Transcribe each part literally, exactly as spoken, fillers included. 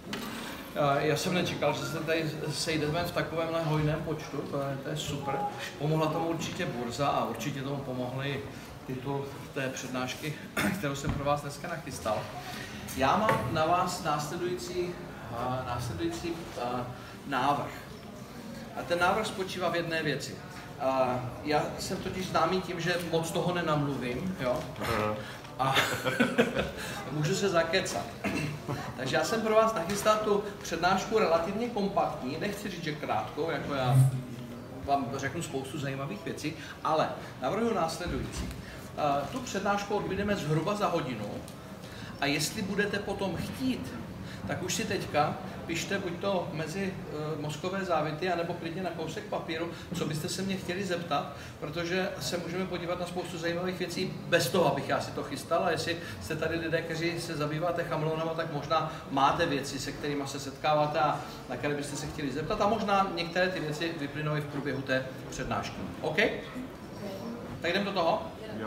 Já jsem nečekal, že se tady sejdeme v takovémhle hojném počtu, to je, to je super. Pomohla tomu určitě burza a určitě tomu pomohly titul té přednášky, kterou jsem pro vás dneska nachystal. Já mám na vás následující, uh, následující uh, návrh. A ten návrh spočívá v jedné věci. Uh, já jsem totiž známý tím, že moc toho nenamluvím, jo? A můžu se zakecat. Takže já jsem pro vás nachystal tu přednášku relativně kompaktní, nechci říct, že krátkou, jako já vám řeknu spoustu zajímavých věcí, ale navrhuji následující. Uh, tu přednášku odbydeme zhruba za hodinu a jestli budete potom chtít, tak už si teďka pište buď to mezi uh, mozkové závity, anebo klidně na kousek papíru, co byste se mě chtěli zeptat, protože se můžeme podívat na spoustu zajímavých věcí bez toho, abych já si to chystal. A jestli jste tady lidé, kteří se zabýváte chameleonama, tak možná máte věci, se kterými se setkáváte a na které byste se chtěli zeptat. A možná některé ty věci vyplynou i v průběhu té přednášky. OK? Tak jdem do toho? Jo.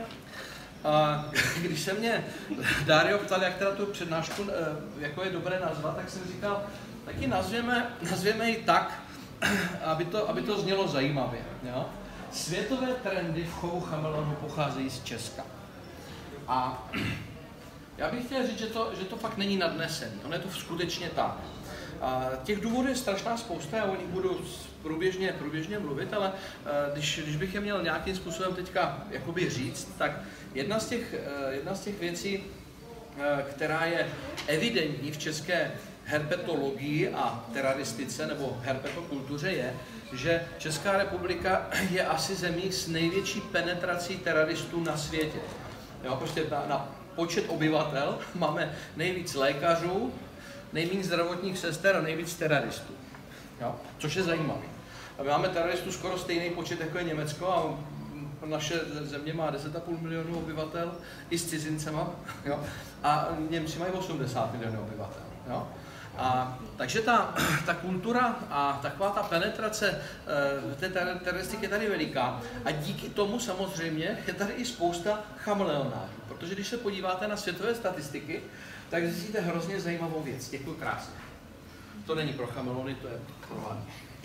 A když se mě Dario ptal, jak teda tu přednášku, jako je dobré nazvat, tak jsem říkal, tak ji nazvěme, nazvěme ji tak, aby to, aby to znělo zajímavě. Jo? Světové trendy v chovu chameleonů pocházejí z Česka. A já bych chtěl říct, že to, že to fakt není nadnesený, ono je to skutečně tak. A těch důvodů je strašná spousta, já o nich budu průběžně, průběžně mluvit, ale když, když bych je měl nějakým způsobem teďka jakoby říct, tak jedna z těch, jedna z těch věcí, která je evidentní v české herpetologii a teraristice nebo herpetokultuře je, že Česká republika je asi zemí s největší penetrací teraristů na světě. Jo, prostě na, na počet obyvatel máme nejvíc lékařů, nejméně zdravotních sester a nejvíc teraristů. Jo? Což je zajímavé. A my máme teraristů skoro stejný počet, jako je Německo, a naše země má deset a půl milionů obyvatel, i s cizincema, jo? A Němci mají osmdesát milionů obyvatel. Jo? A, takže ta, ta kultura a taková ta penetrace e, té teraristiky je tady veliká a díky tomu samozřejmě je tady i spousta chameleonářů, protože když se podíváte na světové statistiky, tak zjistíte hrozně zajímavou věc. Děkuji krásně. To není pro chameleony, to je pro vás.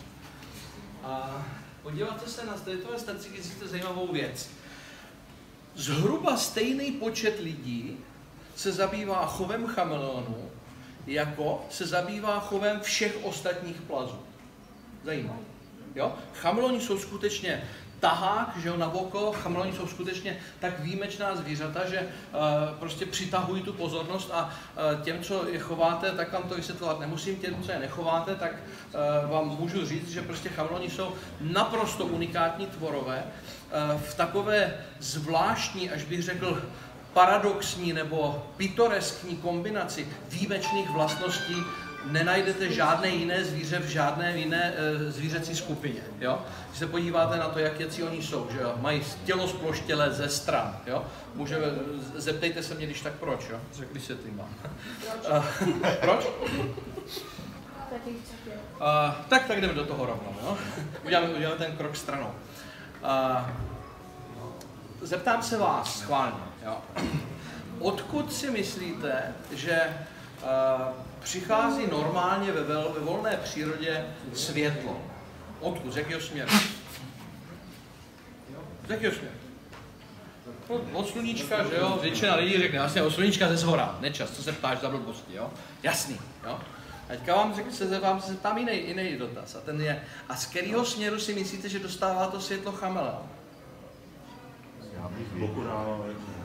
A podíváte se na světové statistiky, zjistíte zajímavou věc. Zhruba stejný počet lidí se zabývá chovem chameleonů, jako se zabývá chovem všech ostatních plazů. Zajímavé. Jo? Chameleoni jsou skutečně tahák, že jo, na oko, chameleoni jsou skutečně tak výjimečná zvířata, že uh, prostě přitahují tu pozornost a uh, těm, co je chováte, tak vám to vysvětlovat nemusím, těm, co je nechováte, tak uh, vám můžu říct, že prostě chameleoni jsou naprosto unikátní tvorové uh, v takové zvláštní, až bych řekl, paradoxní nebo pitoreskní kombinaci výjimečných vlastností nenajdete žádné jiné zvíře v žádné jiné e, zvířecí skupině. Jo? Když se podíváte na to, jak jací oni jsou, že jo? Mají tělo sploštělé ze stran. Jo? Můžeme, zeptejte se mě, když tak proč, jo? Řekli se tím vám. Proč? proč? Uh, tak, tak jdeme do toho rovnou. Jo? Uděláme, uděláme ten krok stranou. Uh, zeptám se vás schválně. Jo? Odkud si myslíte, že uh, přichází normálně ve, vel, ve volné přírodě světlo? Odkud? Z jakého směru? Z jakého směru? No, od sluníčka, že jo? Většina lidí řekne, vlastně od sluníčka ze zhora. Nečas, co se ptáš za blbosti, jo? Jasný, jo? A teďka vám, řekl, se, vám se tam jiný, jiný dotaz. A ten je, a z kterého směru si myslíte, že dostává to světlo chameleon? Já bych z boku dával.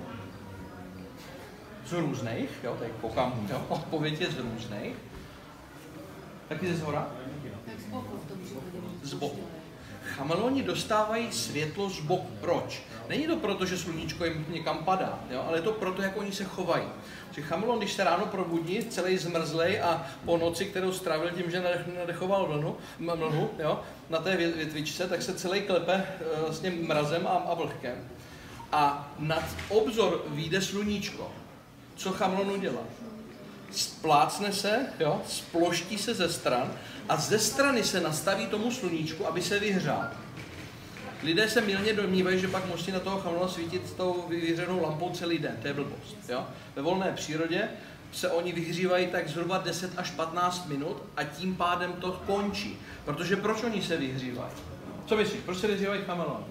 Z různých, jo, tak koukám, jo, odpověď je z různých. Taky ze zhora? Tak z boku v tom případě. Z boku. Chameleoni dostávají světlo z boku. Proč? Není to proto, že sluníčko jim někam padá, jo, ale je to proto, jak oni se chovají. Že chameleon, když se ráno probudí, celý zmrzlej a po noci, kterou strávil tím, že nadechoval vlnu, mlhu, jo, na té větvičce, tak se celý klepe vlastně mrazem a, a vlhkem. A nad obzor vyjde sluníčko. Co chameleon dělá? Splácne se, jo, sploští se ze stran a ze strany se nastaví tomu sluníčku, aby se vyhřál. Lidé se mylně domnívají, že pak musí na toho chameleona svítit s tou vyhřenou lampou celý den. To je blbost. Jo? Ve volné přírodě se oni vyhřívají tak zhruba deset až patnáct minut a tím pádem to končí. Protože proč oni se vyhřívají? Co myslíš, proč se vyhřívají chameloni?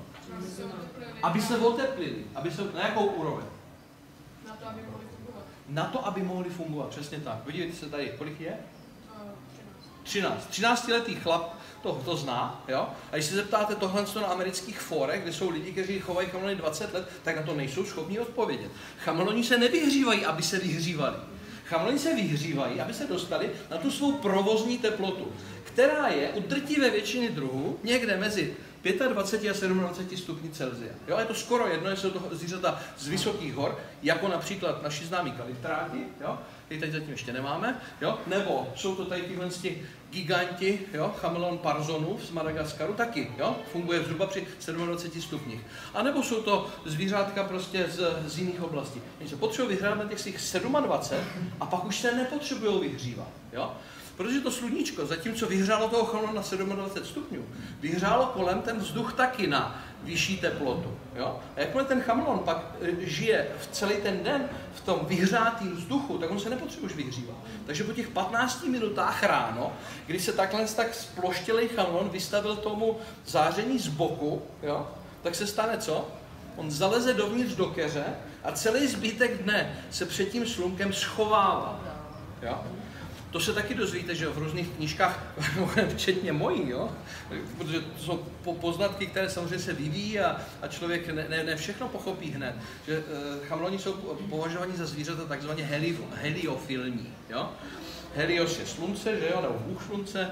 Aby se oteplili. Aby se, na jakou úroveň? Na to, aby mohli fungovat. Na to, aby mohli fungovat, přesně tak. Vidíte se tady, kolik je? třináct. třináct. třináctiletý chlap to, to zná, jo? A když se zeptáte tohle na amerických fórech, kde jsou lidi, kteří chovají chamelony dvacet let, tak na to nejsou schopni odpovědět. Chameloni se nevyhřívají, aby se vyhřívali. Chameloni se vyhřívají, aby se dostali na tu svou provozní teplotu, která je u drtivé většiny druhů někde mezi dvacet pět a dvacet sedm stupňů Celsia. Jo, je to skoro jedno, jestli jsou to zvířata z vysokých hor, jako například naši známí kalitráti, jo, který teď zatím ještě nemáme, jo, nebo jsou to tady tyhle giganti, jo, chamelon parzonů z Madagaskaru, taky, jo, funguje zhruba při dvacet sedm stupních. A nebo jsou to zvířátka prostě z, z jiných oblastí. Oni se potřebují vyhrát na těch svých dvacet sedm a pak už se nepotřebují vyhřívat, jo. Protože to sluníčko, zatímco vyhřálo toho chamelona na dvacet sedm stupňů, vyhřálo kolem ten vzduch taky na vyšší teplotu. Jo? A jakmile ten chamelon pak žije v celý ten den v tom vyhřátém vzduchu, tak on se nepotřebuje už vyhřívat. Takže po těch patnácti minutách ráno, kdy se takhle tak sploštělej chamelon vystavil tomu záření z boku, jo? Tak se stane co? On zaleze dovnitř do keře a celý zbytek dne se před tím slunkem schovává. Jo? To se taky dozvíte, že v různých knížkách, včetně mojí, jo? Protože to jsou poznatky, které samozřejmě se vyvíjí a, a člověk ne, ne, ne všechno pochopí hned. Že e, chameloni jsou považováni za zvířata takzvaně heli, heliofilní. Jo? Helios je slunce, že jo, nebo bůh slunce.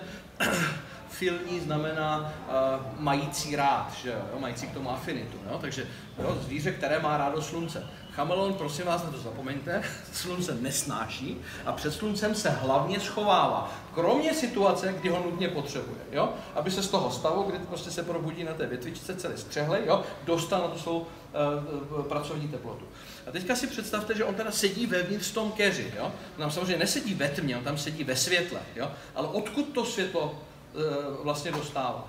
Filní znamená uh, mající rád, že jo, mající k tomu afinitu, jo? Takže jo, zvíře, které má rádo slunce. Chamelon, prosím vás, na to zapomeňte, slunce nesnáší a před sluncem se hlavně schovává. Kromě situace, kdy ho nutně potřebuje, jo? Aby se z toho stavu, kdy prostě se probudí na té větvičce celý střehlej, jo? Dostal na tu svou uh, pracovní teplotu. A teďka si představte, že on teda sedí vevnitř v tom keři, jo? On tam samozřejmě nesedí ve tmě, on tam sedí ve světle, jo? Ale odkud to světlo vlastně dostává?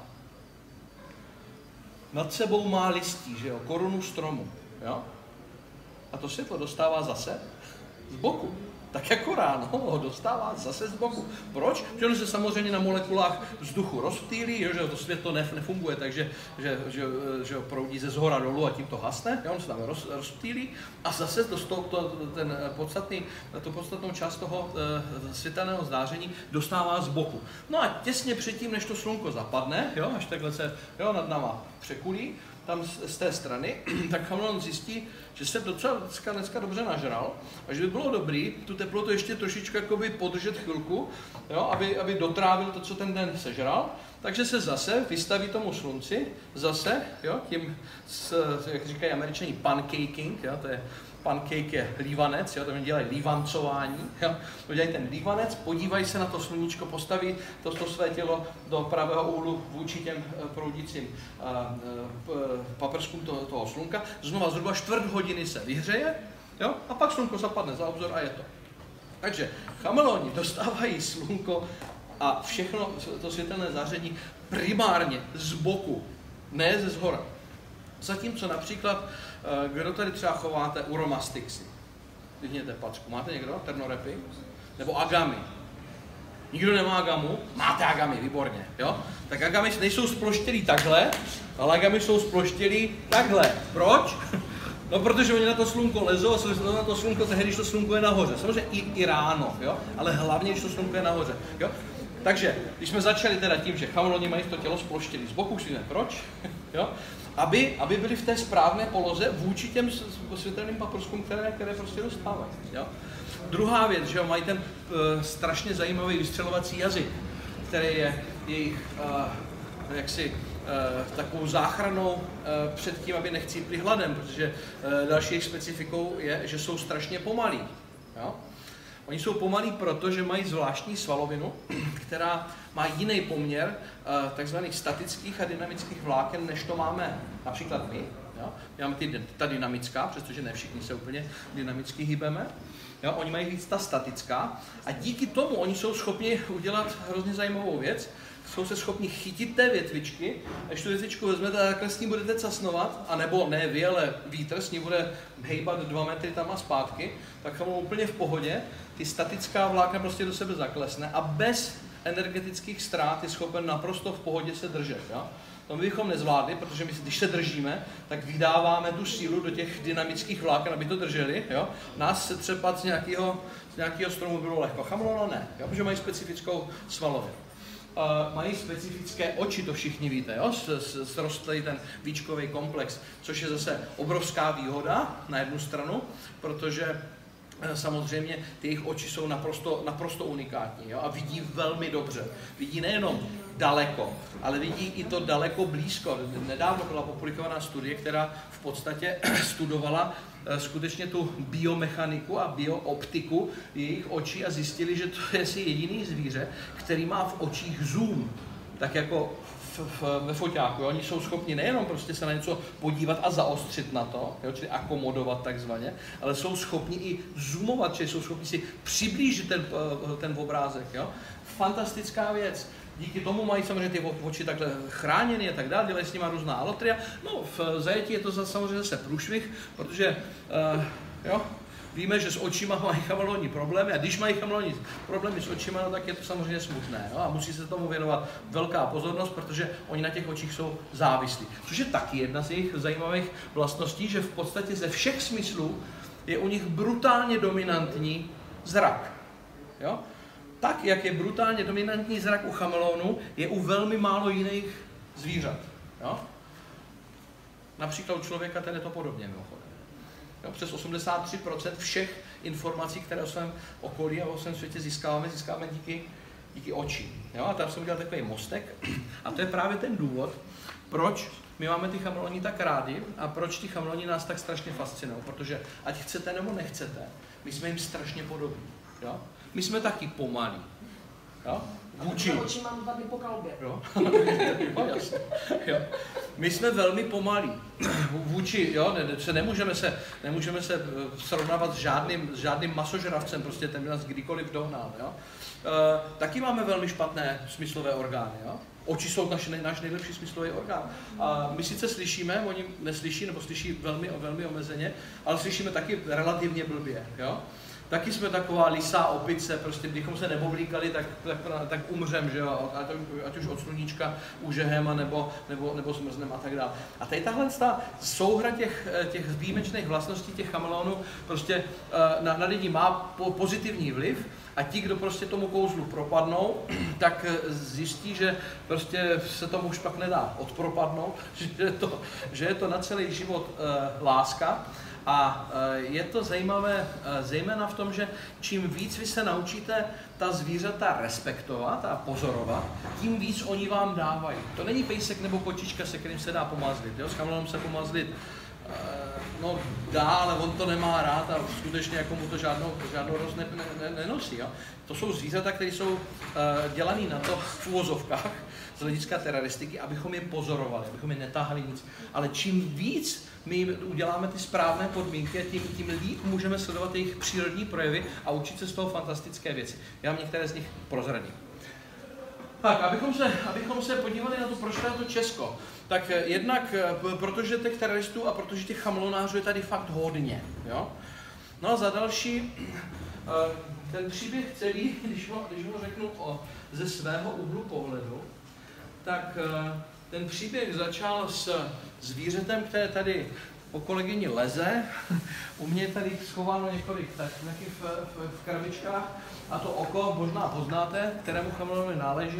Nad sebou má listí, že jo, korunu stromu, jo? A to světlo dostává zase z boku. Tak jako ráno ho dostává zase z boku. Proč? Protože on se samozřejmě na molekulách vzduchu rozptýlí, jo, že to světlo nef, nefunguje, takže že, že, že proudí ze zhora dolů a tím to hasne, jo, on se tam roz, rozptýlí a zase to, to, to, ten podstatný, tu podstatnou část toho e, světelného záření dostává z boku. No a těsně předtím, než to slunko zapadne, jo, až takhle se jo, nad náma překulí, tam z, z té strany, tak chamelon zjistí, že se docela dneska, dneska dobře nažral a že by bylo dobrý tu teplotu ještě trošičku jakoby podržet chvilku, jo, aby, aby dotrávil to, co ten den sežral. Takže se zase vystaví tomu slunci, zase, jo, tím, s, jak říkají Američani, pancaking, jo, to je pancake je lívanec, jo, tam dělají lívancování, jo, dělají ten lívanec, podívají se na to sluníčko, postaví to, to své tělo do pravého úhlu vůči těm proudícím paprskům toho, toho slunka, znova zhruba čtvrt hodiny se vyhřeje, jo, a pak slunko zapadne za obzor a je to. Takže chameloni dostávají slunko a všechno to světelné záření primárně z boku, ne ze zhora. Zatímco například, kdo tady třeba chováte uromastixy, vyhněte packu, máte někdo ternorepy? Nebo agamy? Nikdo nemá agamu? Máte agamy, výborně, jo? Tak agamy nejsou sploštělí takhle, ale agamy jsou sploštělí takhle. Proč? No, protože oni na to slunko lezou a jsou na to slunko tehdy, když to slunko je nahoře. Samozřejmě i, i ráno, jo? Ale hlavně, když to slunko je nahoře, jo? Takže, když jsme začali teda tím, že chameloni mají to tělo sploštělý z boku, už víme proč, jo? Aby, aby byli v té správné poloze vůči těm světelným paprskům, které, které prostě dostávají. Jo? Druhá věc, že jo, mají ten uh, strašně zajímavý vystřelovací jazyk, který je jejich uh, jaksi uh, takovou záchranou uh, před tím, aby nechcípli hladem, protože uh, další jejich specifikou je, že jsou strašně pomalí. Jo? Oni jsou pomalí proto, že mají zvláštní svalovinu, která má jiný poměr uh, takzvaných statických a dynamických vláken, než to máme například my. Jo? My máme ty, ta dynamická, přestože ne všichni se úplně dynamicky hýbeme. Jo? Oni mají víc ta statická a díky tomu oni jsou schopni udělat hrozně zajímavou věc. Jsou se schopni chytit té větvičky, a když tu větvičku vezmete a takhle s ní budete casnovat, anebo ne vy, ale vítr s ní bude hejbat dva metry tam a zpátky, tak tam úplně v pohodě, ty statická vlákna prostě do sebe zaklesne a bez energetických ztrát je schopen naprosto v pohodě se držet. Jo? To my bychom nezvládli, protože my, když se držíme, tak vydáváme tu sílu do těch dynamických vláken, aby to drželi. Jo? Nás se třepat z nějakého, z nějakého stromu bylo lehko. Chameleona ne, jo? Protože mají specifickou svalovinu. Uh, mají specifické oči, to všichni víte, jo? Zrostlý ten víčkový komplex, což je zase obrovská výhoda na jednu stranu, protože samozřejmě ty jejich oči jsou naprosto, naprosto unikátní, jo? A vidí velmi dobře. Vidí nejenom daleko, ale vidí i to daleko blízko. Nedávno byla publikovaná studie, která v podstatě studovala skutečně tu biomechaniku a biooptiku jejich očí a zjistili, že to je asi jediný zvíře, který má v očích zoom, tak jako v, v, ve foťáku. Jo? Oni jsou schopni nejenom prostě se na něco podívat a zaostřit na to, jo? Čili akomodovat takzvaně, ale jsou schopni i zoomovat, čili jsou schopni si přiblížit ten, ten obrázek. Jo? Fantastická věc. Díky tomu mají samozřejmě ty oči takhle chráněny a tak dále, dělají s nimi různá alotria. No, v zajetí je to zase samozřejmě zase průšvih, protože uh, jo, víme, že s očima mají chameleoni problémy a když mají chameleoni problémy s očima, no, tak je to samozřejmě smutné. Jo? A musí se tomu věnovat velká pozornost, protože oni na těch očích jsou závislí. Což je taky jedna z jejich zajímavých vlastností, že v podstatě ze všech smyslů je u nich brutálně dominantní zrak. Jo? Tak, jak je brutálně dominantní zrak u chameleonů, je u velmi málo jiných zvířat. Jo? Například u člověka ten je to podobně mimochodem. Jo? Přes osmdesát tři procent všech informací, které o svém okolí a o svém světě získáváme, získáváme díky, díky očím. Jo? A tam jsem udělal takový mostek a to je právě ten důvod, proč my máme ty chameleoni tak rádi a proč ty chameleoni nás tak strašně fascinují. Protože ať chcete nebo nechcete, my jsme jim strašně podobní. Jo? My jsme taky pomalí. Jo? Vůči. Oči mám tady po kalbě. Jo? Jo, jasně. Jo. My jsme velmi pomalí. Vůči, jo, ne, se nemůžeme se, nemůžeme se srovnávat s žádným, s žádným masožravcem, prostě ten nás kdykoliv dohnal. Jo? E, taky máme velmi špatné smyslové orgány. Jo? Oči jsou naš, náš nejlepší smyslový orgán. A my sice slyšíme, oni neslyší, nebo slyší velmi, velmi omezeně, ale slyšíme taky relativně blbě. Jo? Taky jsme taková lisá opice, prostě kdybychom se neoblíkali, tak, tak, tak umřem, že jo, ať, ať už od sluníčka úžehem, nebo, nebo, nebo smrznem a tak dále. A tady tahle souhra těch, těch výjimečných vlastností těch chameleonů prostě na, na lidi má po, pozitivní vliv a ti, kdo prostě tomu kouzlu propadnou, tak zjistí, že prostě se tomu už pak nedá odpropadnout, že je to, že je to na celý život uh, láska. A je to zajímavé zejména v tom, že čím víc vy se naučíte ta zvířata respektovat a pozorovat, tím víc oni vám dávají. To není pejsek nebo kočička, se kterým se dá pomazlit. Jo? S chameleonem se pomazlit no, dá, ale on to nemá rád a skutečně jako mu to žádnou, žádnou roz ne, ne, nenosí. Jo? To jsou zvířata, které jsou uh, dělané na to v úvozovkách z hlediska teroristiky, abychom je pozorovali, abychom je netáhli nic. Ale čím víc my jim uděláme ty správné podmínky, tím, tím líp můžeme sledovat jejich přírodní projevy a učit se z toho fantastické věci. Já vám některé z nich prozradím. Tak, abychom se, abychom se podívali na to, proč je to Česko. Tak jednak, protože těch teroristů a protože těch chameleonářů je tady fakt hodně. Jo? No a za další, ten příběh celý, když ho, když ho řeknu o, ze svého úhlu pohledu, tak ten příběh začal s zvířetem, které tady po kolegyni leze. U mě je tady schováno několik taky v, v, v krabičkách a to oko možná poznáte, kterému chameleonovi náleží.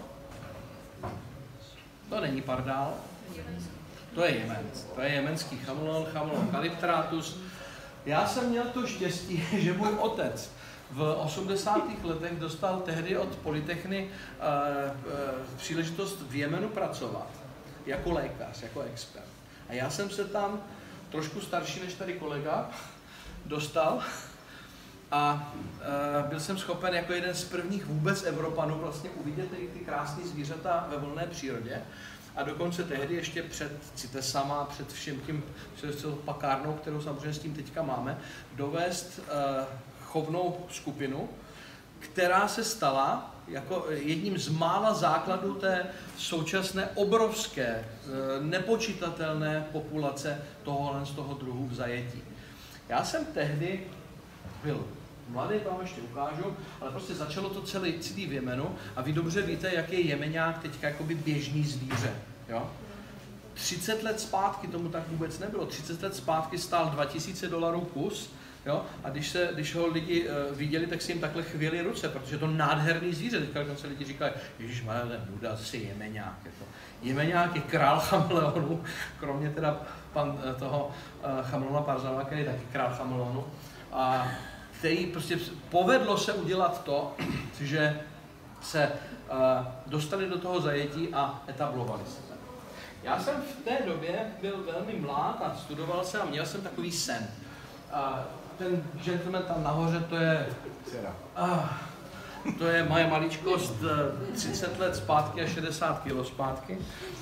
To není pardál, to je jemenc. To je jemenský chameleon, chameleon calyptratus. Já jsem měl to štěstí, že můj otec v osmdesátých letech dostal tehdy od Polytechny uh, uh, příležitost v Jemenu pracovat jako lékař, jako expert. A já jsem se tam trošku starší než tady kolega dostal a uh, byl jsem schopen jako jeden z prvních vůbec Evropanů vlastně uvidět ty, ty krásné zvířata ve volné přírodě. A dokonce tehdy ještě před CITESama, před vším tím, před pakárnou, kterou samozřejmě s tím teďka máme, dovést uh, chovnou skupinu, která se stala jako jedním z mála základů té současné obrovské, nepočítatelné populace tohohle z toho druhu v zajetí. Já jsem tehdy byl mladý, to vám ještě ukážu, ale prostě začalo to celý, celý v Jemenu a vy dobře víte, jak je jemeňák teďka jakoby běžný zvíře. Jo? třicet let zpátky tomu tak vůbec nebylo. třicet let zpátky stál dva tisíce dolarů kus. Jo? A když, se, když ho lidi uh, viděli, tak si jim takhle chvěli ruce, protože je to nádherný zvíře. Teďka dokonce lidi říkali, ježišmarja, ten Buda, zase jemeňák. Je to. Jemeňák je král chameleonů, kromě teda pan toho uh, Chameleona Parzava, který je taky král chameleonů. A který prostě povedlo se udělat to, že se uh, dostali do toho zajetí a etablovali se. Já jsem v té době byl velmi mlád a studoval jsem a měl jsem takový sen. Uh, ten gentleman tam nahoře, to je, uh, to je moje maličkost třicet let zpátky a šedesát kilo zpátky.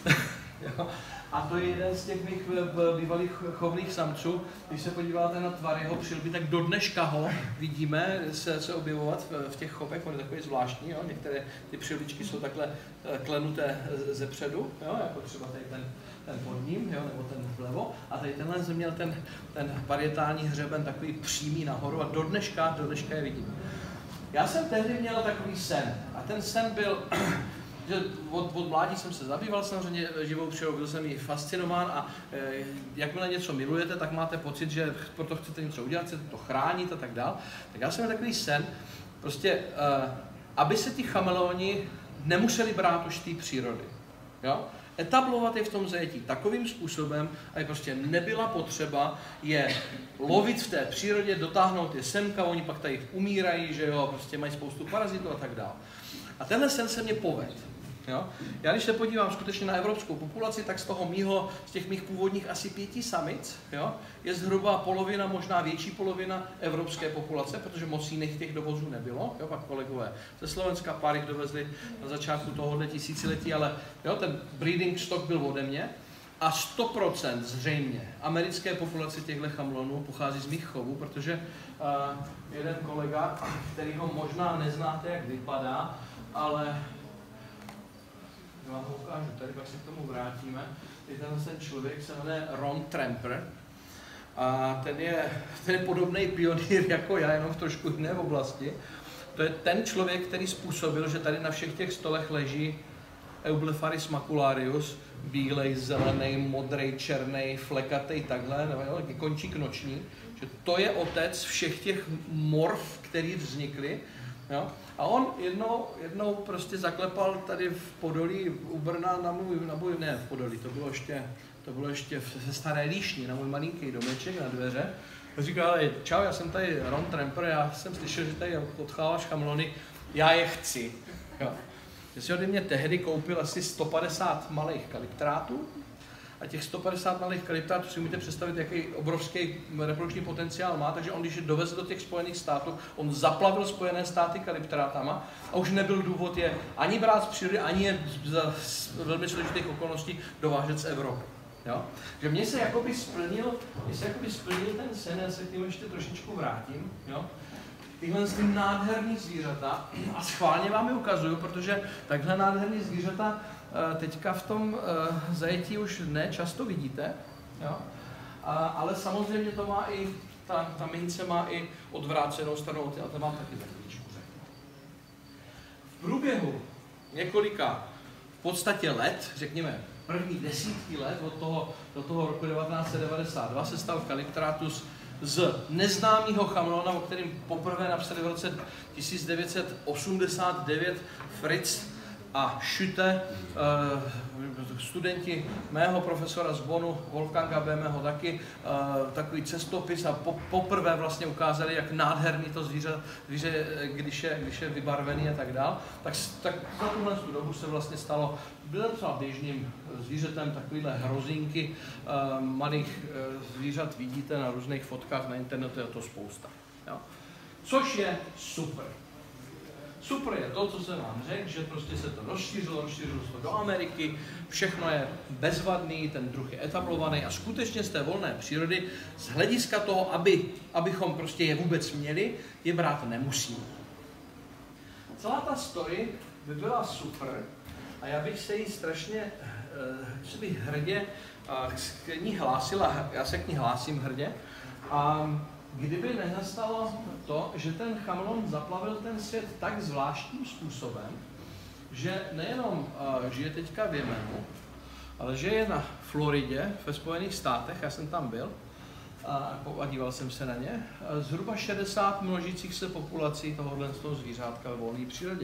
Jo. A to je jeden z těch mých bývalých chovných samců. Když se podíváte na tvar jeho přilby, tak do dneška ho vidíme se, se objevovat v, v těch chovech. On je takový zvláštní, jo? Některé ty přilbičky jsou takhle klenuté ze předu, jo? Jako třeba tady ten, ten pod ním, jo? Nebo ten vlevo. A tady tenhle jsem měl ten, ten parietální hřeben takový přímý nahoru a do dneška, do dneška je vidím. Já jsem tehdy měl takový sen a ten sen byl, že od, od mládí jsem se zabýval samozřejmě živou přírodou, byl jsem jí fascinován a e, jakmile něco milujete, tak máte pocit, že proto chcete něco udělat, chcete to chránit a tak dál. Tak já jsem měl takový sen, prostě, e, aby se ti chameleoni nemuseli brát už z té přírody. Jo? Etablovat je v tom zajetí takovým způsobem, aby prostě nebyla potřeba je lovit v té přírodě, dotáhnout je semka, oni pak tady umírají, že jo, prostě mají spoustu parazitů a tak dále. A tenhle sen se mě povedl. Jo? Já když se podívám skutečně na evropskou populaci, tak z toho mýho, z těch mých původních asi pěti samic, jo, je zhruba polovina, možná větší polovina evropské populace, protože moc jiných těch dovozů nebylo. Jo, pak kolegové ze Slovenska pár jich dovezli na začátku tohohle tisíciletí, ale jo, ten breeding stock byl ode mě. A sto procent zřejmě americké populace těchto chameleonů pochází z mých chovů, protože uh, jeden kolega, který ho možná neznáte, jak vypadá, ale vám ho ukážu, tady pak se k tomu vrátíme. Je tenhle ten člověk, se jmenuje Ron Tramper. A ten je, ten je podobný pionýr jako já, jenom v trošku jiné oblasti. To je ten člověk, který způsobil, že tady na všech těch stolech leží Eublepharis macularius, bílej, zelený, modrý, černý, flekatý, takhle, nebo končík noční. Že to je otec všech těch morf, který vznikly. Jo? A on jednou, jednou prostě zaklepal tady v Podolí u Brna na můj, na můj, ne v Podolí, to bylo ještě, to bylo ještě ve Staré Líšni, na můj malinký domeček na dveře. A říkal, čau, já jsem tady Ron Tramper, já jsem slyšel, že tady odcháváš chameleony, já je chci. Jo. Že si ode mě tehdy koupil asi sto padesát malých kalyptrátů a těch sto padesát malých kalyptrátů si můžete představit, jaký obrovský reprodukční potenciál má, takže on, když je dovezl do těch Spojených států, on zaplavil Spojené státy kalyptrátama a už nebyl důvod je ani brát z přírody, ani je za velmi složitých okolností dovážet z Evropy. Jo? Že mně se jakoby splnil, mně se jakoby splnil ten sen, já se k němu ještě trošičku vrátím. Jo? Tyhle z nádherný zvířata a schválně vám je ukazuju, protože takhle nádherný zvířata teďka v tom zajetí už ne často vidíte, jo? A, ale samozřejmě to má i, ta, ta mince má i odvrácenou stranu, ale to mám taky za chvíličku řeknu. V průběhu několika v podstatě let, řekněme první desítky let od toho, do toho roku devatenáct set devadesát dva se stal Calyptratus z neznámého chameleona, o kterém poprvé napsali v roce tisíc devět set osmdesát devět Fritz a Schütte, studenti mého profesora z Bonnu, Wolfganga Böhmeho taky, takový cestopis a poprvé vlastně ukázali, jak nádherný to zvíře, zvíře když, je, když je vybarvený a tak dál. Tak, tak za tuhle dobu se vlastně stalo, bylo třeba běžným zvířetem, takovýhle hrozinky malých zvířat vidíte na různých fotkách na internetu, je to spousta. Jo? Což je super. Super je to, co jsem vám řekl, že prostě se to rozšířilo, rozšířilo se to do Ameriky, všechno je bezvadný, ten druh je etablovaný a skutečně z té volné přírody, z hlediska toho, aby, abychom prostě je vůbec měli, je brát nemusíme. Celá ta story by byla super a já bych se jí strašně, že bych hrdě k ní hlásila, já se k ní hlásím hrdě, a kdyby nenastalo to, že ten chameleon zaplavil ten svět tak zvláštním způsobem, že nejenom uh, žije teďka v Jemenu, ale že je na Floridě ve Spojených státech, já jsem tam byl a, a díval jsem se na ně, zhruba šedesát množících se populací tohohle z toho zvířátka ve volné přírodě.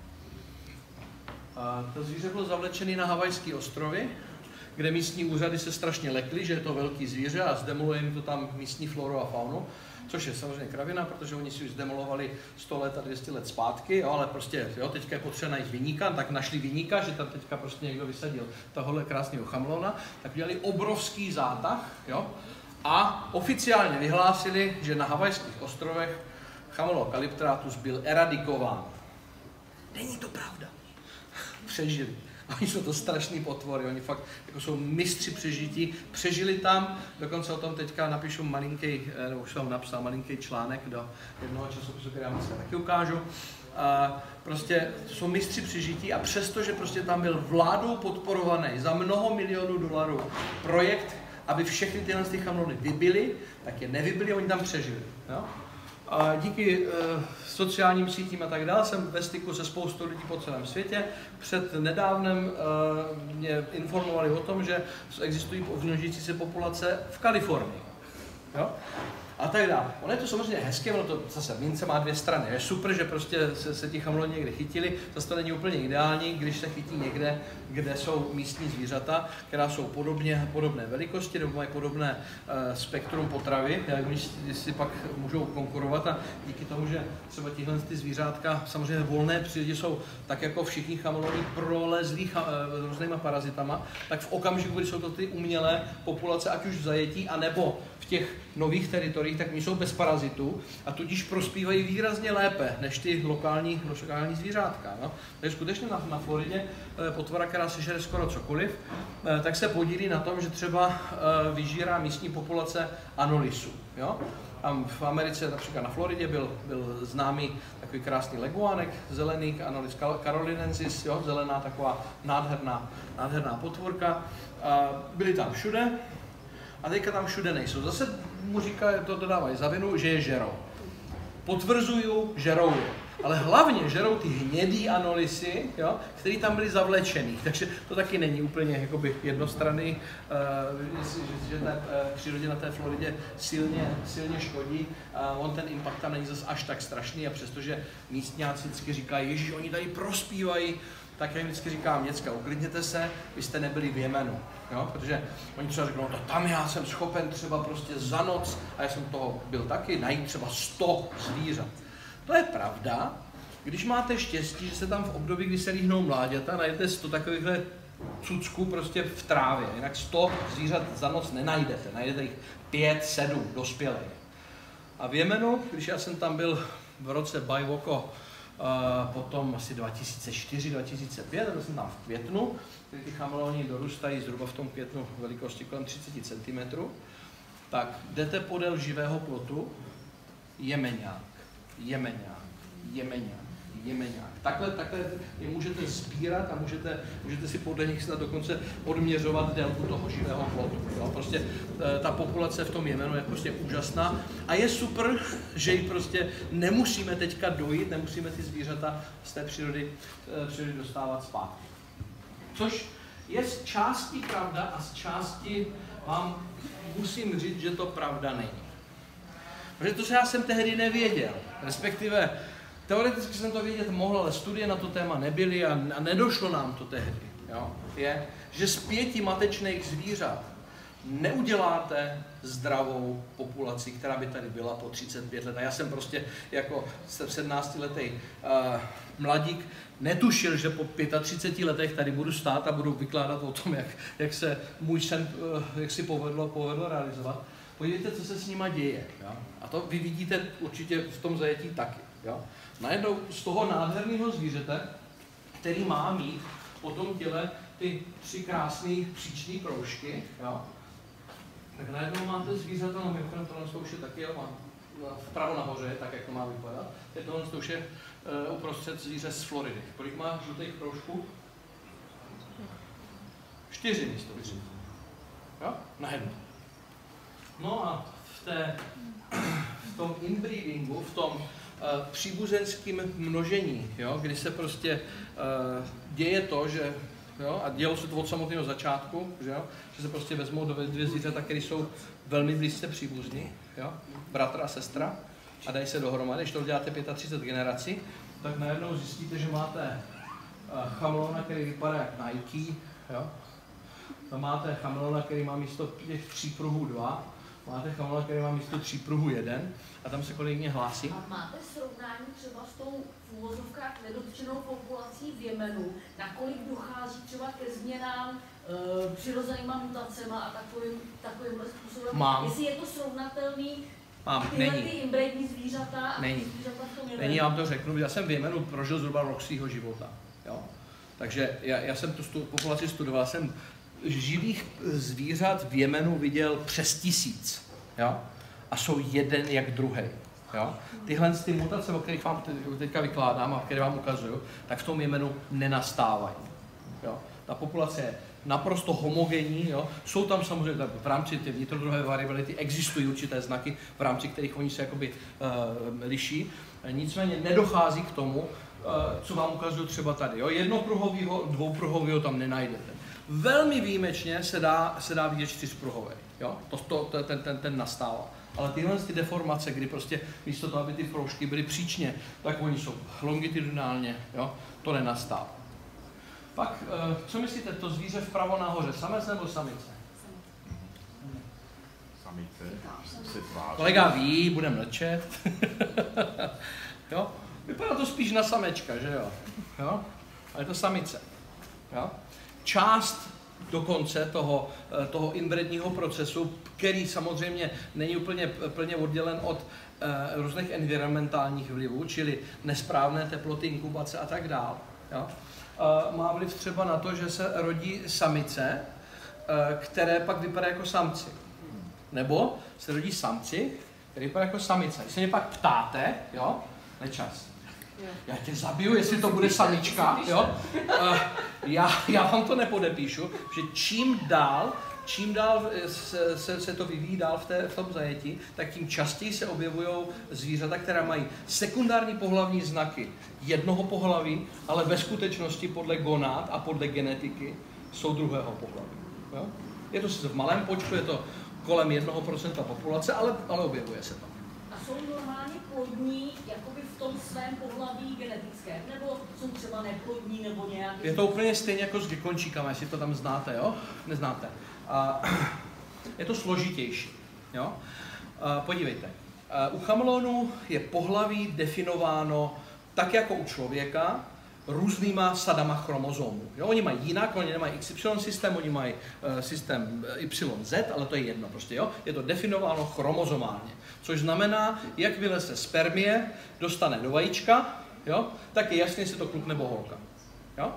A to zvíře bylo zavlečené na Havajské ostrovy, kde místní úřady se strašně lekly, že je to velký zvíře a zdemoluje jim to tam místní floru a faunu, což je samozřejmě kravina, protože oni si už zdemolovali sto let a dvě stě let zpátky, jo, ale prostě jo, teďka je potřeba najít viníka, tak našli viníka, že tam teďka prostě někdo vysadil tohohle krásného chameleona, tak udělali obrovský zátah, jo, a oficiálně vyhlásili, že na Havajských ostrovech Camelocalyptratus byl eradikován. Není to pravda. Přežili. Oni jsou to strašný potvory, oni fakt jako jsou mistři přežití, přežili tam, dokonce o tom teďka napíšu malinký, nebo už jsem napsal malinký článek do jednoho časopisu, který já dneska taky ukážu. A prostě jsou mistři přežití a přesto, že prostě tam byl vládou podporovaný za mnoho milionů dolarů projekt, aby všechny tyhle ty chameleony vybily, tak je nevybily, oni tam přežili. Jo? A díky e, sociálním sítím a tak dále jsem ve styku se spoustou lidí po celém světě. Před nedávnem e, mě informovali o tom, že existují množící se populace v Kalifornii. Jo? A tak dále. Ono je to samozřejmě hezké, ono to zase mince má dvě strany. Je super, že prostě se, se ti chameleoni někde chytili, zase to není úplně ideální, když se chytí někde, kde jsou místní zvířata, která jsou podobně, podobné velikosti nebo mají podobné uh, spektrum potravy, když si pak můžou konkurovat a díky tomu, že třeba tihle ty zvířátka samozřejmě volné přírodě jsou tak jako všichni chameleoni prolezlí uh, různýma parazitama, tak v okamžiku, kdy jsou to ty umělé populace, ať už v zajetí, anebo v těch nových teritoriích, tak oni jsou bez parazitů a tudíž prospívají výrazně lépe než ty lokální, lokální zvířátka. No. Takže skutečně na, na Floridě potvora, která sežere skoro cokoliv, tak se podílí na tom, že třeba vyžírá místní populace anolisů. Jo? A v Americe, například na Floridě, byl, byl známý takový krásný leguánek, zelený Anolis carolinensis, jo? Zelená taková nádherná, nádherná potvorka. A byli tam všude. A teďka tam všude nejsou. Zase mu říká, to dodávají za vinu, že je žerou. Potvrzuju, žerou je. Ale hlavně žerou ty hnědý anolisy, jo, který tam byly zavlečený. Takže to taky není úplně jakoby jednostranný, uh, že, že té uh, přírodě na té Floridě silně, silně škodí. Uh, on ten impact tam není zase až tak strašný a přestože místňáci vždycky říkají, ježiš, oni tady prospívají, tak já jim vždycky říkám, děcka, uklidněte se, vy jste nebyli v Jemenu. Jo? Protože oni třeba řeknou, no tam já jsem schopen třeba prostě za noc, a já jsem toho byl taky, najít třeba sto zvířat. To je pravda, když máte štěstí, že se tam v období, kdy se líhnou mláďata, najdete sto takovýchhle cucků prostě v trávě. Jinak sto zvířat za noc nenajdete, najdete jich pět, sedm dospělých. A v Jemenu, když já jsem tam byl v roce Bajvoko, Uh, potom asi dva tisíce čtyři dva tisíce pět, byl jsem tam v květnu, kdy ty chameleoni dorůstají zhruba v tom květnu velikosti kolem třicet centimetrů, tak jdete podél živého plotu, jemeňák, jemeňák, jemeňák, jemeňák. Takhle, takhle je můžete sbírat a můžete, můžete si podle nich snad dokonce odměřovat délku toho živého plotu. Jo? Prostě ta populace v tom Jemenu je prostě úžasná a je super, že ji prostě nemusíme teďka dojít, nemusíme ty zvířata z té přírody, přírody dostávat zpátky. Což je z části pravda a z části vám musím říct, že to pravda není. Protože to, co já jsem tehdy nevěděl, respektive teoreticky jsem to vědět mohl, ale studie na to téma nebyly a, a nedošlo nám to tehdy. Jo? Je, že z pěti matečných zvířat neuděláte zdravou populaci, která by tady byla po třicet pět let. A já jsem prostě jako sedmnáctiletý uh, mladík netušil, že po třiceti pěti letech tady budu stát a budu vykládat o tom, jak, jak se můj sen, uh, jak si povedlo, povedlo realizovat. Podívejte, co se s nima děje. Jo? A to vy vidíte určitě v tom zajetí taky. Jo? Najednou z toho nádherného zvířete, který má mít po tom těle ty tři krásné příčné proužky, jo? Tak najednou máte zvířata, no mimochodem tohle to už je taky, jo, mám vpravo nahoře, tak jak to má vypadat. Teď tohle to už je uh, uprostřed zvíře z Floridy. Kolik má žlutých proužků? Čtyři místo čtyři. Jo? Najednou. No a v, té, v tom inbreedingu, v tom uh, příbuzenském množení, jo, kdy se prostě uh, děje to, že jo, a dělo se to od samotného začátku, že, jo, že se prostě vezmou do dvě zvířata, které jsou velmi blízce příbuzní, jo, bratr a sestra, a dají se dohromady. Když to děláte třicet pět generací, tak najednou zjistíte, že máte uh, chameleona, který vypadá jak Nike, jo. Tam máte chameleona, který má místo těch tří pruhů dva, máte chameleona, který má místo tří pruhů jeden, a tam se kolegyně hlásí. A máte srovnání třeba s tou v uvozovkách nedotčenou populací v Jemenu, nakolik dochází třeba ke změnám e, přirozenýma mutacema a takovým, takovýmhle způsobem? Mám. Jestli je to srovnatelný, Mám, tyhle není. ty inbreední zvířata a Není. zvířata v tom Jemenu? Není, já vám to řeknu, já jsem v Jemenu prožil zhruba rok svýho života. Jo? Takže já, já jsem tu stu, populaci studoval, jsem živých zvířat v Jemenu viděl přes tisíc. Jo? A jsou jeden jak druhý. Jo? Tyhle ty mutace, o kterých vám teďka vykládám a které vám ukazuju, tak v tom Jemenu nenastávají. Jo? Ta populace je naprosto homogenní. Jo? Jsou tam samozřejmě v rámci té vnitrodruhové variability existují určité znaky, v rámci kterých oni se jakoby uh, liší. Nicméně nedochází k tomu, uh, co vám ukazuju třeba tady. Jo? Jednopruhovýho, dvoupruhovýho tam nenajdete. Velmi výjimečně se dá, se dá vidět čtyřpruhový. Jo? To, to, to, ten, ten, ten nastává. Ale tyhle ty deformace, kdy prostě místo toho, aby ty proužky byly příčně, tak oni jsou longitudinálně, jo? To nenastává. Pak, co myslíte, to zvíře vpravo nahoře, samec nebo samice? Samice se tváří. Kolega ví, bude mlčet. Jo? Vypadá to spíš na samečka, že jo? Jo? Ale je to samice. Jo? Část dokonce toho, toho inbredního procesu, který samozřejmě není úplně plně oddělen od uh, různých environmentálních vlivů, čili nesprávné teploty, inkubace a tak dále. Jo? Uh, má vliv třeba na to, že se rodí samice, uh, které pak vypadají jako samci. Nebo se rodí samci, které vypadají jako samice. Když se mě pak ptáte, jo, nečas. Já tě zabiju, jestli to bude samička, jo? Uh, já, já vám to nepodepíšu, že čím dál, čím dál se, se, se to vyvíjí dál v, té, v tom zajetí, tak tím častěji se objevují zvířata, která mají sekundární pohlavní znaky jednoho pohlaví, ale ve skutečnosti podle gonád a podle genetiky jsou druhého pohlaví. Jo? Je to sice v malém počtu, je to kolem jednoho procenta populace, ale, ale objevuje se to. A jsou normálně plodní, jakoby v tom svém pohlaví genetickém, nebo jsou třeba neplodní, nebo nějak? Je to úplně stejně jako s gekončíkama, jestli to tam znáte, jo? Neznáte. A je to složitější, jo? A podívejte, a u chameleonů je pohlaví definováno tak jako u člověka, různýma sadama chromozomů. Jo? Oni mají jinak, oni nemají X Y systém, oni mají uh, systém Y Z, ale to je jedno prostě, jo? Je to definováno chromozomálně. Což znamená, jakmile se spermie dostane do vajíčka, jo? Tak je jasně, jestli to kluk nebo holka. Jo?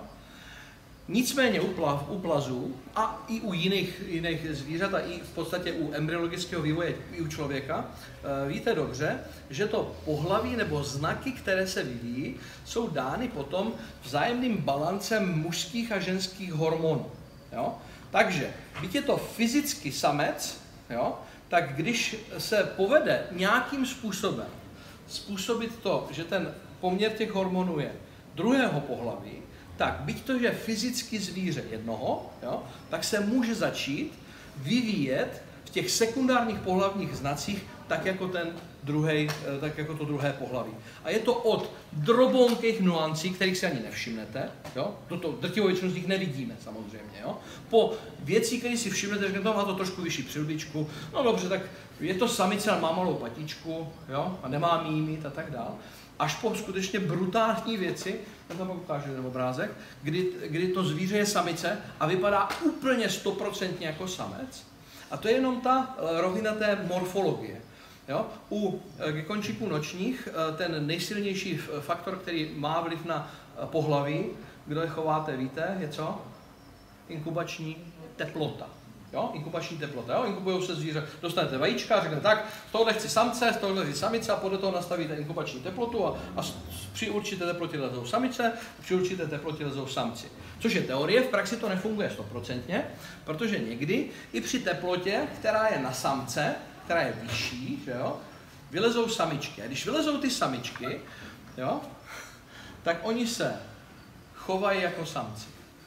Nicméně u, plav, u plazů a i u jiných, jiných zvířat a i v podstatě u embryologického vývoje i u člověka, víte dobře, že to pohlaví nebo znaky, které se vyvíjí, jsou dány potom vzájemným balancem mužských a ženských hormonů. Jo? Takže, byť je to fyzicky samec, jo, tak když se povede nějakým způsobem způsobit to, že ten poměr těch hormonů je druhého pohlaví, tak byť to, že fyzicky zvíře jednoho, jo, tak se může začít vyvíjet v těch sekundárních pohlavních znacích tak jako ten druhej, tak jako to druhé pohlaví. A je to od drobonkých nuancí, kterých si ani nevšimnete, jo, toto drtivou většinu z nich nevidíme samozřejmě, jo, po věcí, které si všimnete, že to má to trošku vyšší přilbičku, no dobře, tak je to samice, ale má malou patičku, jo, a nemá mímit a tak dál. Až po skutečně brutální věci, já tam ukážu ten obrázek, kdy, kdy to zvíře je samice a vypadá úplně stoprocentně jako samec. A to je jenom ta rovina té morfologie. Jo? U gekončíků nočních ten nejsilnější faktor, který má vliv na pohlaví, kdo je chováte, víte, je co? Inkubační teplota. Jo? Inkubační teplota. Jo? Inkubujou se zvíře, dostanete vajíčka, řeknete tak, tohle chci samce, tohle chci samice a podle toho nastavíte inkubační teplotu a, a při určité teplotě lezou samice, při určité teplotě lezou samci. Což je teorie, v praxi to nefunguje stoprocentně, protože někdy i při teplotě, která je na samce, která je vyšší, že jo, vylezou samičky. A když vylezou ty samičky, jo, tak oni se chovají jako samci.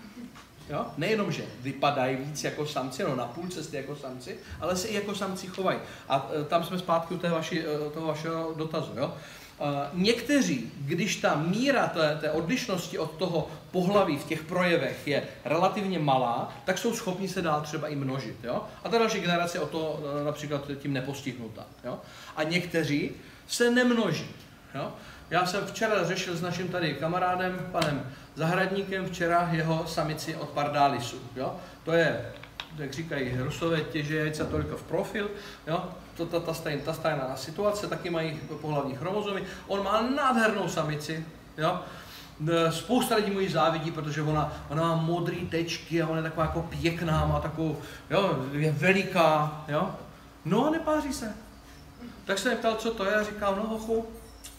Jo? Nejenom, že vypadají víc jako samci, no na půl cesty jako samci, ale se i jako samci chovají. A e, tam jsme zpátky u té vaši, e, toho vašeho dotazu. Jo? E, někteří, když ta míra té, té odlišnosti od toho pohlaví v těch projevech je relativně malá, tak jsou schopni se dál třeba i množit. Jo? A ta další generace o to e, například tím nepostihnutá. Jo? A někteří se nemnoží. Jo? Já jsem včera řešil s naším tady kamarádem, panem Zahradníkem, včera jeho samici od Pardálisu. Jo? To je, jak říkají Rusové, těže jajca toliko v profil. Jo? To, ta, ta, stejná, ta stejná situace, taky mají pohlavní chromozomy. On má nádhernou samici. Jo? Spousta lidí mu ji závidí, protože ona, ona má modré tečky a ona je taková jako pěkná, má takovou, jo, je veliká. Jo? No a nepáří se. Tak se mě ptal, co to je, a říkal, no hochu,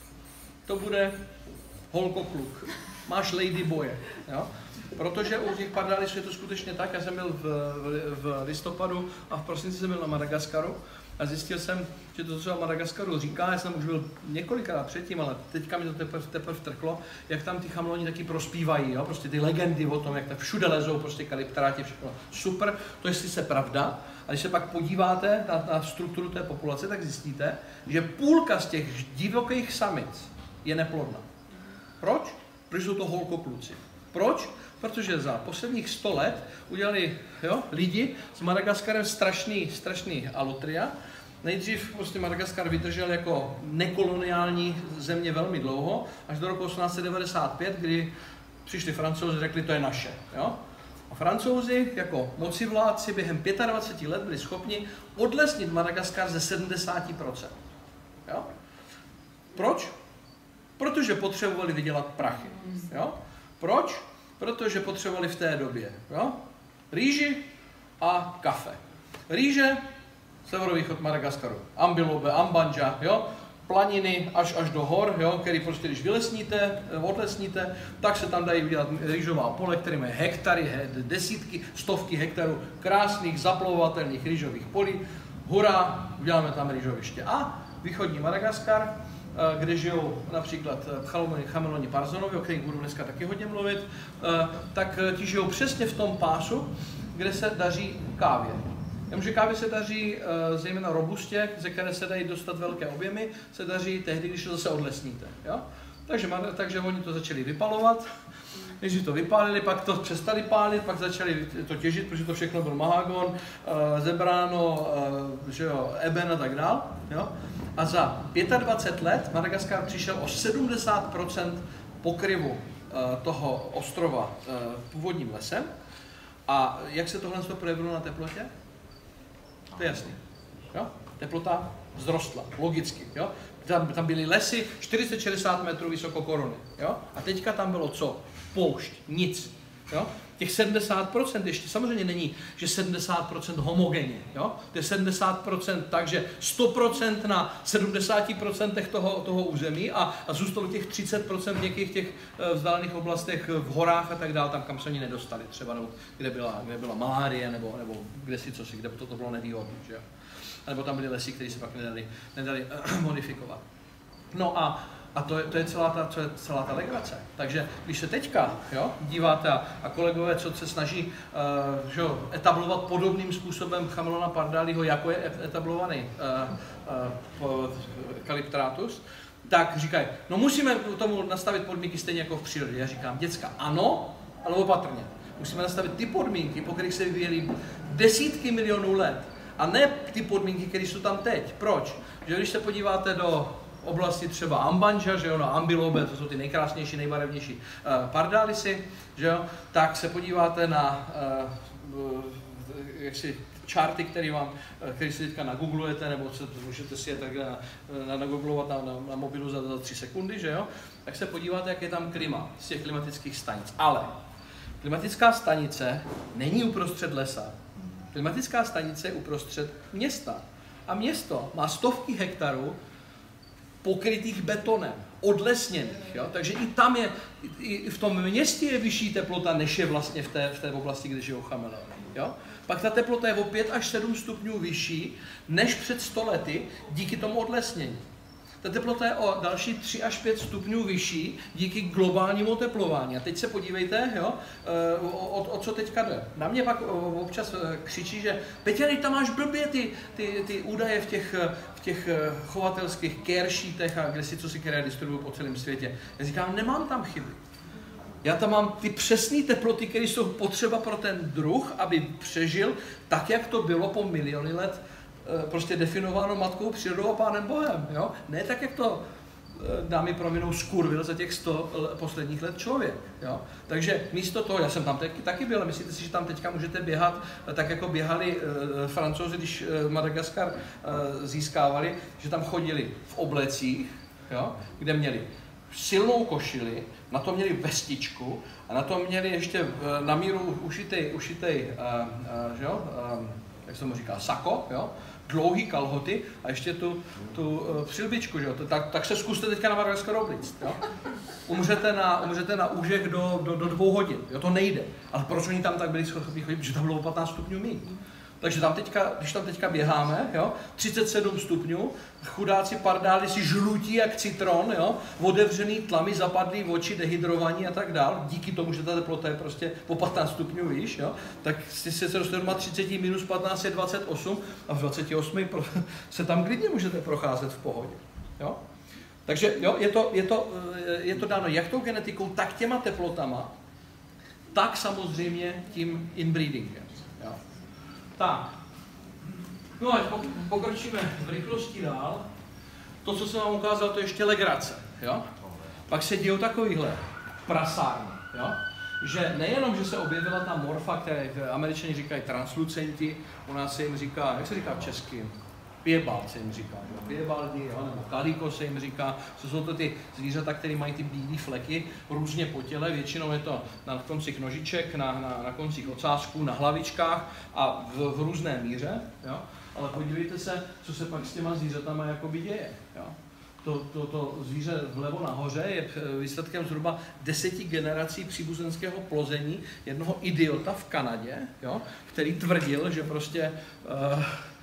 to bude holko-kluk. Máš ladyboye, jo? Protože u těch Pardálisů je to skutečně tak. Já jsem byl v, v, v listopadu a v prosinci jsem byl na Madagaskaru a zjistil jsem, že to, co o Madagaskaru říká, já jsem už byl několikrát předtím, ale teďka mi to teprve, teprve trklo, jak tam ty chamloni taky prospívají, jo? Prostě ty legendy o tom, jak tak všude lezou, prostě kaliptráti, všechno super, to je sice pravda, a když se pak podíváte na, na strukturu té populace, tak zjistíte, že půlka z těch divokých samic je neplodná. Proč? Protože jsou to holkokluci. Proč? Protože za posledních sto let udělali, jo, lidi s Madagaskarem strašný, strašný alotria. Nejdřív prostě Madagaskar vydržel jako nekoloniální země velmi dlouho, až do roku osmnáct set devadesát pět, kdy přišli Francouzi a řekli, to je naše. Jo? A Francouzi jako mocivládci během dvacet pět let byli schopni odlesnit Madagaskar ze sedmdesát procent. Jo? Proč? Protože potřebovali vydělat prachy. Jo? Proč? Protože potřebovali v té době, jo? Rýži a kafe. Rýže, severovýchod Madagaskaru, Ambilobe, Ambandža, jo? Planiny až, až do hor, jo? Který prostě, když vylesníte, odlesníte, tak se tam dají udělat rýžová pole, které mají hektary, desítky, stovky hektarů krásných, zaplavovatelných rýžových polí. Hurá, uděláme tam rýžoviště. A východní Madagaskar, kde žijou například chameloni parzonovi, o kterých budu dneska taky hodně mluvit, tak ti žijou přesně v tom pásu, kde se daří kávě. Jenomže kávě se daří zejména robustě, ze které se dají dostat velké objemy, se daří tehdy, když to zase odlesníte. Jo? Takže, takže oni to začali vypalovat, když to vypálili, pak to přestali pálit, pak začali to těžit, protože to všechno byl mahagon, zebráno, že jo, eben a tak dál. Jo? A za dvacet pět let Madagaskar přišel o sedmdesát procent pokryvu toho ostrova původním lesem. A jak se tohle projevilo na teplotě? To je jasný. Jo? Teplota vzrostla, logicky. Jo? Tam, tam byly lesy, čtyřicet šedesát metrů vysoko koruny. Jo? A teďka tam bylo co? Poušť, nic. Jo? Těch sedmdesát procent ještě samozřejmě není, že sedmdesát procent homogenně. Jo? To je sedmdesát procent tak, že sto procent na sedmdesáti procentech toho, toho území a, a zůstalo těch třicet procent v některých těch vzdálených oblastech v horách a tak dále, tam kam se oni nedostali, třeba nebo kde byla, kde byla malárie nebo, nebo kde si co si, kde to, to bylo nevýhodné. Že jo? A nebo tam byly lesy, které se pak nedali, nedali uh, modifikovat. No a A to je, to je celá ta, to je celá ta legrace. Takže když se teďka, jo, díváte a, a kolegové, co se snaží uh, že, etablovat podobným způsobem Chamelona pardáliho, jako je etablovaný uh, uh, Calyptratus, tak říkají, no musíme tomu nastavit podmínky stejně jako v přírodě. Já říkám, děcka, ano, ale opatrně. Musíme nastavit ty podmínky, po kterých se vyvíjely desítky milionů let. A ne ty podmínky, které jsou tam teď. Proč? Že když se podíváte do oblasti třeba Ambandža, že jo, no Ambilobe, to jsou ty nejkrásnější, nejbarevnější uh, pardálisy, že jo, tak se podíváte na uh, jak si čárty, které vám, který si teďka nagooglujete, nebo se, můžete si je takhle nagooglovat na, na, na mobilu za, za tři sekundy, že jo? Tak se podíváte, jak je tam klima z těch klimatických stanic. Ale klimatická stanice není uprostřed lesa. Klimatická stanice je uprostřed města. A město má stovky hektarů pokrytých betonem, odlesněných. Jo? Takže i tam je, i v tom městě je vyšší teplota, než je vlastně v té, v té oblasti, kde žijou chameleony. Jo? Pak ta teplota je o pět až sedm stupňů vyšší, než před sto lety, díky tomu odlesnění. Ta teplota je o další tři až pět stupňů vyšší díky globálnímu oteplování. A teď se podívejte, jo, o, o, o co teďka jde. Na mě pak občas křičí, že Peťa, tam máš blbě ty, ty, ty údaje v těch, v těch chovatelských care sheetech a kde si co si které distribuují po celém světě. Já říkám, nemám tam chyby. Já tam mám ty přesné teploty, které jsou potřeba pro ten druh, aby přežil tak, jak to bylo po miliony let prostě definováno matkou přírodou a pánem Bohem, jo? Ne tak, jak to dámy prominou skurvil za těch sto posledních let člověk, jo? Takže místo toho, já jsem tam taky, taky byl, myslíte si, že tam teďka můžete běhat tak, jako běhali e, Francouzi, když e, Madagaskar e, získávali, že tam chodili v oblecích, jo? Kde měli silnou košili, na to měli vestičku a na to měli ještě e, na míru ušitej, ušitej e, e, že jo? E, jak se tomu říká, sako, jo? Dlouhý kalhoty a ještě tu, tu uh, přilbičku, že jo? Tak, tak se zkuste teďka na Madagaskaru oblíct, jo? Umřete na, umřete na úžek do, do, do dvou hodin, jo? To nejde. Ale proč oni tam tak byli schopni chodit? Protože tam bylo patnáct stupňů míň. Takže tam teďka, když tam teďka běháme, jo? třicet sedm stupňů, chudáci pardáli si žlutí jak citron, jo? Otevřený tlamy, zapadlý oči, dehydrovaní a tak dál, díky tomu, že ta teplota je prostě po patnáct stupňů výš, jo? Tak si se dostane na třicet minus patnáct je dvacet osm a v dvacet osm se tam klidně můžete procházet v pohodě. Jo? Takže jo, je, to, je, to, je to dáno jak tou genetikou, tak těma teplotama, tak samozřejmě tím inbreedingem. Jo? Tak, no a pokročíme v rychlosti dál. To, co jsem vám ukázal, to je ještě legrace, jo? Pak se dějou takovýhle prasárny, jo? Že nejenom, že se objevila ta morfa, které Američani říkají translucenti, u nás se jim říká, jak se říká v česky? Piebald se jim říká, jo? Piebaldi, jo? Nebo kaliko se jim říká, co jsou to ty zvířata, které mají ty bílé fleky různě po těle, většinou je to na koncích nožiček, na, na, na koncích ocásků, na hlavičkách a v, v různé míře, jo? Ale podívejte se, co se pak s těma zvířatama jakoby děje, jo? To, to, to zvíře vlevo nahoře je výsledkem zhruba deseti generací příbuzenského plození jednoho idiota v Kanadě, jo? Který tvrdil, že prostě uh,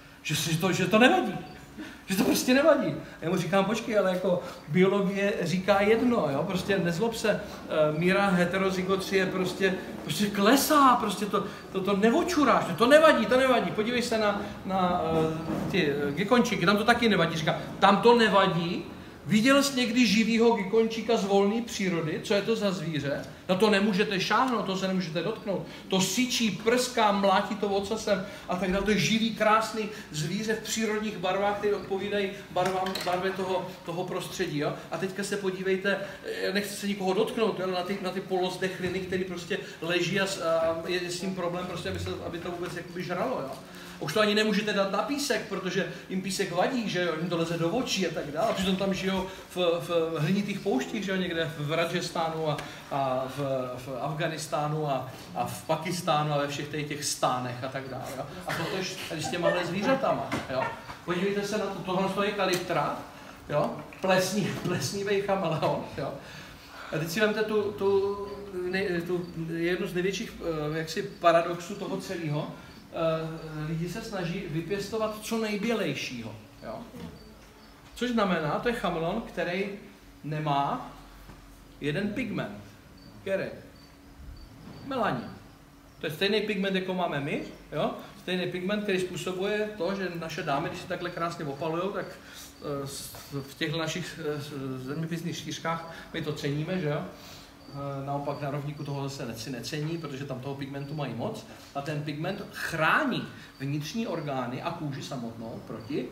Že to, že to nevadí. Že to prostě nevadí. Já mu říkám, počkej, ale jako biologie říká jedno, jo? Prostě nezlob se, uh, míra heterozygotři je prostě, prostě klesá, prostě to, to, to neočuráš, to nevadí, to nevadí. Podívej se na, na uh, ty gekončíky, tam to taky nevadí. Říká, tam to nevadí. Viděl jsi někdy živýho gekončíka z volné přírody? Co je to za zvíře? Na to nemůžete šáhnout, to se nemůžete dotknout. To syčí, prská, mlátí to ocasem a tak dále. To je živý, krásný zvíře v přírodních barvách, které odpovídají barvám, barvě toho, toho prostředí. Jo? A teďka se podívejte, nechci se nikoho dotknout, jo? Na, ty, na ty polozdechliny, které prostě leží a, a je s tím problém, prostě, aby, se, aby to vůbec jakoby žralo. Jo? Už to ani nemůžete dát na písek, protože jim písek vadí, že jo, jim to leze do očí a tak dále. A přitom tam žijou v, v hlinitých pouštích, že jo, někde v Radžestánu a, a v, v Afganistánu a, a v Pakistánu a ve všech těch stánech a tak dále. Jo. A totež s těmahle zvířatama. Jo. Podívejte se na to, tohle je kalyptra, jo, plesní, plesnivý chameleon. Jo. A teď si vemte tu, tu, ne, tu jednu z největších jaksi paradoxů toho celého. Uh, lidi se snaží vypěstovat co nejbělejšího. Jo? Což znamená, to je chameleon, který nemá jeden pigment. Který? Melanin. To je stejný pigment, jako máme my. Jo? Stejný pigment, který způsobuje to, že naše dámy, když si takhle krásně opalujou, tak uh, v těchto našich uh, zeměpisných šířkách my to ceníme, že jo? Naopak na rovníku toho zase necení, protože tam toho pigmentu mají moc. A ten pigment chrání vnitřní orgány a kůži samotnou proti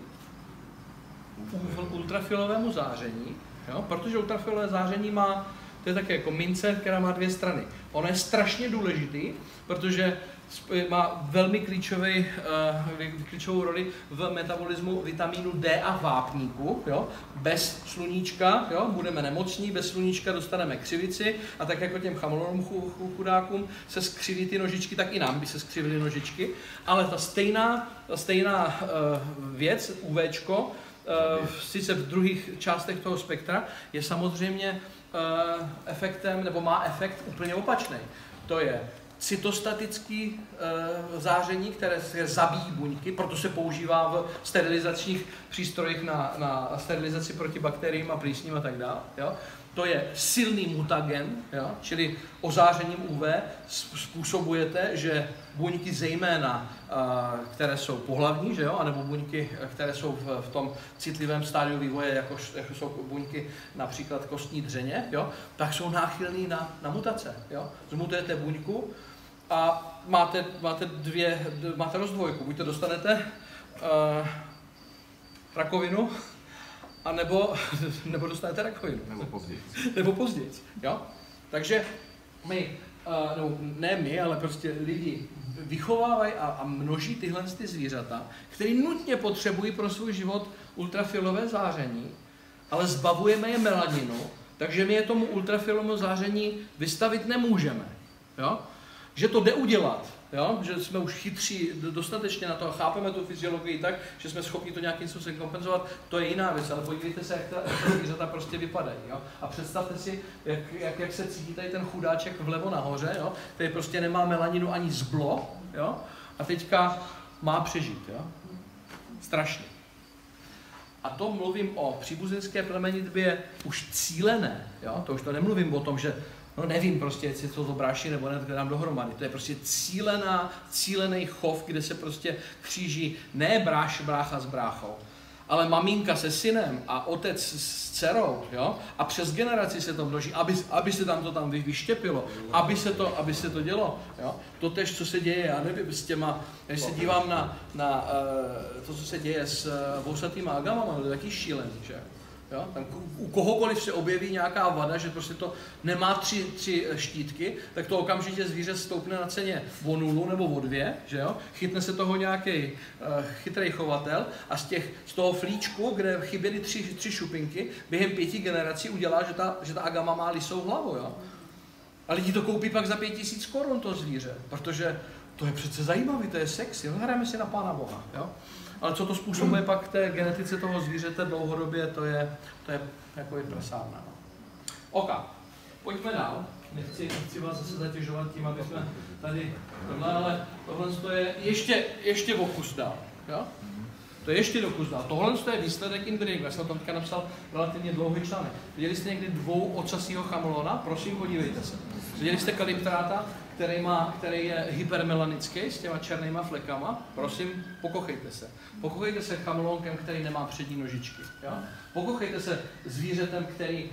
ultrafialovému záření. Jo? Protože ultrafialové záření má, to je také jako mince, která má dvě strany. Ono je strašně důležitý, protože má velmi klíčový, uh, klíčovou roli v metabolismu vitamínu D a vápníku. Jo? Bez sluníčka jo? budeme nemocní, bez sluníčka dostaneme křivici a tak jako těm chameleonům chudákům se skřiví ty nožičky, tak i nám by se skřivily nožičky. Ale ta stejná, ta stejná uh, věc, UVčko, uh, sice v druhých částech toho spektra, je samozřejmě uh, efektem, nebo má efekt úplně opačný. To je cytostatický e, záření, které se zabíjí buňky, proto se používá v sterilizačních přístrojích na, na sterilizaci proti bakteriím a plísním a tak dále. Jo? To je silný mutagen, jo? Čili ozářením U V způsobujete, že buňky zejména, e, které jsou pohlavní, že jo? Anebo buňky, které jsou v, v tom citlivém stádiu vývoje, jako, jako jsou buňky například kostní dřeně, jo? Tak jsou náchylný na, na mutace. Jo? Zmutujete buňku, a máte, máte dvě, máte rozdvojku. Buď to dostanete uh, rakovinu, anebo, nebo dostanete rakovinu. Nebo později. nebo později, jo? Takže my, uh, no, ne my, ale prostě lidi vychovávají a, a množí tyhle ty zvířata, které nutně potřebují pro svůj život ultrafialové záření, ale zbavujeme je melaninu, takže my je tomu ultrafialovému záření vystavit nemůžeme. Jo? Že to jde udělat, jo? Že jsme už chytří dostatečně na to a chápeme tu fyziologii tak, že jsme schopni to nějakým způsobem kompenzovat, to je jiná věc, ale podívejte se, jak ta, jak ta zvířata prostě vypadají. Jo? A představte si, jak, jak, jak se cítí tady ten chudáček vlevo nahoře, jo? Který prostě nemá melaninu ani zblo, jo? A teďka má přežít. Jo? Strašně. A to mluvím o příbuzenské plemenitbě už cílené, jo? To už to nemluvím o tom, že no nevím prostě, jestli to zobráší nebo ne, dám dohromady. To je prostě cílená, cílený chov, kde se prostě kříží ne bráš, brácha s bráchou, ale maminka se synem a otec s dcerou, jo? A přes generaci se to množí, aby, aby se tam to tam vyštěpilo, aby se to, aby se to dělo. Jo? To tež, co se děje, já nevím, s těma, když se dívám na, na uh, to, co se děje s uh, vousatýma agamama, to je taky šílený, že? Jo? Tam u kohokoliv se objeví nějaká vada, že prostě to nemá tři, tři štítky, tak to okamžitě zvíře stoupne na ceně o nulu nebo o dvě, že jo? Chytne se toho nějaký uh, chytrý chovatel a z, těch, z toho flíčku, kde chyběly tři, tři šupinky, během pěti generací udělá, že ta, že ta agama má lisou hlavu. Jo? A lidi to koupí pak za pět tisíc korun to zvíře, protože to je přece zajímavý, to je sexy, no, hrajeme si na Pána Boha. Jo? Ale co to způsobuje pak té genetice toho zvířete dlouhodobě, to je, to je jako je prasárna. No. OK, pojďme dál. Nechci, nechci vás zase zatěžovat tím, aby jsme tady tohle, ale tohle je ještě, ještě o kus dál. Jo? To je ještě do kus dál. Tohle je výsledek inbreedingu. Já jsem tam teďka napsal relativně dlouhý článek. Viděli jste někdy dvou ocasího chameleona? Prosím, podívejte se. Viděli jste kaliptráta, který, má, který je hypermelanický s těma černýma flekama? Prosím, pokochejte se. Pokochejte se chameleonkem, který nemá přední nožičky. Jo? Pokochejte se zvířetem, který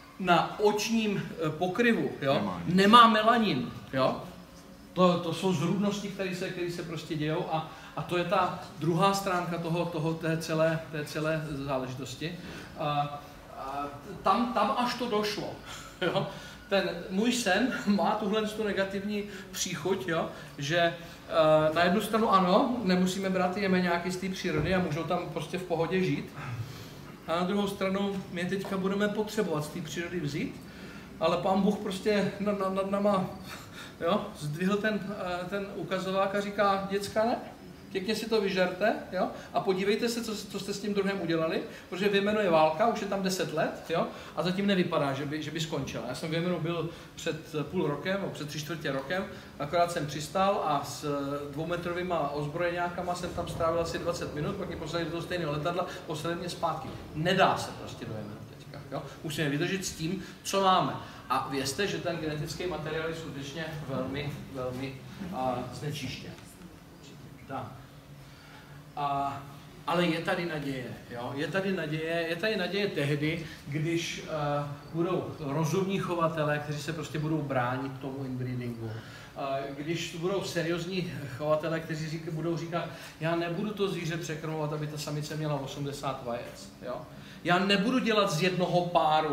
na očním pokryvu jo? Nemá, nemá melanin. Jo? To, to jsou zrůdnosti, které se, které se prostě dějou a, a to je ta druhá stránka toho, toho té, celé, té celé záležitosti. A, a tam, tam až to došlo. Jo? Ten můj sen má tuhle tu negativní příchuť, jo? Že uh, na jednu stranu ano, nemusíme brát ty jemeňáky z té přírody a můžou tam prostě v pohodě žít. A na druhou stranu my teďka budeme potřebovat z té přírody vzít, ale Pán Bůh prostě nad, nad, nad náma jo, zdvihl ten, ten ukazovák a říká, děcka ne, pěkně si to vyžerte, jo, a podívejte se, co, co jste s tím druhem udělali, protože v Jemenu je válka, už je tam deset let, jo, a zatím nevypadá, že by, že by skončila. Já jsem v Jemenu byl před půl rokem, nebo před tři čtvrtě rokem, akorát jsem přistál a s dvoumetrovýma ozbrojeňákama jsem tam strávil asi dvacet minut, pak mě poslali do toho stejného letadla, poslali mě zpátky. Nedá se prostě do Jemenu teďka, jo, musíme vydržet s tím, co máme. A vězte, že ten genetický materiál je skutečně velmi, velmi a, znečištěn. Tak. A, ale je tady naděje, jo? Je tady naděje, je tady naděje tehdy, když uh, budou rozumní chovatelé, kteří se prostě budou bránit tomu inbreedingu. Uh, když budou seriózní chovatelé, kteří řík, budou říkat, já nebudu to zvíře překrmovat, aby ta samice měla osmdesát vajec. Jo? Já nebudu dělat z jednoho páru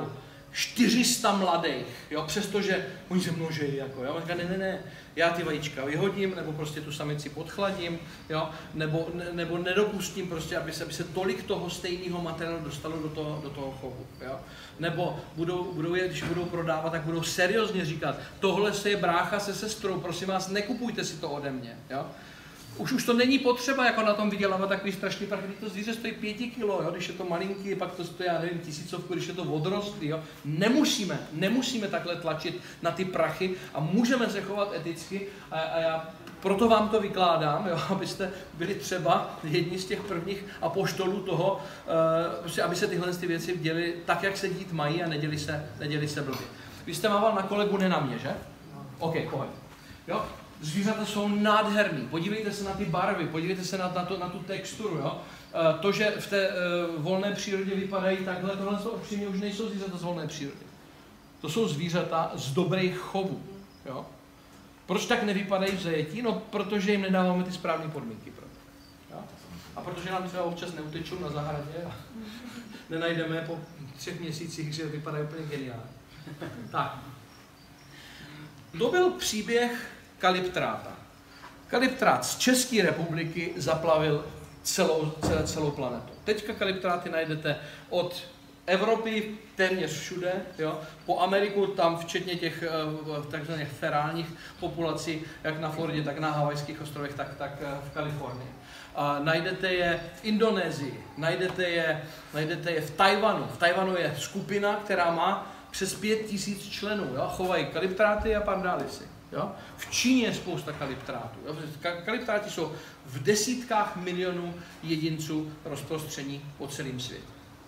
čtyři sta mladých, jo, přestože oni se množejí, jako, jo, říká, ne, ne, ne, já ty vajíčka vyhodím, nebo prostě tu samici podchladím, jo, nebo, ne, nebo nedopustím prostě, aby se, aby se tolik toho stejného materiálu dostalo do toho, do toho chovu, jo. Nebo budou, budou je, když budou prodávat, tak budou seriózně říkat, tohle se je brácha se sestrou, prosím vás, nekupujte si to ode mě, jo. Už, už to není potřeba jako na tom vydělávat takový strašný prach, když to zvíře stojí pěti kilo, jo? Když je to malinký, pak to stojí, já nevím, tisícovku, když je to odrostlý, jo? Nemusíme, nemusíme takhle tlačit na ty prachy a můžeme se chovat eticky a, a já proto vám to vykládám, jo? Abyste byli třeba jedni z těch prvních apoštolů toho, uh, prostě, aby se tyhle ty věci děly tak, jak se dít mají a neděli se, neděli se blbě. Vy jste mával na kolegu, ne na mě, že? OK, pojď. Jo? Zvířata jsou nádherný, podívejte se na ty barvy, podívejte se na, na, to, na tu texturu, jo. To, že v té uh, volné přírodě vypadají takhle, tohle jsou upřímně už nejsou zvířata z volné přírody. To jsou zvířata z dobrých chovů, jo. Proč tak nevypadají v zajetí? No, protože jim nedáváme ty správné podmínky pro to, jo? A protože nám třeba občas neutečou na zahradě a nenajdeme po třech měsících, že vypadají úplně geniálně. Tak. To byl příběh Kalyptráta. Kalyptrát z České republiky zaplavil celou, celou, celou planetu. Teďka kalyptráty najdete od Evropy téměř všude, jo, po Ameriku, tam včetně těch takzvaných ferálních populací, jak na Floridě, tak na Havajských ostrovech, tak, tak v Kalifornii. A najdete je v Indonésii, najdete je, najdete je v Tajvanu. V Tajvanu je skupina, která má přes pět tisíc členů, jo, chovají kalyptráty a pardalisy. Jo? V Číně je spousta kalyptrátů. Jo? Kalyptráti jsou v desítkách milionů jedinců rozprostření po celém světě.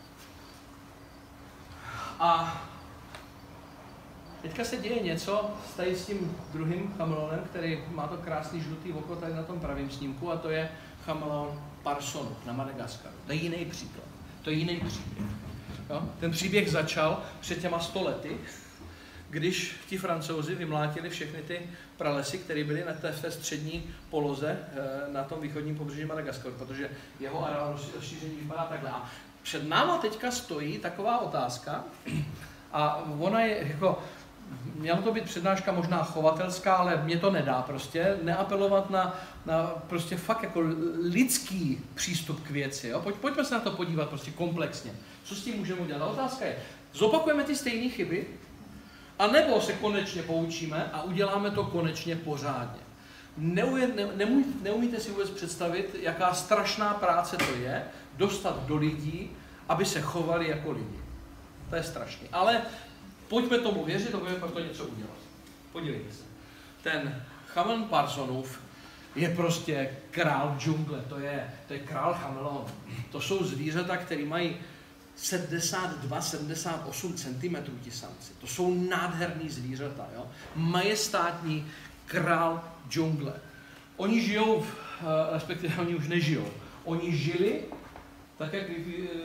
A teďka se děje něco tady s tím druhým chameleonem, který má to krásný žlutý oko tady na tom pravém snímku, a to je chameleon Parsonu na Madagaskaru. To je jiný příklad. To je jiný příběh. Jo? Ten příběh začal před těma sto lety, když ti Francouzi vymlátili všechny ty pralesy, které byly na té, té střední poloze na tom východním pobřeží Madagaskaru, protože jeho areál rozšíření vypadá takhle. A před náma teďka stojí taková otázka a ona je jako, měla to být přednáška možná chovatelská, ale mě to nedá prostě, neapelovat na, na prostě fakt jako lidský přístup k věci. Jo? Pojď, pojďme se na to podívat prostě komplexně. Co s tím můžeme udělat? Otázka je, zopakujeme ty stejné chyby, a nebo se konečně poučíme a uděláme to konečně pořádně. Neuje, ne, nemů, neumíte si vůbec představit, jaká strašná práce to je, dostat do lidí, aby se chovali jako lidi. To je strašný. Ale pojďme tomu věřit a budeme proto něco udělat. Podívejte se. Ten chameleon Parsonův je prostě král džungle, to je, to je král chameleon. To jsou zvířata, které mají sedmdesát dva sedmdesát osm centimetrů ti samci. To jsou nádherný zvířata, jo? Majestátní král džungle. Oni žijou, respektive oni už nežijou. Oni žili, tak jak,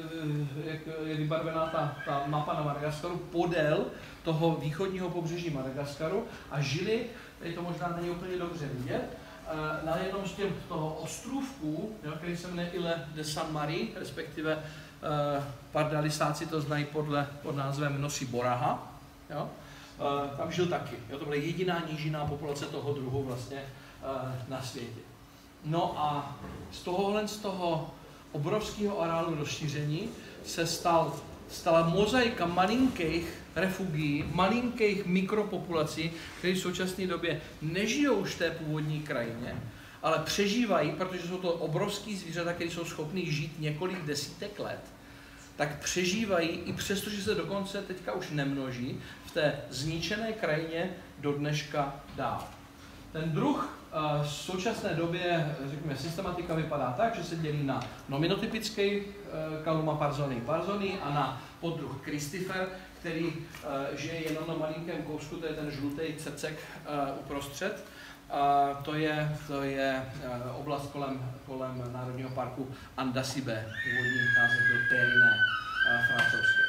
jak je vybarvená ta, ta mapa na Madagaskaru, podél toho východního pobřeží Madagaskaru a žili, tady to možná není úplně dobře vidět, na jednom z těch toho ostrůvků, který se jmenuje Ile de San Marie, respektive Uh, pardalisáci to znají podle, pod názvem Nosy Boraha, jo? Uh, tam žil taky. Jo? To byla jediná nížiná populace toho druhu vlastně uh, na světě. No a z tohohle, z toho obrovského areálu rozšíření se stal, stala mozaika malinkých refugií, malinkých mikropopulací, které v současné době nežijou už v té původní krajině, ale přežívají, protože jsou to obrovský zvířata, které jsou schopné žít několik desítek let, tak přežívají i přesto, že se dokonce teďka už nemnoží, v té zničené krajině do dneška dál. Ten druh v současné době, řekněme, systematika vypadá tak, že se dělí na nominotypický Kaluma parsoni parsoni a na poddruh Christopher, který žije jenom na malinkém kousku, to je ten žlutý cecek uprostřed. A to je, to je oblast kolem, kolem Národního parku Andasibe, původní název byl Terriné francouzské.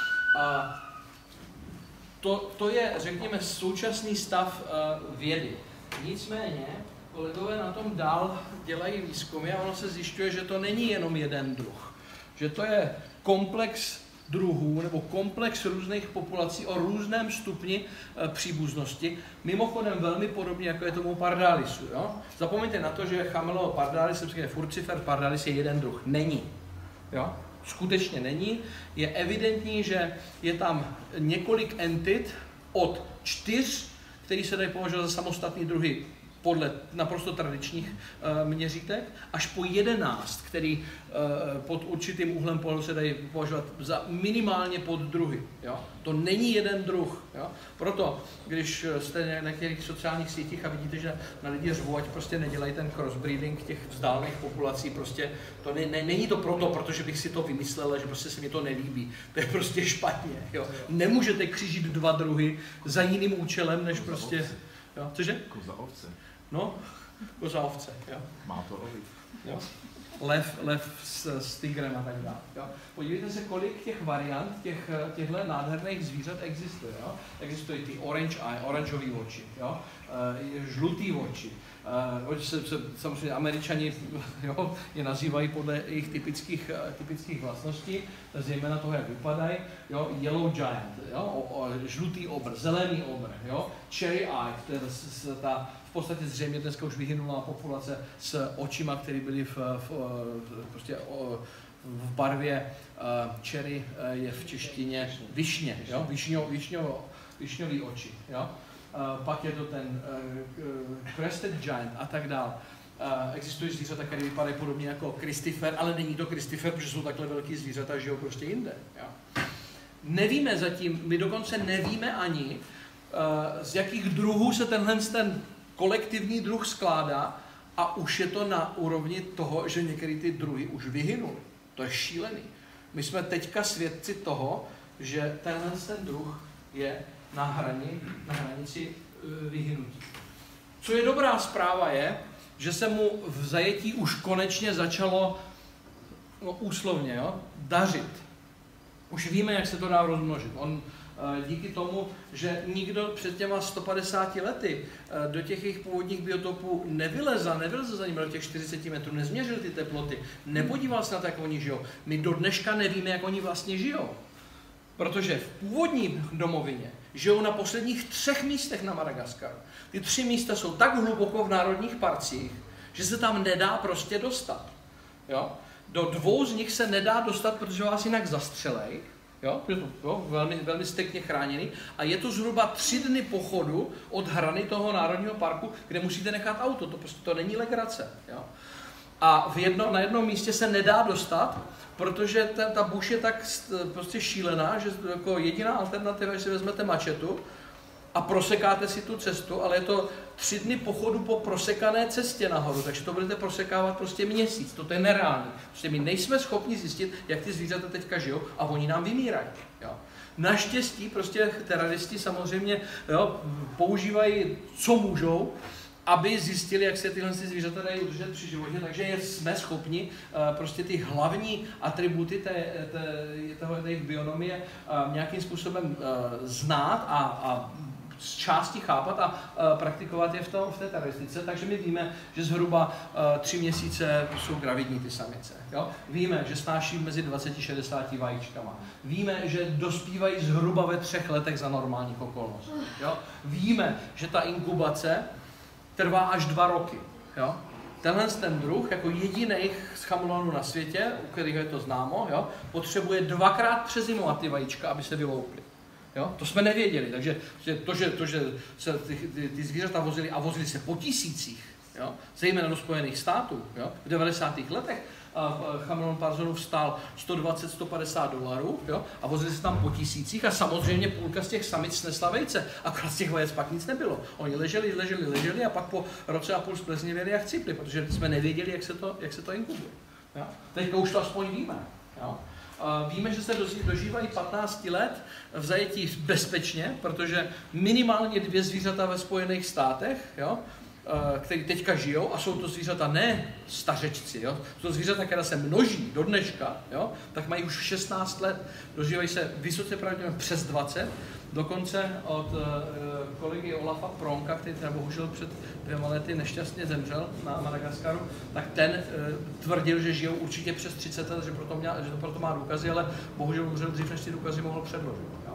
A to, to je, řekněme, současný stav vědy. Nicméně, kolegové na tom dál dělají výzkumy a ono se zjišťuje, že to není jenom jeden druh. Že to je komplex druhů nebo komplex různých populací o různém stupni e, příbuznosti, mimochodem velmi podobně, jako je tomu u Pardalisu. Jo? Zapomeňte na to, že Chameleon pardalis, Furcifer pardalis je jeden druh. Není. Jo? Skutečně není. Je evidentní, že je tam několik entit od čtyř, který se dají považovat za samostatný druhy podle naprosto tradičních uh, měřítek, až po jedenáct, který uh, pod určitým úhlem pohledu se dají považovat za minimálně poddruhy. Jo? To není jeden druh. Jo? Proto, když jste na některých sociálních sítích a vidíte, že na lidi řvu, ať prostě nedělají ten crossbreeding těch vzdálených populací, prostě to ne, ne, není to proto, protože bych si to vymyslel, že prostě se mi to nelíbí. To je prostě špatně. Jo? Nemůžete křížit dva druhy za jiným účelem, než prostě... Jo? Cože? Koza ovce. No, koza ovce, jo. Má to rohy. Jo. Lev, lev s, s tigrem a tak dále. Jo. Podívejte se, kolik těch variant těch, těchto nádherných zvířat existuje. Jo. Existují ty orange eye, oranžový oči, jo. E, žlutý oči. E, se, se, samozřejmě Američani jo, je nazývají podle jejich typických, typických vlastností, zejména toho, jak vypadají. Jo. Yellow giant, jo. O, o, žlutý obr, zelený obr, jo. Cherry eye, to je ta v podstatě zřejmě dneska už vyhynula populace s očima, které byly v, v, v, prostě, v barvě uh, cherry, uh, je v češtině višně, jo? Višňo, višňo, višňový oči. Jo? Uh, pak je to ten uh, crested giant a tak dále. Uh, existují zvířata, které vypadají podobně jako Christopher, ale není to Christopher, protože jsou takhle velký zvířata a žijou prostě jinde. Jo? Nevíme zatím, my dokonce nevíme ani, uh, z jakých druhů se tenhle ten kolektivní druh skládá a už je to na úrovni toho, že některé ty druhy už vyhynuly. To je šílený. My jsme teďka svědci toho, že tenhle ten druh je na, hrani, na hranici vyhynutí. Co je dobrá zpráva je, že se mu v zajetí už konečně začalo, no úslovně, jo, dařit. Už víme, jak se to dá rozmnožit. On díky tomu, že nikdo před těma sto padesáti lety do těch jejich původních biotopů nevylezl, nevylezl za nimi do těch čtyřiceti metrů, nezměřil ty teploty, nepodíval se na to, jak oni žijou. My do dneška nevíme, jak oni vlastně žijou. Protože v původní domovině žijou na posledních třech místech na Madagaskaru. Ty tři místa jsou tak hluboko v národních parcích, že se tam nedá prostě dostat. Jo? Do dvou z nich se nedá dostat, protože vás jinak zastřelej. Jo, je to jo, velmi, velmi striktně chráněný a je to zhruba tři dny pochodu od hrany toho národního parku, kde musíte nechat auto, to prostě to není legrace. Jo. A v jedno, na jednom místě se nedá dostat, protože ten, ta buš je tak prostě šílená, že jako jediná alternativa je, že si vezmete mačetu a prosekáte si tu cestu, ale je to tři dny pochodu po prosekané cestě nahoru, takže to budete prosekávat prostě měsíc, to je nereálné. Prostě my nejsme schopni zjistit, jak ty zvířata teďka žijou a oni nám vymírají. Jo. Naštěstí prostě teroristi samozřejmě jo, používají, co můžou, aby zjistili, jak se tyhle zvířata dají udržet při životě, takže jsme schopni uh, prostě ty hlavní atributy té, té, té jejich bionomie uh, nějakým způsobem uh, znát a, a z části chápat a uh, praktikovat je v, tom, v té teroristice, takže my víme, že zhruba uh, tři měsíce jsou gravidní ty samice. Jo? Víme, že snáší mezi dvaceti a šedesáti vajíčkama. Víme, že dospívají zhruba ve třech letech za normálních okolností. Jo? Víme, že ta inkubace trvá až dva roky. Jo? Tenhle ten druh, jako jediný z chameleonů na světě, u kterého je to známo, jo, potřebuje dvakrát přezimovat ty vajíčka, aby se vylouply. Jo? To jsme nevěděli, takže to, že, to, že se ty, ty, ty zvířata vozily a vozily se po tisících, jo? Zejména do Spojených států, jo? V devadesátých letech, chameleon Parzonův stál sto dvacet až sto padesát dolarů, jo? A vozili se tam po tisících a samozřejmě půlka z těch samic snesla vejce, akorát z těch vajec pak nic nebylo. Oni leželi, leželi, leželi a pak po roce a půl spleznivěli a chcípli, protože jsme nevěděli, jak se to, jak se to inkubuje. Jo? Teďka už to aspoň víme. Jo? Víme, že se dožívají patnáct let v zajetí bezpečně, protože minimálně dvě zvířata ve Spojených státech, jo, který teďka žijou, a jsou to zvířata ne stařečci, jo, jsou to zvířata, která se množí do dneška, jo, tak mají už šestnáct let, dožívají se vysoce pravděpodobně přes dvacet, dokonce od uh, kolegy Olafa Pronka, který teda bohužel před dvěma lety nešťastně zemřel na Madagaskaru, tak ten uh, tvrdil, že žijou určitě přes třicet let, že proto, měl, že to proto má důkazy, ale bohužel umřel dřív, než ty důkazy mohl předložit. Jo?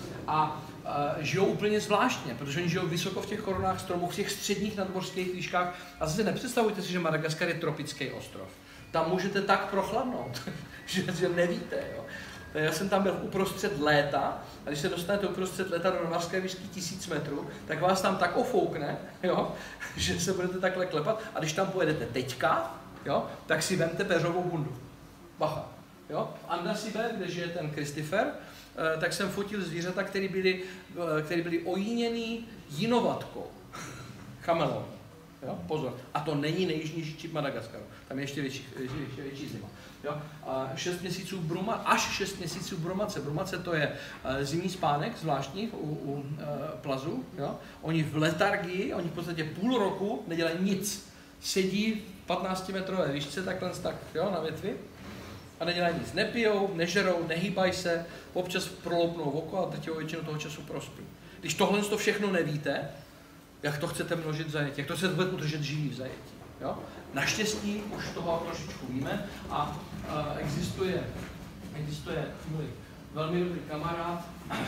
A uh, žijou úplně zvláštně, protože oni žijou vysoko v těch korunách stromů, v těch středních nadmořských výškách. A zase nepředstavujte si, že Madagaskar je tropický ostrov. Tam můžete tak prochladnout, že, že nevíte. Jo? Já jsem tam byl uprostřed léta, a když se dostanete uprostřed léta do nadmořské výšky tisíc metrů, tak vás tam tak ofoukne, jo, že se budete takhle klepat. A když tam pojedete teďka, jo, tak si vemte peřovou bundu. Bacha. Jo. V Andasibe, kde žije ten Christopher, tak jsem fotil zvířata, které byly, které byly ojíněný jinovatkou. Chameleon. Jo? Pozor. A to není nejjižnější čip Madagaskaru. Tam je ještě větší, ještě větší zima. Jo? A šest měsíců bruma, až šest měsíců brumace. Brumace to je uh, zimní spánek zvláštní u, u uh, plazu. Jo? Oni v letargii, oni v podstatě půl roku nedělají nic. Sedí v patnáctimetrové výšce, takhle tak, jo, na větvi a nedělají nic. Nepijou, nežerou, nehýbají se, občas proloupnou oko a drtivou většinu toho času prospí. Když tohle to všechno nevíte, jak to chcete množit v zajetí, jak to chcete vůbec udržet živý v zajetí. Jo? Naštěstí už toho trošičku víme a, a existuje, existuje můj velmi dobrý kamarád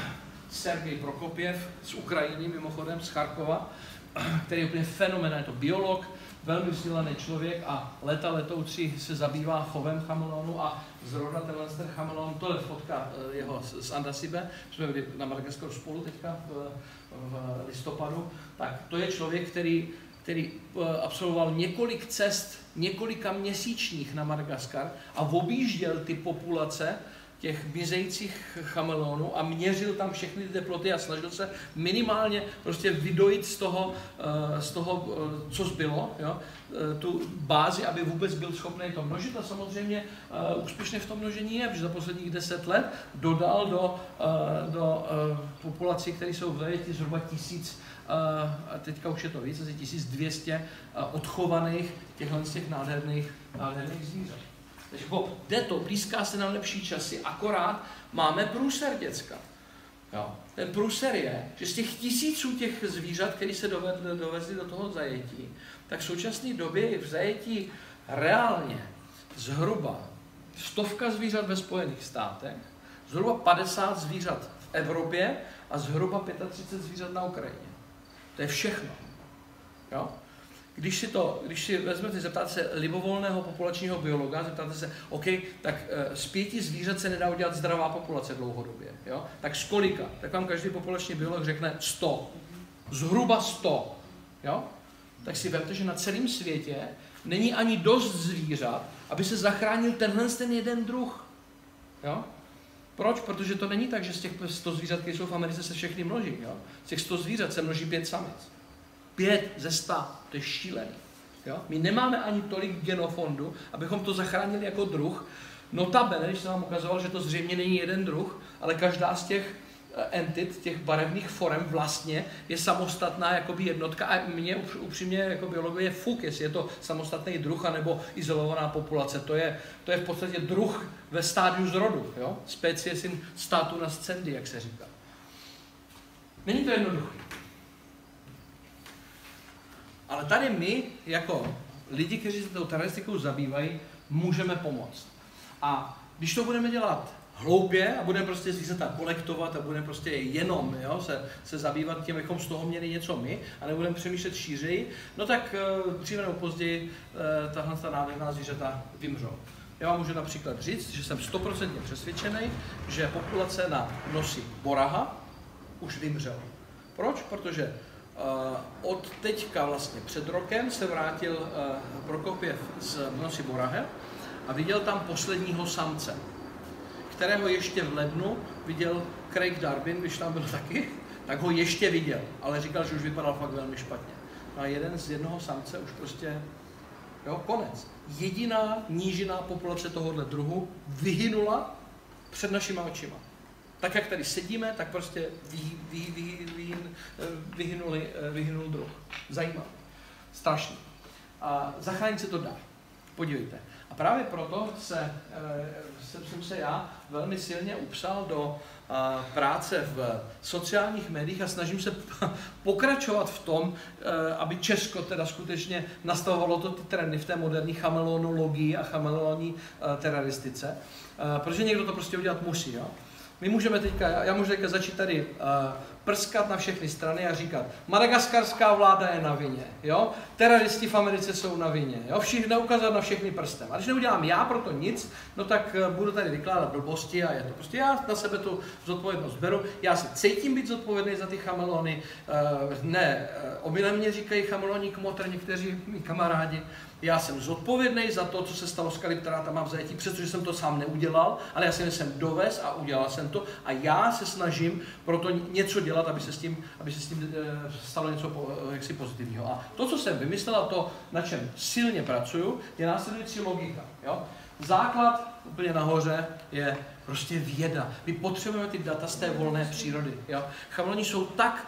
Sergej Prokopěv z Ukrajiny, mimochodem z Charkova, který je úplně fenomenální, je to biolog, velmi vzdělaný člověk a leta letoucí se zabývá chovem chameleonu a zrovna tenhle ten chameleon, tohle fotka jeho z Andasibe, jsme byli na Madagaskaru spolu teďka v, v listopadu, tak to je člověk, který, který absolvoval několik cest, několika měsíčních na Madagaskar a objížděl ty populace těch mizejících chameleonů a měřil tam všechny ty teploty a snažil se minimálně prostě vydojit z toho, z toho co zbylo, jo, tu bázi, aby vůbec byl schopný to množit a samozřejmě úspěšně v tom množení je, protože za posledních deset let dodal do, do populací, které jsou v zajetí zhruba tisíc, a teďka už je to víc, asi tisíc dvě stě odchovaných těchto z těch nádherných, nádherných zvířat. Takže jde to, blízká se na lepší časy, akorát máme průser, děcka. Jo. Ten průser je, že z těch tisíců těch zvířat, které se dovedli, dovezli do toho zajetí, tak v současné době je v zajetí reálně zhruba stovka zvířat ve Spojených státech, zhruba padesát zvířat v Evropě a zhruba třicet pět zvířat na Ukrajině. To je všechno. Jo? Když si to, když si vezmete, zeptáte se libovolného populačního biologa, zeptáte se, OK, tak z pěti zvířat se nedá udělat zdravá populace dlouhodobě, jo? Tak z kolika? Tak vám každý populační biolog řekne sto. Zhruba sto. Jo? Tak si vemte, že na celém světě není ani dost zvířat, aby se zachránil tenhle ten jeden druh. Jo? Proč? Protože to není tak, že z těch sto zvířat, které jsou v Americe, se všechny množí. Jo? Z těch sto zvířat se množí pět samic. Pět ze sta, to je šílený. Jo? My nemáme ani tolik genofondu, abychom to zachránili jako druh. Notabene, když jsem vám ukazoval, že to zřejmě není jeden druh, ale každá z těch entit, těch barevných forem vlastně je samostatná jakoby jednotka a mně upřímně jako biologie je fuk, jestli je to samostatný druh nebo izolovaná populace. To je, to je v podstatě druh ve stádiu zrodu. Jo? Species in statu nascendi, jak se říká. Není to jednoduché. Ale tady my, jako lidi, kteří se tou teroristikou zabývají, můžeme pomoct. A když to budeme dělat hloupě a budeme prostě zvířata kolektovat a budeme prostě jenom jo, se, se zabývat tím, abychom z toho měli něco my a nebudeme přemýšlet šířeji, no tak uh, dříve nebo později uh, tahle ta nádherná zvířata vymřou. Já vám můžu například říct, že jsem stoprocentně přesvědčený, že populace na nosi boraha už vymřela. Proč? Protože Uh, od teďka vlastně před rokem se vrátil uh, Prokopěv z nosy borahe a viděl tam posledního samce, kterého ještě v lednu viděl Craig Darwin, když tam byl taky, tak ho ještě viděl, ale říkal, že už vypadal fakt velmi špatně. No a jeden z jednoho samce už prostě, jo, konec. Jediná nížiná populace tohohle druhu vyhynula před našima očima. Tak, jak tady sedíme, tak prostě vy, vy, vy, vy, vyhynuli, vyhynul druh. Zajímavé. Strašný. A zachránit se to dá. Podívejte. A právě proto se, jsem se já velmi silně upsal do práce v sociálních médiích a snažím se pokračovat v tom, aby Česko teda skutečně nastavovalo to ty trendy v té moderní chameleonologii a chameleonní teroristice, protože někdo to prostě udělat musí. Jo? My můžeme teďka, já můžu teďka začít tady prskat na všechny strany a říkat, madagaskarská vláda je na vině, jo? Teroristi v Americe jsou na vině, jo? Všichni ukázat na všechny prstem. A když neudělám já pro to nic, no tak budu tady vykládat blbosti a je to prostě já na sebe tu zodpovědnost beru. Já se cítím být zodpovědný za ty chameleony, ne, omylem mě říkají chameleoní kmotr někteří mý kamarádi. Já jsem zodpovědný za to, co se stalo s kaliptrátama v zajetí, přestože jsem to sám neudělal, ale já jsem jsem dovez a udělal jsem to a já se snažím pro to něco dělat, aby se s tím, aby se s tím stalo něco jaksi pozitivního. A to, co jsem vymyslel a to, na čem silně pracuju, je následující logika. Jo? Základ úplně nahoře je prostě věda. My potřebujeme ty data z té volné přírody. Jo? Chameleoni jsou tak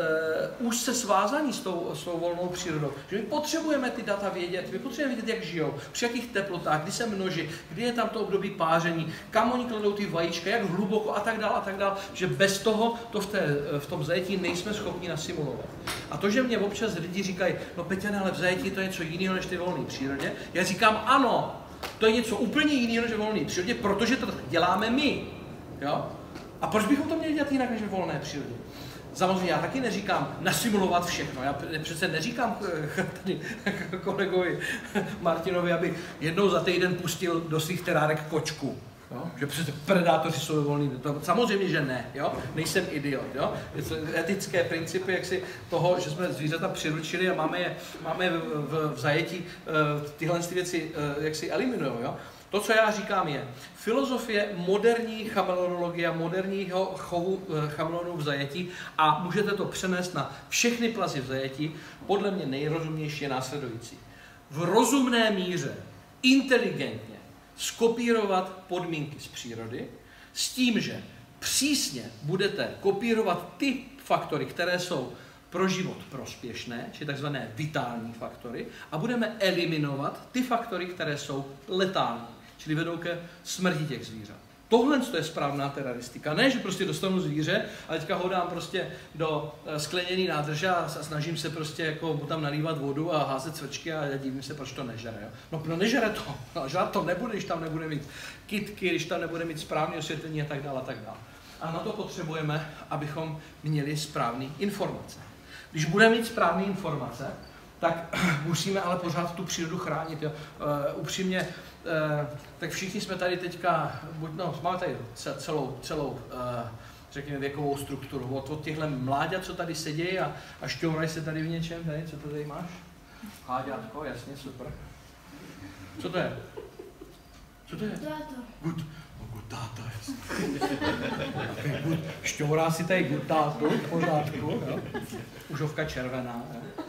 Uh, úzce svázaní s tou, s tou volnou přírodou, že my potřebujeme ty data vědět, my potřebujeme vědět, jak žijou, při jakých teplotách, kdy se množí, kdy je tam to období páření, kam oni kladou ty vajíčka, jak hluboko a tak dále a tak dále, že bez toho to v, té, v tom zajetí nejsme schopni nasimulovat. A to, že mě občas lidi říkají, no Peťane, ale v zajetí to je něco jiného než ty volné přírodě, já říkám ano, to je něco úplně jiného než v volné přírodě, protože to děláme my. Jo? A proč bychom to měli dělat jinak než v volné přírodě? Samozřejmě já taky neříkám nasimulovat všechno. Já přece neříkám tady kolegovi Martinovi, aby jednou za týden pustil do svých terárek kočku. Jo? Že přece predátoři jsou volní. To, samozřejmě, že ne. Jo? Nejsem idiot. Jo? Etické principy jak si toho, že jsme zvířata přiručili a máme je, máme v, v, v zajetí tyhle věci jak si eliminují. Jo? To, co já říkám, je filozofie moderní chameleonologie, moderního chovu chameleonů v zajetí a můžete to přenést na všechny plazy v zajetí. Podle mě nejrozumnější je následující. V rozumné míře, inteligentně skopírovat podmínky z přírody s tím, že přísně budete kopírovat ty faktory, které jsou pro život prospěšné, či takzvané vitální faktory, a budeme eliminovat ty faktory, které jsou letální, čili vedou ke smrti těch zvířat. Tohle je správná teroristika. Ne, že prostě dostanu zvíře a teďka ho dám prostě do skleněný nádrže a snažím se prostě jako mu tam nalívat vodu a házet cvrčky a divím se, proč to nežere. Jo? No, no nežere to. No, žrát to nebude, když tam nebude mít kytky, když tam nebude mít správné osvětlení a tak dále a tak dále. A na to potřebujeme, abychom měli správné informace. Když budeme mít správné informace, tak musíme ale pořád tu přírodu chránit. Jo. Uh, upřímně, uh, tak všichni jsme tady teďka, buď, no, máme tady celou, celou uh, řekněme, věkovou strukturu. Od, od těchto mláďat, co tady sedí a, a šťourají se tady v něčem. Tady, co to tady máš? Háďátko, jasně, super. Co to je? Co to je? Good. Gutáto, jasně. Okay, good. Šťourá si tady gutátu, v pořádku, jo? Užovka červená.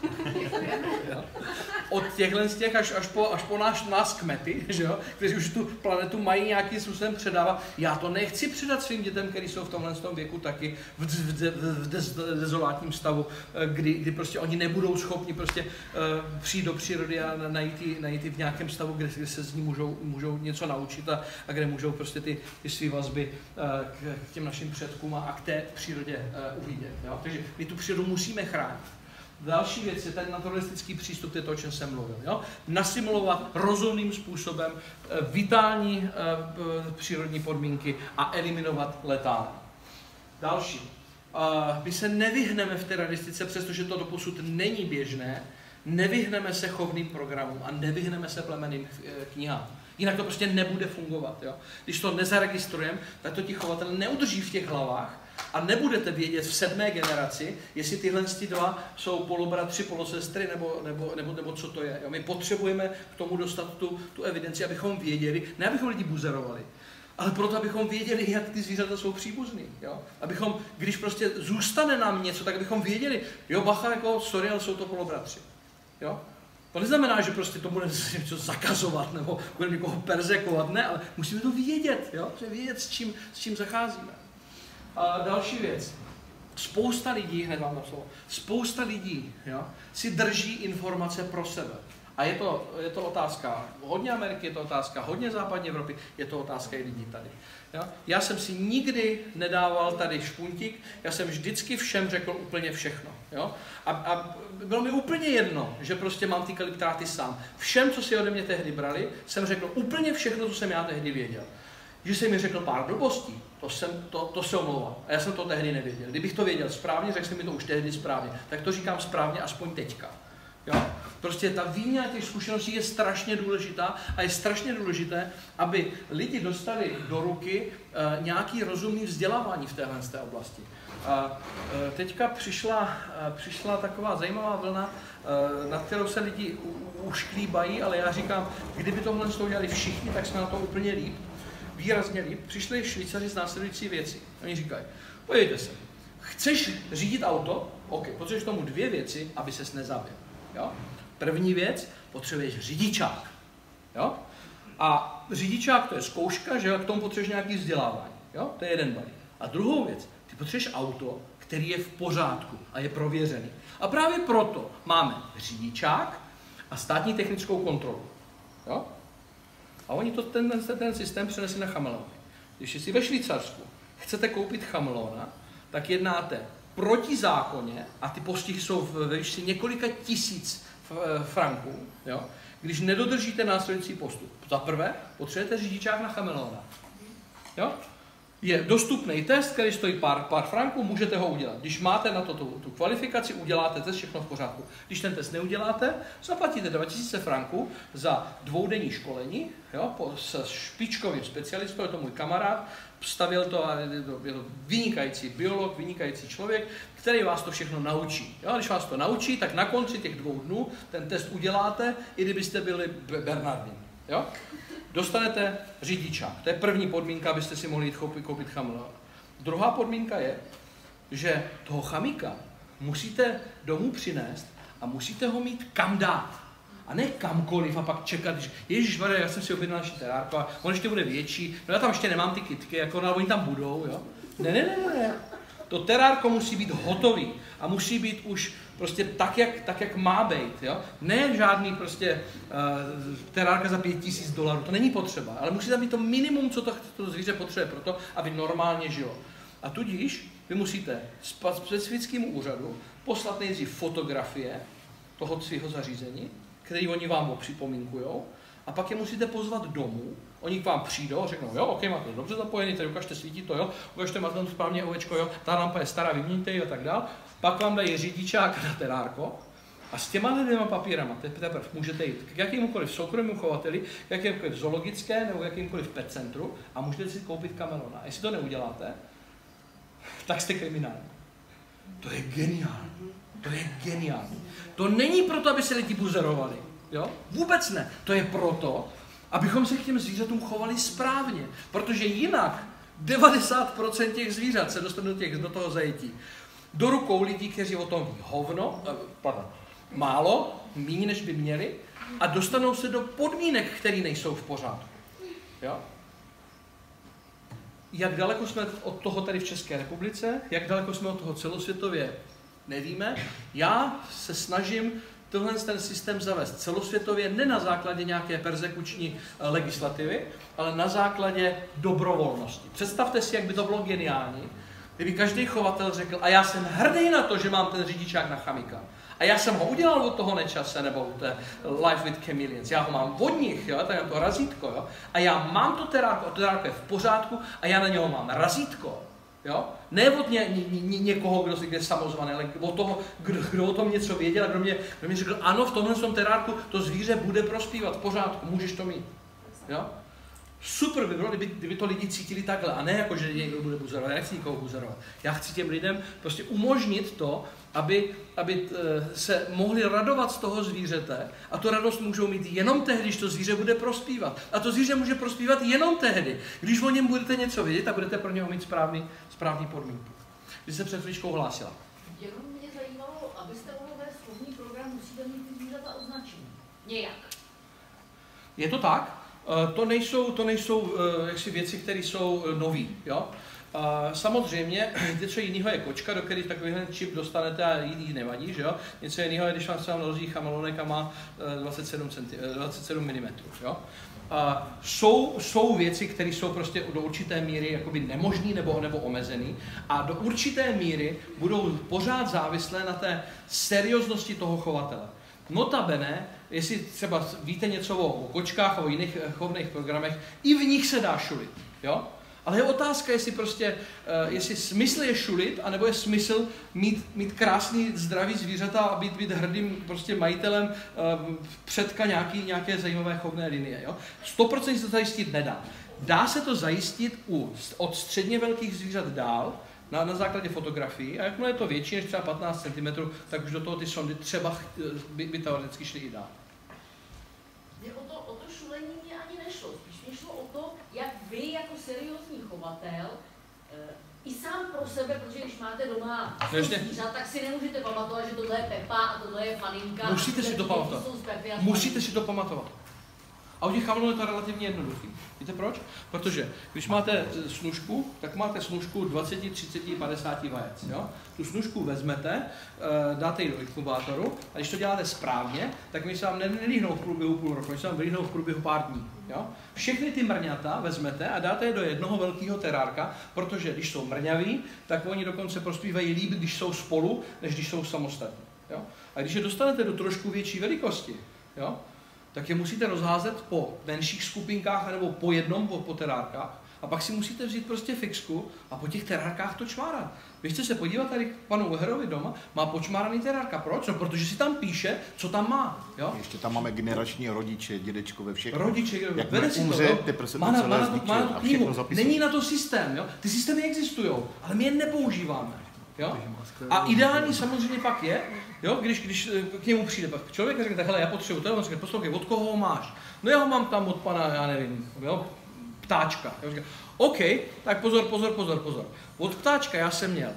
Jo? Od těchhle z těch až, až, po, až po náš, nás kmety, že jo? Kteří už tu planetu mají nějakým způsobem předávat. Já to nechci předat svým dětem, kteří jsou v tomhle tom věku taky v, v, v, v dez, dezolátním stavu, kdy, kdy prostě oni nebudou schopni prostě uh, přijít do přírody a najít, najít v nějakém stavu, kde, kde se z ní můžou, můžou něco naučit a, a kde můžou prostě ty, ty své vazby uh, k, k těm našim předkům a k té přírodě uh, uvidět. Jo? Takže my tu přírodu musíme chránit. Další věc je ten naturalistický přístup, to je to, o čem jsem mluvil. Jo? Nasimulovat rozumným způsobem vitální uh, přírodní podmínky a eliminovat letální. Další. Uh, my se nevyhneme v teroristice, přestože to doposud není běžné, nevyhneme se chovným programům a nevyhneme se plemenným knihám. Jinak to prostě nebude fungovat. Jo? Když to nezaregistrujeme, tak to ti chovatel neudrží v těch hlavách a nebudete vědět v sedmé generaci, jestli tyhle dva jsou polobratři, polosestry nebo, nebo, nebo, nebo co to je. Jo? My potřebujeme k tomu dostat tu, tu evidenci, abychom věděli, ne abychom lidi buzerovali, ale proto, abychom věděli, jak ty zvířata jsou příbuzný. Jo? Abychom, když prostě zůstane nám něco, tak abychom věděli, jo bacha, jako sorry, ale jsou to polobratři. Jo? To neznamená, že prostě to bude něco zakazovat nebo bude někoho perzekovat, ne, ale musíme to vědět, jo? Vědět, s čím, s čím zacházíme. A další věc. Spousta lidí, hned vám na slovo, spousta lidí jo, si drží informace pro sebe. A je to, je to otázka hodně Ameriky, je to otázka hodně západní Evropy, je to otázka i lidí tady. Jo? Já jsem si nikdy nedával tady špuntík, já jsem vždycky všem řekl úplně všechno. Jo? A, a bylo mi úplně jedno, že prostě mám ty kalibráty sám. Všem, co si ode mě tehdy brali, jsem řekl úplně všechno, co jsem já tehdy věděl. Že jsem mi řekl pár blbostí, to, jsem, to, to se omlouvám. A já jsem to tehdy nevěděl. Kdybych to věděl správně, řekl jsem mi to už tehdy správně. Tak to říkám správně aspoň teďka. Jo? Prostě ta výměna těch zkušeností je strašně důležitá a je strašně důležité, aby lidi dostali do ruky uh, nějaký rozumný vzdělávání v téhle té oblasti. A uh, teďka přišla, uh, přišla taková zajímavá vlna, uh, nad kterou se lidi u, ušklíbají, ale já říkám, kdyby tohle udělali všichni, tak jsme na to úplně líp, výrazně líp. Přišli Švýcaři z následující věci. Oni říkají, podívejte se, chceš řídit auto? OK, potřebuješ tomu dvě věci, aby ses nezabil. Jo? První věc, potřebuješ řidičák. Jo? A řidičák to je zkouška, že k tomu potřebuješ nějaký vzdělávání. Jo? To je jeden balík. A druhou věc, ty potřebuješ auto, který je v pořádku a je prověřený. A právě proto máme řidičák a státní technickou kontrolu. Jo? A oni to, ten, ten, ten systém přenesli na chameleony. Když si ve Švýcarsku chcete koupit chameleona, tak jednáte proti zákoně a ty postihy jsou ve výši několika tisíc franků, jo? Když nedodržíte následující postup. Za prvé, potřebujete řidičák na chameleona. Jo? Je dostupný test, který stojí pár, pár franků, můžete ho udělat. Když máte na to tu, tu kvalifikaci, uděláte test, všechno v pořádku. Když ten test neuděláte, zaplatíte dva tisíce franků za dvoudenní školení, jo? Po, s špičkovým specialistou, je to můj kamarád, stavil to a je to, je to vynikající biolog, vynikající člověk, který vás to všechno naučí. Jo? Když vás to naučí, tak na konci těch dvou dnů ten test uděláte, i kdybyste byli Bernardin. Jo? Dostanete řidičák. To je první podmínka, abyste si mohli jít koupit, koupit chameleona. Druhá podmínka je, že toho chamíka musíte domů přinést a musíte ho mít kam dát. A ne kamkoliv a pak čekat, že ježišmarja, já jsem si objednal naši terárko a on ještě bude větší, no já tam ještě nemám ty kytky, jako, no, ale oni tam budou, jo. Ne, ne, ne, ne, to terárko musí být hotový a musí být už prostě tak, jak, tak, jak má být, jo. Ne žádný prostě uh, terárka za pět tisíc dolarů, to není potřeba, ale musí tam být to minimum, co to, to zvíře potřebuje pro to, aby normálně žilo. A tudíž vy musíte specifickému úřadu poslat nejdřív fotografie toho svého zařízení, který oni vám ho připomínkujou, a pak je musíte pozvat domů, oni k vám přijdou a řeknou, jo, ok, máte to dobře zapojený, tady ukažte, svítí to, jo, ukažte, máte tam správně ovečko, jo, ta lampa je stará, vyměňte ji a tak dál, pak vám dají řidičák na terárko a s těma dvěma papírama teprve můžete jít k jakýmukoliv soukromému chovateli, k jakémukoliv zoologické nebo jakýmkoliv pet centru a můžete si koupit chameleona. A jestli to neuděláte, tak jste kriminální. To je geniální. To je geniální. To není proto, aby se lidi buzerovali. Jo? Vůbec ne. To je proto, abychom se k těm zvířatům chovali správně. Protože jinak devadesát procent těch zvířat se dostane do, těch, do toho zajetí. Do rukou lidí, kteří o tom ví hovno, pardon, málo, méně než by měli, a dostanou se do podmínek, které nejsou v pořádku. Jo? Jak daleko jsme od toho tady v České republice, jak daleko jsme od toho celosvětově, nevíme. Já se snažím tenhle ten systém zavést celosvětově, ne na základě nějaké perzekuční legislativy, ale na základě dobrovolnosti. Představte si, jak by to bylo geniální, kdyby každý chovatel řekl, a já jsem hrdý na to, že mám ten řidičák na chamika. A já jsem ho udělal od toho Nečase, nebo od té Life with Chameleons. Já ho mám od nich, jo, tady mám to razítko, jo. A já mám to terárko, to terárko je v pořádku a já na něho mám razítko. Jo? Ne od ně, ně, ně, někoho, kdo si kde samozvaný, ale od toho, kdo, kdo o tom něco věděl a kdo mě, kdo mě řekl, ano, v tomhle tom terárku to zvíře bude prospívat, v pořádku, můžeš to mít. Jo? Super by bylo, kdyby, kdyby to lidi cítili takhle, a ne jako, že někdo bude buzerovat. Já nechci nikoho buzerovat. Já chci těm lidem prostě umožnit to, aby, aby se mohli radovat z toho zvířete, a tu radost můžou mít jenom tehdy, když to zvíře bude prospívat. A to zvíře může prospívat jenom tehdy, když o něm budete něco vědět a budete pro něho mít správný, správný podmínky. Když se před chvíličkou hlásila. Jenom mě zajímalo, abyste mohli vést chovný program, musíte mít ty zvířata označení. Nějak. Je to tak? To nejsou, to nejsou jaksi věci, které jsou nový. Jo? Uh, samozřejmě, něco jiného je kočka, do které takovýhle čip dostanete a jí nevadí, že jo? Něco jiného je, když vám se vám rozí chameleonek a má dvacet sedm milimetrů, jo? Uh, jsou, jsou věci, které jsou prostě do určité míry jakoby nemožný nebo, nebo omezený a do určité míry budou pořád závislé na té serióznosti toho chovatele. Notabene, jestli třeba víte něco o, o kočkách a o jiných chovných programech, i v nich se dá šulit, jo? Ale je otázka, jestli prostě, uh, jestli smysl je šulit, anebo je smysl mít, mít krásný, zdravý zvířata a být, být hrdým prostě majitelem uh, předka nějaký, nějaké zajímavé chovné linie. Jo? sto procent se to zajistit nedá. Dá se to zajistit u, od středně velkých zvířat dál, na, na základě fotografií, a jakmile je to větší než třeba patnáct centimetrů, tak už do toho ty sondy třeba by, by teoreticky šly i dál. O to, o to šulení mě ani nešlo. Spíš mě šlo o to, jak vy jako seriózní chovatel e, i sám pro sebe, protože když máte doma zvířat, tak si nemůžete pamatovat, že tohle je Pepa a tohle je Faninka. Musíte si to pamatovat. Musíte si to pamatovat. A u těch chameleonů je to relativně jednoduchý. Víte proč? Protože když máte snužku, tak máte snužku dvacet, třicet, padesát vajec. Jo? Tu snužku vezmete, dáte ji do inkubátoru a když to děláte správně, tak my se vám nelíhnou v průběhu půl roku, my se vám vylíhnou v průběhu pár dní. Jo? Všechny ty mrňata vezmete a dáte je do jednoho velkého terárka, protože když jsou mrňaví, tak oni dokonce prospívají líp, když jsou spolu, než když jsou samostatní. Jo? A když je dostanete do trošku větší velikosti, jo? Tak je musíte rozházet po menších skupinkách nebo po jednom po, po terárkách a pak si musíte vzít prostě fixku a po těch terárkách to čmárat. Běžte se podívat tady k panu Uherovi doma, má počmáraný terárka. Proč? No, protože si tam píše, co tam má. Jo? Ještě tam máme generační rodiče, dědečkové, všechno. Rodiče, jak vede si umře, to, teprve se má, to na, celé má, na, zničí má na tu a knihu. všechno zapisuje. Není na to systém, jo? Ty systémy existují, ale my je nepoužíváme. Jo? A ideální samozřejmě pak je, jo, když, když k němu přijde pak člověk a řekne, hele, já potřebuji to, on řekne, poslouchej, od koho ho máš? No já ho mám tam od pana, já nevím, jo, ptáčka. Já říkám, OK, tak pozor, pozor, pozor, pozor. Od ptáčka já jsem měl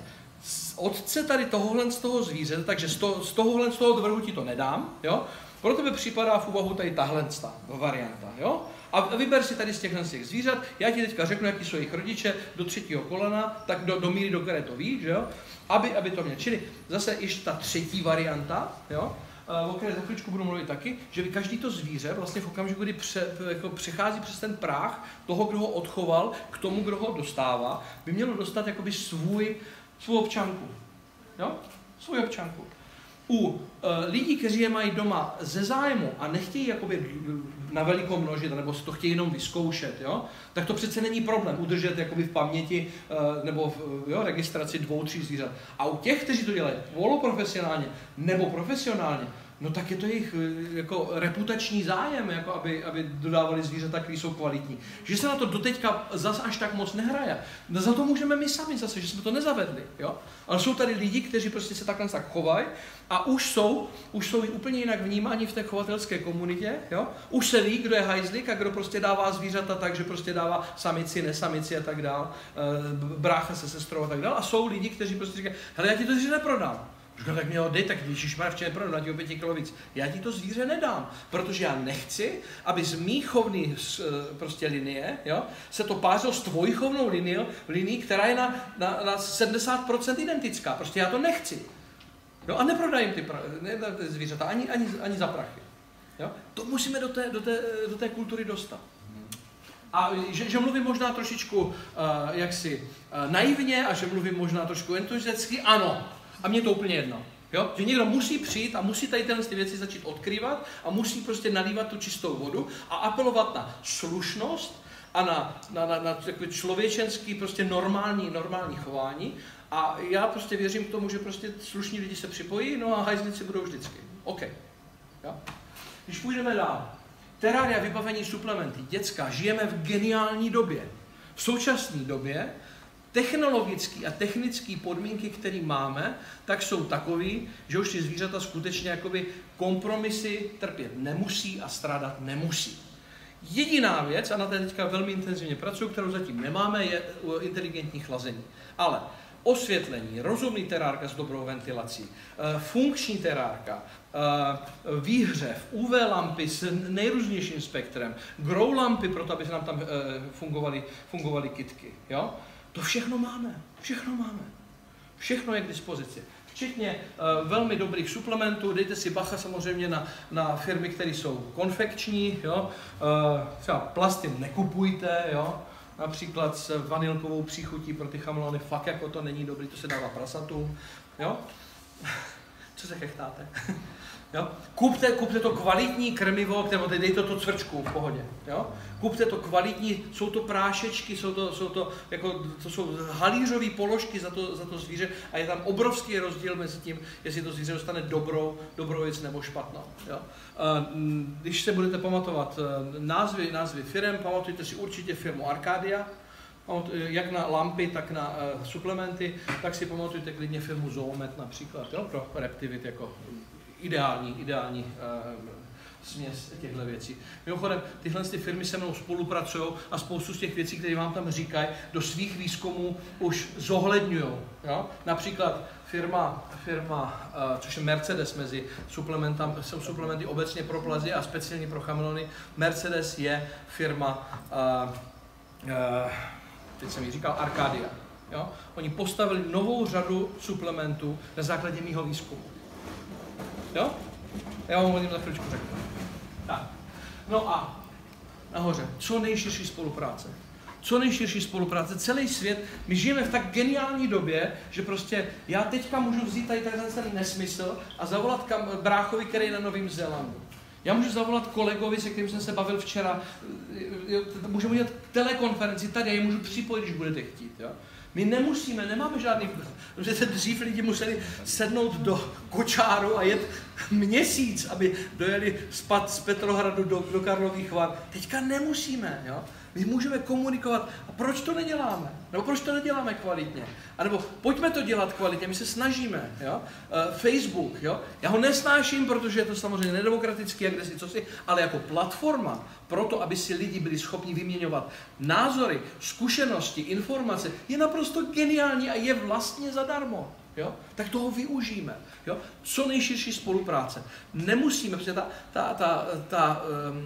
otce tady tohohle z toho zvířete, takže z, to, z tohohle z toho vrhu ti to nedám, jo? Pro tebe připadá v úvahu tady tahle varianta, jo? A vyber si tady z těchhle z těch zvířat, já ti teďka řeknu, jaký jsou jejich rodiče do třetího kolena, tak do, do míry, do které to víš, jo? Aby, aby to měl. Čili zase ještě ta třetí varianta, jo? O které za chvíličku budu mluvit taky, že vy každý to zvíře vlastně v okamžiku, kdy pře, jako přechází přes ten práh toho, kdo ho odchoval, k tomu, kdo ho dostává, by mělo dostat jakoby svůj, svou občanku. Jo? Svou občanku. U uh, lidí, kteří je mají doma ze zájmu a nechtějí jakoby na veliko množit, nebo si to chtějí jenom vyzkoušet, jo? Tak to přece není problém udržet jakoby v paměti uh, nebo v jo, registraci dvou, tří zvířat. A u těch, kteří to dělají poloprofesionálně nebo profesionálně, no tak je to jejich jako reputační zájem, jako aby, aby dodávali zvířata, které jsou kvalitní. Že se na to doteďka zase až tak moc nehraje. No za to můžeme my sami zase, že jsme to nezavedli. Jo? Ale jsou tady lidi, kteří prostě se takhle tak chovají a už jsou, už jsou úplně jinak vnímáni v té chovatelské komunitě. Jo? Už se ví, kdo je hajzlik a kdo prostě dává zvířata tak, že prostě dává samici, nesamici a tak dál, brácha se sestrou a tak dál. A jsou lidi, kteří prostě říkají, hele, já ti to zvíře neprodám. Říkám, tak mě ho dej, tak ježišmarja, včera neprodám, dá ti o pěti kilo víc. Já ti to zvíře nedám, protože já nechci, aby z mý chovný prostě linie, jo, se to pářilo s tvojí chovnou linii, linii, která je na, na, na sedmdesát procent identická. Prostě já to nechci. Jo, a neprodajím ty, pra, ne, ty zvířata, ani, ani, ani za prachy. Jo? To musíme do té, do té, do té kultury dostat. A že, že mluvím možná trošičku uh, jaksi uh, naivně a že mluvím možná trošku entuziasticky, ano. A mně to úplně jedno. Jo? Že někdo musí přijít a musí tady tyhle věci začít odkrývat a musí prostě nalívat tu čistou vodu a apelovat na slušnost a na, na, na, na člověčenský prostě normální, normální chování. A já prostě věřím k tomu, že prostě slušní lidi se připojí, no a hajzlici budou vždycky. OK. Jo? Když půjdeme dál. Terária, vybavení, suplementy, děcka, žijeme v geniální době. V současné době technologické a technické podmínky, které máme, tak jsou takový, že už ty zvířata skutečně jakoby kompromisy trpět nemusí a strádat nemusí. Jediná věc, a na té teďka velmi intenzivně pracuji, kterou zatím nemáme, je inteligentní chlazení. Ale osvětlení, rozumný terárka s dobrou ventilací, funkční terárka, výhřev, U V lampy s nejrůznějším spektrem, grow lampy, proto aby se nám tam fungovaly, fungovaly kytky. Jo? To všechno máme, všechno máme. Všechno je k dispozici. Včetně uh, velmi dobrých suplementů, dejte si bacha samozřejmě na, na firmy, které jsou konfekční, jo? Uh, třeba plasty nekupujte, jo? Například s vanilkovou příchutí pro ty chameleony, fakt jako to není dobrý, to se dává prasatům, jo? Co se chechtáte? Jo? Kupte, kupte to kvalitní krmivo, nebo dejte to cvrčku v pohodě. Jo? Kupte to kvalitní, jsou to prášečky, jsou to, jsou to, jako, to jsou halířové položky za to, za to zvíře a je tam obrovský rozdíl mezi tím, jestli to zvíře dostane dobrou, dobrou věc nebo špatnou. Jo? Když se budete pamatovat názvy, názvy firem, pamatujte si určitě firmu Arcadia, jak na lampy, tak na uh, suplementy, tak si pamatujte klidně firmu Zoomet například, jo? Pro Reptivit jako ideální, ideální uh, směs těchto věcí. Mimochodem, tyhle ty firmy se mnou spolupracují a spoustu z těch věcí, které vám tam říkají, do svých výzkumů už zohledňují. Například firma, firma uh, což je Mercedes mezi suplementami, jsou suplementy obecně pro plazy a speciálně pro chameleony. Mercedes je firma, uh, uh, teď jsem ji říkal, Arcadia. Jo? Oni postavili novou řadu suplementů na základě mýho výzkumu. Jo? Já vám o něm za chvíličku řeknu. Tak. No a nahoře, co nejširší spolupráce. Co nejširší spolupráce, celý svět, my žijeme v tak geniální době, že prostě já teďka můžu vzít tady ten nesmysl a zavolat kam, bráchovi, který je na Novém Zélandu. Já můžu zavolat kolegovi, se kterým jsem se bavil včera, můžeme udělat telekonferenci tady, já ji můžu připojit, když budete chtít. Jo? My nemusíme, nemáme žádný, protože dřív lidi museli sednout do kočáru a jet měsíc, aby dojeli spad z Petrohradu do, do Karlových Var. Teďka nemusíme, jo? My můžeme komunikovat. A proč to neděláme? Nebo proč to neděláme kvalitně? A nebo pojďme to dělat kvalitně, my se snažíme. Jo? Uh, Facebook, jo? Já ho nesnáším, protože je to samozřejmě nedemokratický, jak si co si, ale jako platforma pro to, aby si lidi byli schopni vyměňovat názory, zkušenosti, informace, je naprosto geniální a je vlastně zadarmo. Jo? Tak toho využijeme. Jo? Co nejširší spolupráce. Nemusíme, protože ta, ta, ta, ta um,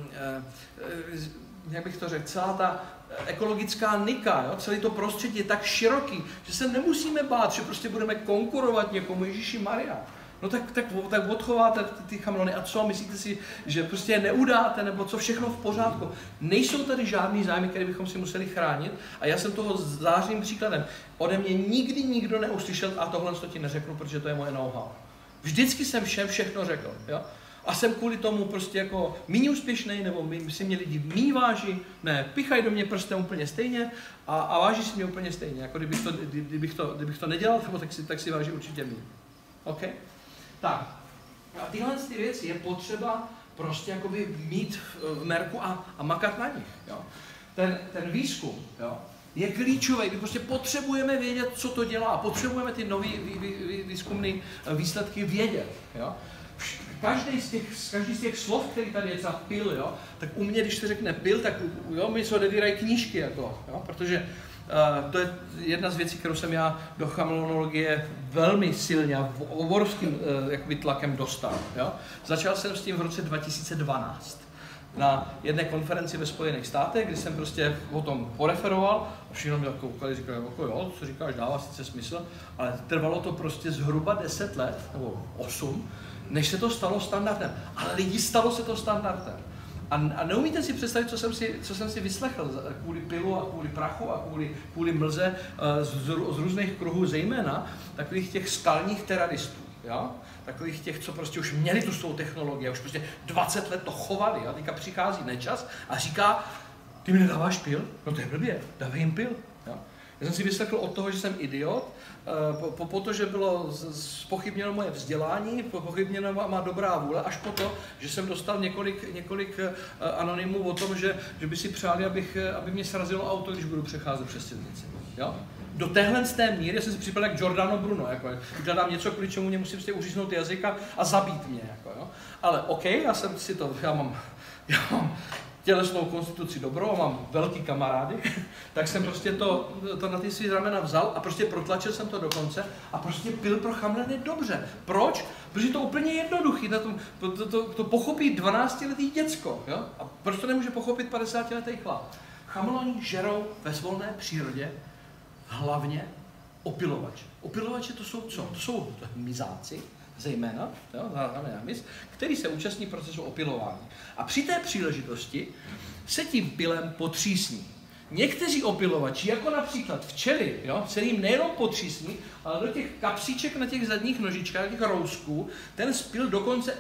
uh, jak bych to řekl, celá ta ekologická nika, jo? Celé to prostředí je tak široký, že se nemusíme bát, že prostě budeme konkurovat někomu, Ježíši Maria. No tak, tak, tak odchováte ty, ty chameleony a co? Myslíte si, že prostě je neudáte, nebo co, všechno v pořádku? Nejsou tady žádný zájmy, které bychom si museli chránit a já jsem toho zářným příkladem. Ode mě nikdy nikdo neuslyšel a tohle to ti neřeknu, protože to je moje know-how. Vždycky jsem všem všechno řekl, jo? A jsem kvůli tomu prostě jako méně úspěšný, nebo si mě lidi méně váží, ne, pichají do mě prstem úplně stejně a, a váží si mě úplně stejně, jako kdybych to, kdybych to, kdybych to nedělal, tak si, tak si váží určitě méně. OK? Tak. A tyhle ty věci je potřeba prostě jakoby mít v merku a, a makat na nich. Jo? Ten, ten výzkum, jo, je klíčový. My prostě potřebujeme vědět, co to dělá. Potřebujeme ty nové vý, vý, výzkumné výsledky vědět. Jo? Každý z, těch, každý z těch slov, který tady je třeba pil, jo, tak u mě, když se řekne pil, tak jo, mi se odebírají knížky, jako, jo, protože uh, to je jedna z věcí, kterou jsem já do chameleonologie velmi silně a obrovským uh, jakoby tlakem dostal. Jo. Začal jsem s tím v roce dva tisíce dvanáct na jedné konferenci ve Spojených státech, kdy jsem prostě o tom poreferoval a všichni mi tak koukali, říkali, jako jo, co říkáš, dává sice smysl, ale trvalo to prostě zhruba deset let, nebo osm, než se to stalo standardem. Ale lidi, stalo se to standardem. A, a neumíte si představit, co jsem si, co jsem si vyslechl kvůli pilu a kvůli prachu a kvůli, kvůli mlze z, z různých kruhů, zejména takových těch skalních teroristů. Jo? Takových těch, co prostě už měli tu svou technologii, už prostě dvacet let to chovali. A teďka přichází Nečas a říká, ty mi nedáváš pil? No to je blbě, dávej jim pil. Jo? Já jsem si vyslechl od toho, že jsem idiot, po, po, po to, že bylo zpochybněno moje vzdělání, pochybněno má dobrá vůle, až po to, že jsem dostal několik, několik anonymů o tom, že, že by si přáli, abych, aby mě srazilo auto, když budu přecházet přes silnici. Jo? Do téhle z té míry, já jsem si připadal jak Giordano Bruno, jako, dělám něco, kvůli čemu mě musím prostě uříznout jazyka a zabít mě. Jako, jo? Ale OK, já jsem si to, já mám, já mám tělesnou konstituci dobrou, mám velký kamarády, tak jsem prostě to, to na ty svý ramena vzal a prostě protlačil jsem to do konce a prostě pil pro chameleony dobře. Proč? Protože to je úplně jednoduchý, to, to, to, to pochopí dvanáctiletý děcko, jo? A proč to nemůže pochopit padesátiletý chlap? Chameleoni žerou ve volné přírodě hlavně opilovače. Opilovače to jsou co? To jsou hmyzáci, zejména, jo, hmyz, který se účastní procesu opilování. A při té příležitosti se tím pilem potřísní. Někteří opilovači, jako například včely, jo, se jim nejenom potřísní, ale do těch kapsíček na těch zadních nožičkách, těch rousků, ten spil dokonce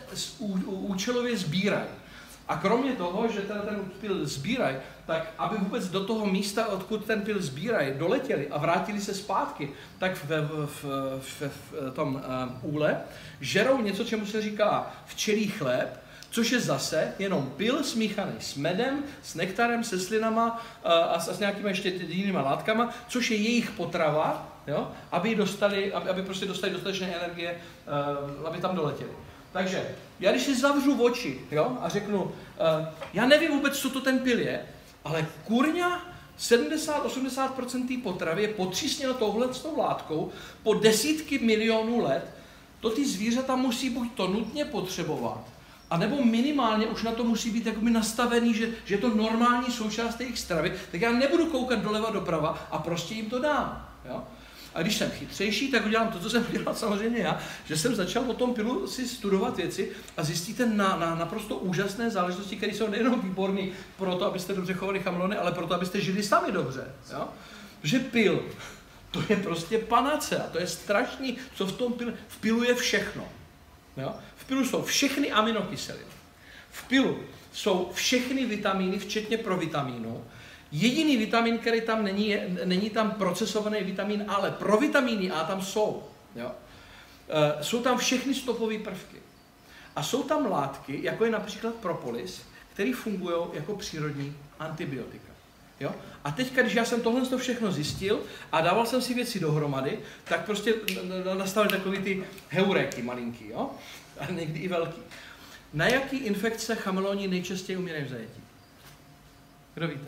účelově sbírají. A kromě toho, že ten, ten pil sbírají, tak aby vůbec do toho místa, odkud ten pil sbírají, doletěli a vrátili se zpátky, tak v, v, v, v, v tom uh, úle žerou něco, čemu se říká včelí chléb, což je zase jenom pil smíchaný s medem, s nektarem, se slinama uh, a s, s nějakými ještě jinýma látkama, což je jejich potrava, jo, aby, dostali, aby, aby prostě dostali dostatečné energie, uh, aby tam doletěli. Takže já když si zavřu oči, jo, a řeknu, uh, já nevím vůbec, co to ten pil je, ale kurňa sedmdesát až osmdesát procent té potravy je potřísněno touhle s tou látkou po desítky milionů let, to ty zvířata musí buď to nutně potřebovat, anebo minimálně už na to musí být jakoby nastavený, že, že je to normální součást jejich stravy, tak já nebudu koukat doleva doprava a prostě jim to dám. Jo? A když jsem chytřejší, tak udělám to, co jsem udělal samozřejmě já, že jsem začal o tom pilu si studovat věci a zjistíte na, na naprosto úžasné záležitosti, které jsou nejenom výborné pro to, abyste dobře chovali chameleony, ale pro to, abyste žili sami dobře. Jo? Že pil, to je prostě panacea, to je strašný, co v tom pilu, v pilu je všechno. Jo? V pilu jsou všechny aminokyseliny. V pilu jsou všechny vitamíny, včetně provitamínu. Jediný vitamin, který tam není, je, není tam procesovaný vitamin A, ale provitamíny A tam jsou. Jo? E, jsou tam všechny stopové prvky. A jsou tam látky, jako je například propolis, které fungují jako přírodní antibiotika. Jo? A teď, když já jsem tohle všechno zjistil a dával jsem si věci dohromady, tak prostě nastaly takový ty heuréky malinký, jo? A někdy i velký. Na jaký infekce chameleoni nejčastěji umírají v zajetí? Kdo víte?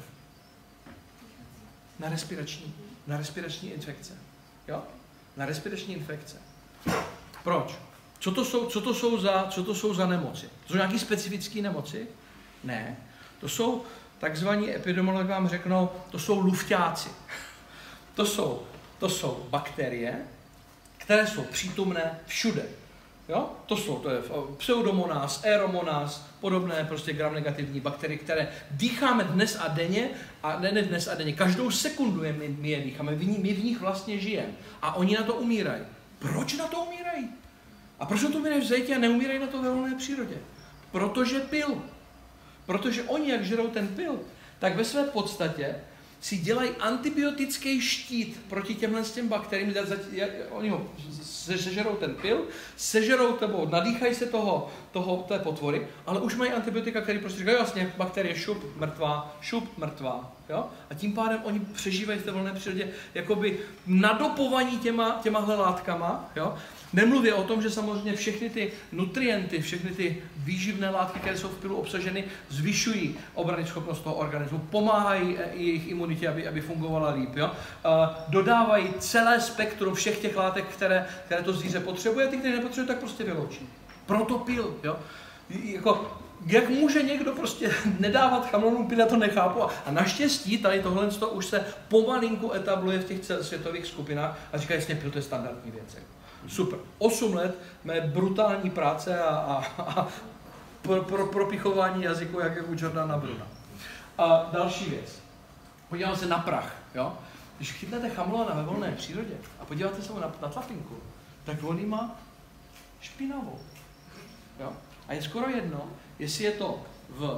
Na respirační, na respirační infekce. Jo? Na respirační infekce. Proč? Co to jsou, co to jsou, za, co to jsou za nemoci? To jsou nějaké specifické nemoci? Ne. To jsou takzvaní epidemiologové vám řeknou, to jsou lufťáci. To jsou, to jsou bakterie, které jsou přítomné všude. Jo? To jsou, to je pseudomonas, aeromonas, podobné prostě gram-negativní bakterie, které dýcháme dnes a denně, a ne, ne dnes a denně, každou sekundu je, my, my je dýcháme, my, my v nich vlastně žijeme. A oni na to umírají. Proč na to umírají? A proč na to umírají v zajetí a neumírají na to ve volné přírodě? Protože pil. Protože oni, jak žerou ten pil, tak ve své podstatě si dělají antibiotický štít proti těmhle těm bakteriím. Oni ho sežerou ten pil, sežerou tebou, nadýchají se toho, toho, té potvory, ale už mají antibiotika, které prostě říkají, jasně, bakterie šup, mrtvá, šup, mrtvá. Jo? A tím pádem oni přežívají v té volné přírodě jakoby nadopovaní těma, těmahle látkama. Jo? Nemluvě o tom, že samozřejmě všechny ty nutrienty, všechny ty výživné látky, které jsou v pilu obsaženy, zvyšují obrany schopnost toho organismu, pomáhají jejich imunitě, aby, aby fungovala líp. Jo? Dodávají celé spektrum všech těch látek, které, které to zvíře potřebuje, a ty, které nepotřebuje, tak prostě vyloučí. Proto pil. Jo? Jako, jak může někdo prostě nedávat chameleonům pil, já to nechápu. A naštěstí tady tohle už se pomalinku etabluje v těch světových skupinách a říkají, jasně, pil to je standardní věc. Super. Osm let mé brutální práce a, a, a pro, pro, propichování jazyku, jak je u Jordana Bruna. A další věc. Podíváme se na prach. Jo? Když chytnete chameleona ve volné přírodě a podíváte se mu na, na tlapinku, tak on ji má špinavou. Jo? A je skoro jedno, jestli je to v uh,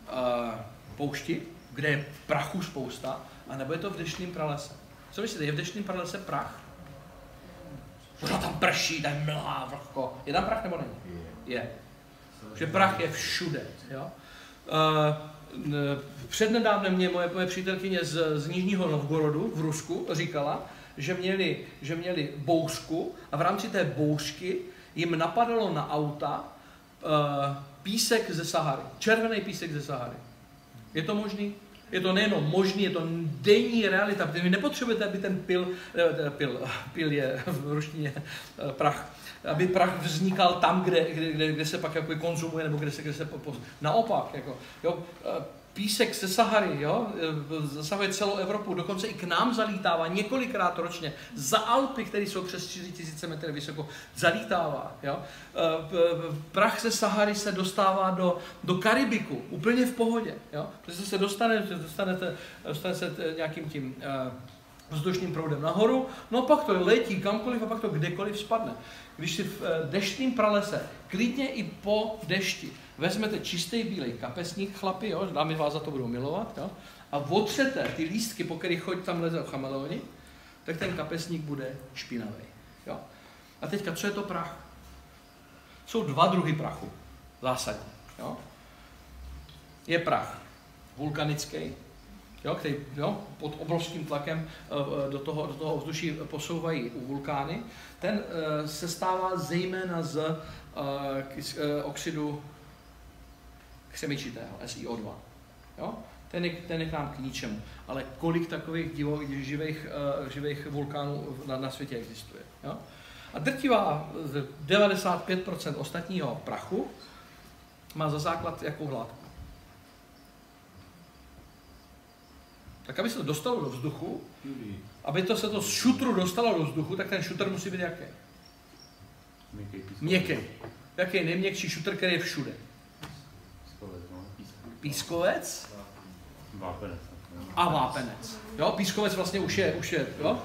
poušti, kde je prachu spousta, anebo je to v deštném pralese. Co myslíte, je v deštném pralese prach? Možná tam prší, tam mlhá, vlhko. Je tam prach nebo není? Je. Že prach je všude. Jo? Uh, přednedávnem mě moje, moje přítelkyně z, z Nižního Novgorodu v Rusku říkala, že měli, že měli bouřku a v rámci té bouřky jim napadalo na auta uh, písek ze Sahary. Červený písek ze Sahary. Je to možný? Je to nejenom možný, je to denní realita. Vy nepotřebujete, aby ten pil, pil, pil je v ruštině prach, aby prach vznikal tam, kde, kde, kde se pak jako konzumuje, nebo kde se, kde se naopak. Jako, jo, písek ze Sahary, jo, zasahuje celou Evropu, dokonce i k nám zalítává několikrát ročně. Za Alpy, které jsou přes čtyři tisíce metrů vysoko, zalítává. Jo. Prach ze Sahary se dostává do, do Karibiku, úplně v pohodě. Jo. Protože se dostane, dostanete, dostane se nějakým tím vzdušným proudem nahoru, no pak to letí kamkoliv a pak to kdekoliv spadne. Když si v deštném pralese, klidně i po dešti, vezmete čistý bílej kapesník, chlapi, jo, dámy vás za to budou milovat, jo, a otřete ty lístky, po kterých chodí tam leze chameleoni, tak ten kapesník bude špinavý. Jo. A teďka, co je to prach? Jsou dva druhy prachu, zásadně. Jo. Je prach vulkanický, jo, který jo, pod obrovským tlakem do toho, do toho ovzduší posouvají u vulkány. Ten se stává zejména z uh, kys, uh, oxidu křemičitého, S I O dva. Jo? Ten, je, ten je k nám k ničemu. Ale kolik takových divových, živých, uh, živých vulkánů na, na světě existuje. Jo? A drtivá devadesát pět procent ostatního prachu má za základ jakou látku? Tak aby se to dostalo do vzduchu, aby to se to z šutru dostalo do vzduchu, tak ten šutr musí být jaký? Měkký. Jaký je nejměkčí šutr, který je všude? Pískovec Vápenec. a vápenec. Jo, pískovec vlastně už je, už je jo,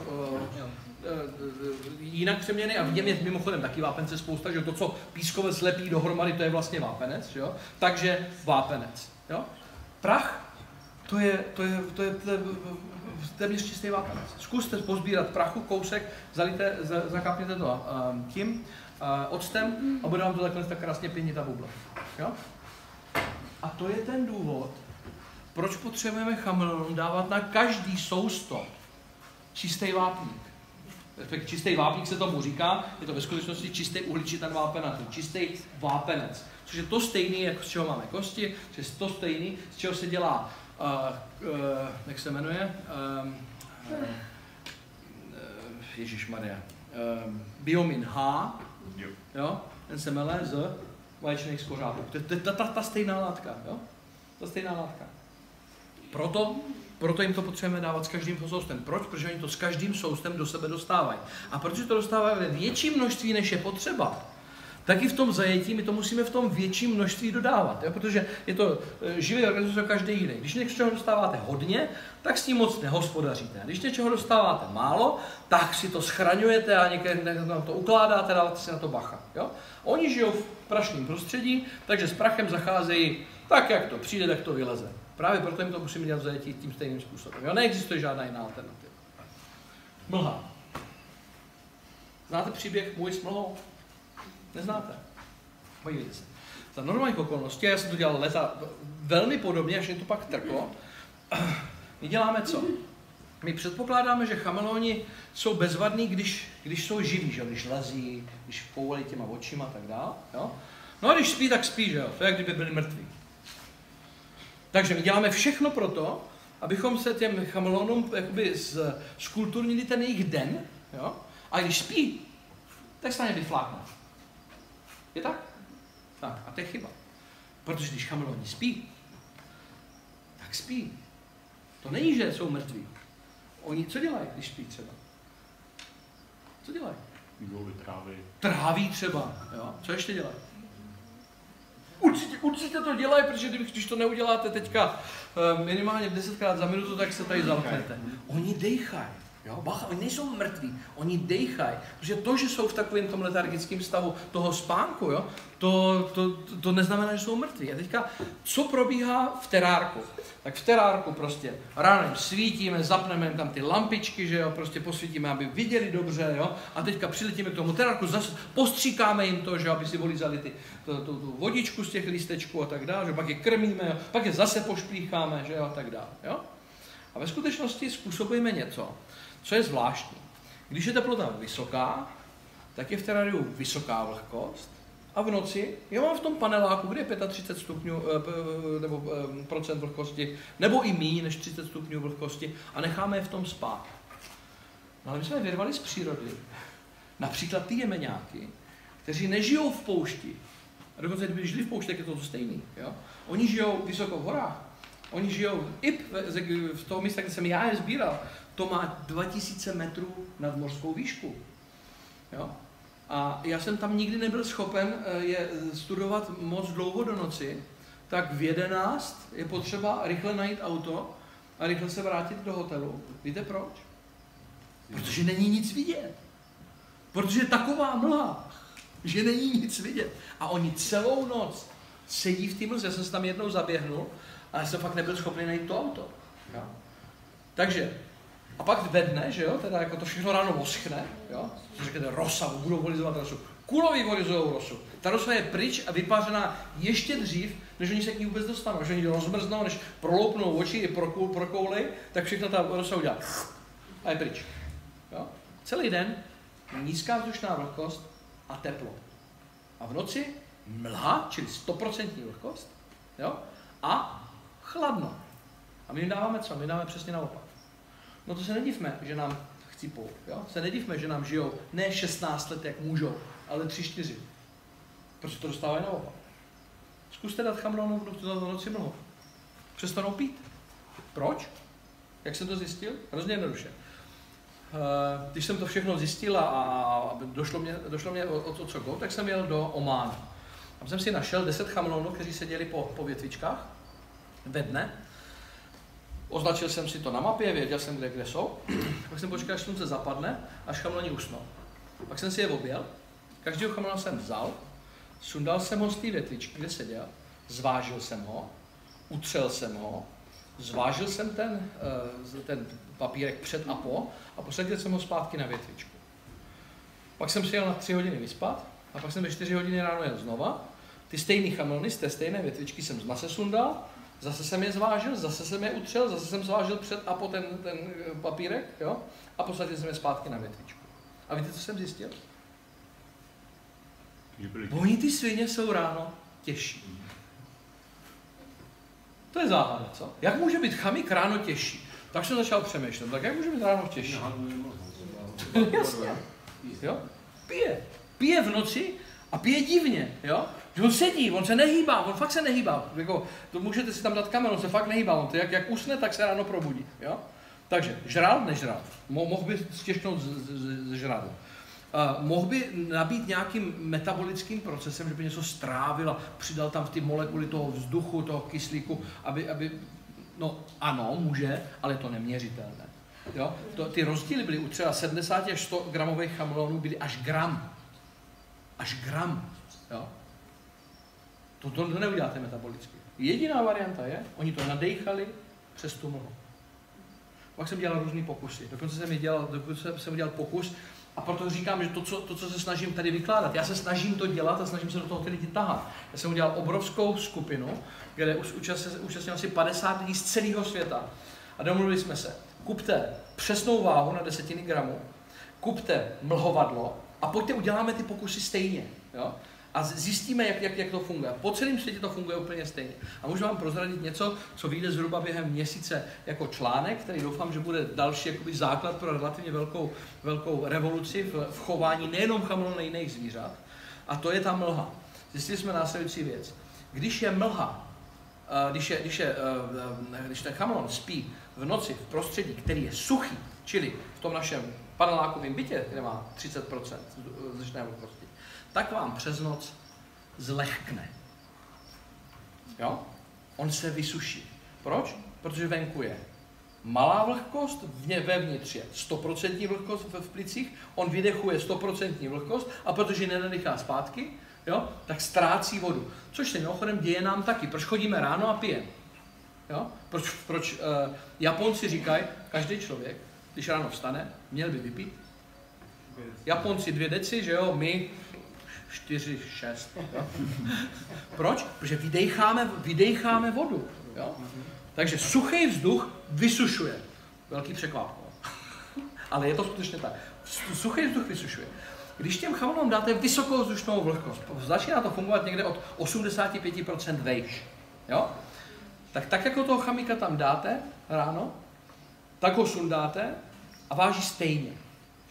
jinak přeměny a v něm je mimochodem taky vápence spousta, že to, co pískovec lepí dohromady, to je vlastně vápenec, jo? Takže vápenec. Jo? Prach, to je, to je, to je, to je téměř čistý vápenec. Zkuste pozbírat prachu, kousek, zalíte, zakápněte to um, tím uh, octem a bude vám to takhle tak krásně pěnit a bublat. Jo? A to je ten důvod, proč potřebujeme chameleon dávat na každý sousto čistý vápník. Čistý vápník se tomu říká, je to ve skutečnosti čistý uhličitan vápenatý, čistý vápenec. Což je to stejný, jako z čeho máme kosti, což je to stejný, z čeho se dělá, uh, uh, jak se jmenuje, um, uh, ježišmarja, uh, biomin H, jo, ten se mele z vaječných skořápů. To je ta, ta, ta stejná látka, jo? Ta stejná látka. Proto, proto jim to potřebujeme dávat s každým soustem. Proč? Protože oni to s každým soustem do sebe dostávají. A protože to dostávají ve větším množství, než je potřeba, tak i v tom zajetí my to musíme v tom větším množství dodávat. Jo? Protože je to živý organismus každý jiný. Když něčeho dostáváte hodně, tak s tím moc nehospodaříte. A když něčeho dostáváte málo, tak si to schraňujete a někde to ukládáte, dáváte si na to bacha. Jo? Oni žijou v prašném prostředí, takže s prachem zacházejí tak, jak to přijde, tak to vyleze. Právě proto jim to musíme dělat v zajetí tím stejným způsobem. Jo? Neexistuje žádná jiná alternativa. Mlha. Znáte příběh Můj s mlhou? Neznáte? Podívejte se. Za normálních okolností, já jsem to dělal leta velmi podobně, až mě to pak trklo. My děláme co? My předpokládáme, že chameleoni jsou bezvadní, když, když jsou živí, že? Když lezí, když povolí těma očima a tak dále. Jo? No a když spí, tak spí, že jo? To je, jak kdyby byli mrtví. Takže my děláme všechno pro to, abychom se těm chameleonům jakoby zkulturnili ten jejich den, jo? A když spí, tak se na ně vyflákne. Je tak? Tak, a to je chyba. Protože když chameleoni spí, tak spí. To není, že jsou mrtví. Oni co dělají, když spí třeba? Co dělají? Jdou tráví. Tráví třeba, jo? Co ještě dělají? Určitě, určitě to dělají, protože když to neuděláte teďka minimálně desetkrát za minutu, tak se tady zamknete. Oni dejchají. Jo, bacha, oni nejsou mrtví, oni dejchají, protože to, že jsou v takovém tom letargickém stavu toho spánku, jo, to, to, to, to neznamená, že jsou mrtví. A teďka, co probíhá v terárku? Tak v terárku prostě ráno jim svítíme, zapneme jim tam ty lampičky, že jo, prostě posvítíme, aby viděli dobře, jo, a teďka přiletíme k tomu terárku, zase postříkáme jim to, že aby si volizali ty, tu, tu, tu vodičku z těch lístečků a tak dále, že pak je krmíme, jo, pak je zase pošplícháme, že jo, a tak dále, jo. A ve skutečnosti způsobujeme něco, co je zvláštní. Když je teplota vysoká, tak je v teráriu vysoká vlhkost a v noci, já mám v tom paneláku, kde je třicet pět stupňů nebo procent vlhkosti, nebo i méně než třicet stupňů vlhkosti a necháme je v tom spát. No ale my jsme je vyrvali z přírody, například ty jemeňáky, kteří nežijou v poušti, a dokonce kdyby žili v poušti, tak je to stejný. Jo? Oni žijou vysoko v horách. Oni žijou, I P v tom místě, kde jsem já je sbíral, to má dva tisíce metrů nad mořskou výšku. Jo? A já jsem tam nikdy nebyl schopen je studovat moc dlouho do noci, tak v jedenáct je potřeba rychle najít auto a rychle se vrátit do hotelu. Víte proč? Protože není nic vidět. Protože je taková mlha, že není nic vidět. A oni celou noc sedí v té mlze. Já jsem se tam jednou zaběhnul a já jsem fakt nebyl schopný najít to auto. Jo? Takže, a pak ve dne, že jo, teda jako to všechno ráno oschne, jo, co říkáte, rosa, budou volizovat rosu. Kuloví volizují rosu. Ta rosa je pryč a vypařená ještě dřív, než oni se k ní vůbec dostanou. Až oni rozmrznou, než proloupnou oči i prokoulej, tak všechno ta rosa udělá. A je pryč. Jo? Celý den nízká vzdušná vlhkost a teplo. A v noci mlha, čili stoprocentní vlhkost, jo? A chladno. A my jim dáváme co? My jim dáme přesně naopak. No to se nedivme, že nám chcípou. Jo? Se nedivme, že nám žijou ne šestnáct let, jak můžou, ale tři čtyři. Protože to dostávají naopak. Zkuste dát chameleonu v noci mlhu. Přestanou pít. Proč? Jak jsem to zjistil? Hrozně jednoduše. Když jsem to všechno zjistil a došlo mě, došlo mě o, o to, co go, tak jsem jel do Ománu. Tam jsem si našel deset chameleonů, kteří seděli po, po větvičkách ve dne. Označil jsem si to na mapě, věděl jsem, kde, kde jsou. Pak jsem počkal, až slunce zapadne, až chameleoni usnou. Pak jsem si je objel, každého chameleona jsem vzal, sundal jsem ho z té větvičky, kde seděl, zvážil jsem ho, utřel jsem ho, zvážil jsem ten, ten papírek před a po a posadil jsem ho zpátky na větvičku. Pak jsem si jel na tři hodiny vyspat a pak jsem ve čtyři hodiny ráno jel znova. Ty stejný chameleony z té stejné větvičky jsem zase sundal, zase jsem je zvážil, zase jsem je utřel, zase jsem zvážil před a po ten, ten papírek, jo? A posadil jsem je zpátky na větvičku. A víte, co jsem zjistil? Oni ty svině jsou ráno těžší. To je záhada, co? Jak může být chamik ráno těžší? Tak jsem začal přemýšlet, tak jak může být ráno těžší? Jasně. Jo? Pije. Pije v noci a pije divně, jo? Že on sedí, on se nehýbá, on fakt se nehýbá. Jako, to můžete si tam dát kameru, on se fakt nehýbá, on to jak, jak usne, tak se ráno probudí, jo? Takže žral, nežral. Mohl by stěžknout z, z, z žradu. Uh, mohl by nabít nějakým metabolickým procesem, že by něco strávil a přidal tam v ty molekuly toho vzduchu, toho kyslíku, aby, aby no ano, může, ale je to neměřitelné. Jo? To, ty rozdíly byly u třeba sedmdesát až sto gramových chameleonů byly až gram. Až gram. Jo? To, to neuděláte metabolicky. Jediná varianta je, oni to nadechali přes tu mlhu. Pak jsem dělal různý pokusy. Dokonce jsem dělal, dokonce jsem dělal pokus, a proto říkám, že to co, to, co se snažím tady vykládat, já se snažím to dělat a snažím se do toho ty lidi tahat. Já jsem udělal obrovskou skupinu, kde účastnilo asi padesát lidí z celého světa. A domluvili jsme se, kupte přesnou váhu na desetiny gramů, kupte mlhovadlo a pojďte uděláme ty pokusy stejně. Jo? A zjistíme, jak, jak, jak to funguje. Po celém světě to funguje úplně stejně. A můžu vám prozradit něco, co vyjde zhruba během měsíce jako článek, který doufám, že bude další jakoby základ pro relativně velkou, velkou revoluci v, v chování nejenom chameleonů, ale jiných zvířat. A to je ta mlha. Zjistili jsme následující věc. Když je mlha, když, je, když, je, když ten chameleon spí v noci v prostředí, který je suchý, čili v tom našem panelákovém bytě, kde má třicet procent vzdušné vlhkosti, tak vám přes noc zlehkne. Jo? On se vysuší. Proč? Protože venku je malá vlhkost, vevnitř je sto procent vlhkost v plicích, on vydechuje sto procent vlhkost a protože nenadechá zpátky, jo, tak ztrácí vodu. Což se mimochodem děje nám taky. Proč chodíme ráno a pijeme? Jo? Proč, proč uh, Japonci říkají, každý člověk, když ráno vstane, měl by vypít? Japonci dvě deci, že jo, my čtyři, šest. Jo? Proč? Protože vydecháme, vydecháme vodu. Jo? Takže suchý vzduch vysušuje. Velký překvapko. Ale je to skutečně tak. Suchý vzduch vysušuje. Když těm chameleonům dáte vysokou vzdušnou vlhkost, začíná to fungovat někde od osmdesát pět procent vejš. Jo? Tak, tak jako toho chamika tam dáte ráno, tak ho sundáte a váží stejně.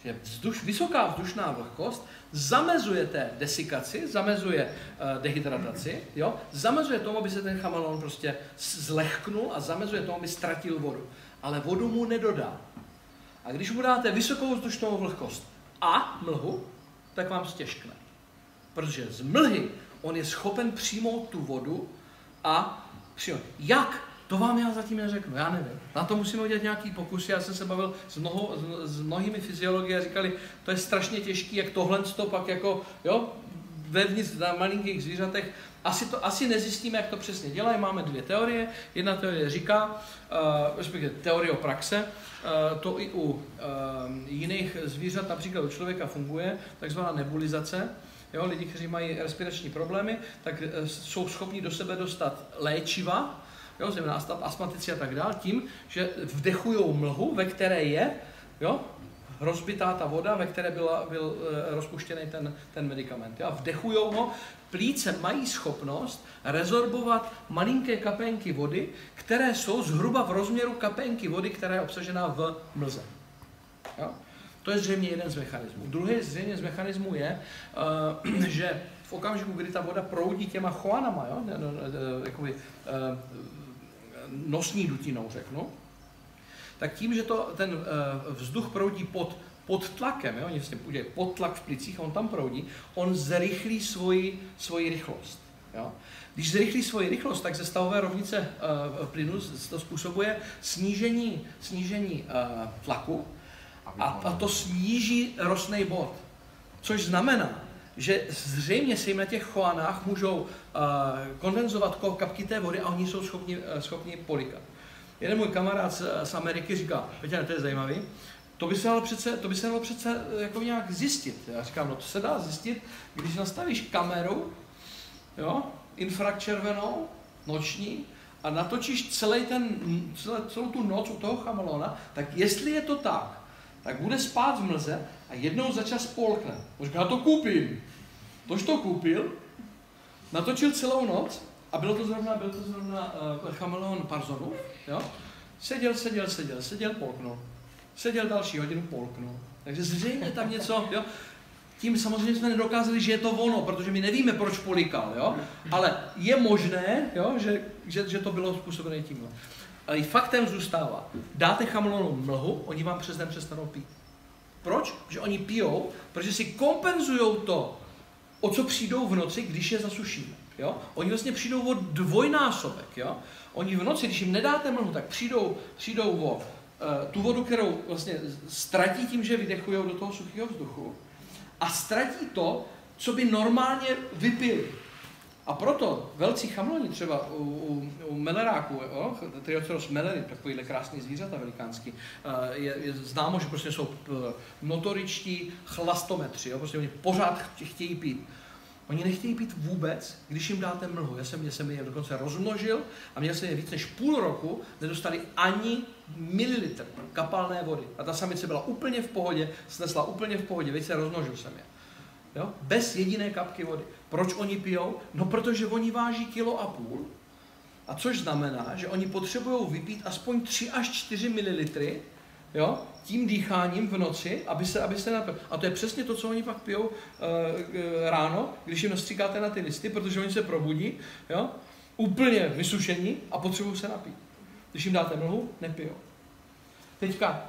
že vzduš, vysoká vzdušná vlhkost zamezuje té desikaci, zamezuje uh, dehydrataci, jo? Zamezuje tomu, aby se ten chameleon prostě zlehknul a zamezuje tomu, aby ztratil vodu. Ale vodu mu nedodá. A když mu dáte vysokou vzdušnou vlhkost a mlhu, tak vám stěžkne. Protože z mlhy on je schopen přijmout tu vodu a přijmout. Jak? To vám já zatím neřeknu, já nevím. Na to musíme udělat nějaký pokusy. Já jsem se bavil s, mnoho, s mnohými fyziology a říkali, to je strašně těžký, jak tohle to pak jako, jo, vevnitř na malinkých zvířatech. Asi, to, asi nezjistíme, jak to přesně dělají. Máme dvě teorie. Jedna teorie říká, uh, respektive teorie praxe, uh, to i u uh, jiných zvířat, například u člověka funguje, takzvaná nebulizace. Jo, lidi, kteří mají respirační problémy, tak uh, jsou schopni do sebe dostat léčiva, jo, znamená astmatici a tak dál, tím, že vdechují mlhu, ve které je, jo, rozbitá ta voda, ve které byla, byl e, rozpuštěný ten, ten medicament. Jo? Vdechují ho, plíce mají schopnost rezorbovat malinké kapénky vody, které jsou zhruba v rozměru kapénky vody, která je obsažená v mlze. Jo? To je zřejmě jeden z mechanismů. Druhý zřejmě z mechanismů je, uh, že v okamžiku, kdy ta voda proudí těma choanama, jo? No, no, no, jakoby, uh, nosní dutinou, řeknu, tak tím, že to, ten uh, vzduch proudí pod, pod tlakem, jo? Oni vlastně udělají podtlak v plicích, on tam proudí, on zrychlí svoji, svoji rychlost. Jo? Když zrychlí svoji rychlost, tak ze stavové rovnice uh, plynu to způsobuje snížení, snížení uh, tlaku a, a to sníží rostný bod. Což znamená, že zřejmě se jim na těch choanách můžou uh, kondenzovat kapky té vody a oni jsou schopni, uh, schopni polikat. Jeden můj kamarád z, z Ameriky říká, Peťa, to je zajímavý, to by se ale přece, to by se dalo přece jako nějak zjistit. Já říkám, no to se dá zjistit, když nastavíš kameru, jo, infračervenou, noční, a natočíš celý ten, celé, celou tu noc u toho chameleona, tak jestli je to tak, tak bude spát v mlze a jednou za čas polkne. Možná já to koupím. Tož to koupil, natočil celou noc a bylo to zrovna, byl to zrovna uh, chameleon Parsonův, jo? Seděl, seděl, seděl, seděl, polknul. Seděl další hodinu, polknul. Takže zřejmě tam něco, jo? Tím samozřejmě jsme nedokázali, že je to ono, protože my nevíme, proč polikal, jo? Ale je možné, jo, že, že, že to bylo způsobené tímhle. Ale i faktem zůstává, dáte chameleonu mlhu, oni vám přes den přestanou pít. Proč? Protože oni pijou, protože si kompenzujou to, o co přijdou v noci, když je zasušíme. Jo? Oni vlastně přijdou o dvojnásobek. Jo? Oni v noci, když jim nedáte mlhu, tak přijdou, přijdou o uh, tu vodu, kterou vlastně ztratí tím, že vydechují do toho suchého vzduchu a ztratí to, co by normálně vypili. A proto velcí chameleoni třeba u, u, u meleráků, Trioceros melery, takovýhle krásný zvířata velikánský, je, je známo, že prostě jsou notoričtí chlastometři, jo? Prostě oni pořád chtějí pít. Oni nechtějí pít vůbec, když jim dáte mlhu. Já jsem, já jsem je dokonce rozmnožil a měl jsem je víc než půl roku, nedostali ani mililitr kapalné vody. A ta samice byla úplně v pohodě, snesla úplně v pohodě, více rozmnožil jsem je. Jo? Bez jediné kapky vody. Proč oni pijou? No, protože oni váží kilo a půl, a což znamená, že oni potřebují vypít aspoň tři až čtyři mililitry, jo? Tím dýcháním v noci, aby se, aby se napili. A to je přesně to, co oni pak pijou uh, ráno, když jim nastříkáte na ty listy, protože oni se probudí, jo? Úplně vysušení a potřebují se napít. Když jim dáte mlhu, nepijou. Teďka,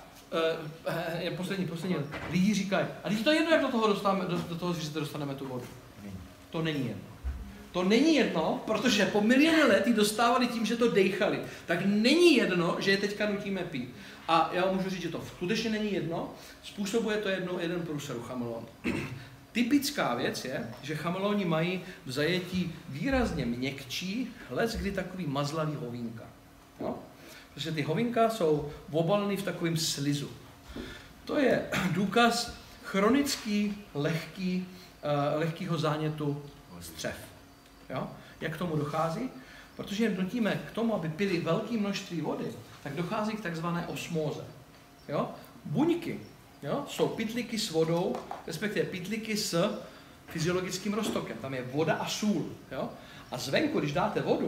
je uh, poslední, poslední. Lidi říkají, a když to je jedno, jak do toho, dostaneme, do, do toho zvířete dostaneme tu vodu. To není jedno. To není jedno, protože po miliony let ji dostávali tím, že to dejchali. Tak není jedno, že je teďka nutíme pít. A já můžu říct, že to skutečně není jedno, způsobuje to jedno, jeden průser u chameleonu. Typická věc je, že chameleoni mají v zajetí výrazně měkčí, leckdy takový mazlavý hovínka. No? Protože ty hovínka jsou obaleny v takovém slizu. To je důkaz chronický, lehký, uh, lehkýho zánětu střev. Jo? Jak k tomu dochází? Protože jim nutíme k tomu, aby pili velké množství vody, tak dochází k takzvané osmóze. Jo? Buňky, jo? Jsou pytliky s vodou, respektive pytliky s fyziologickým roztokem. Tam je voda a sůl. Jo? A zvenku, když dáte vodu,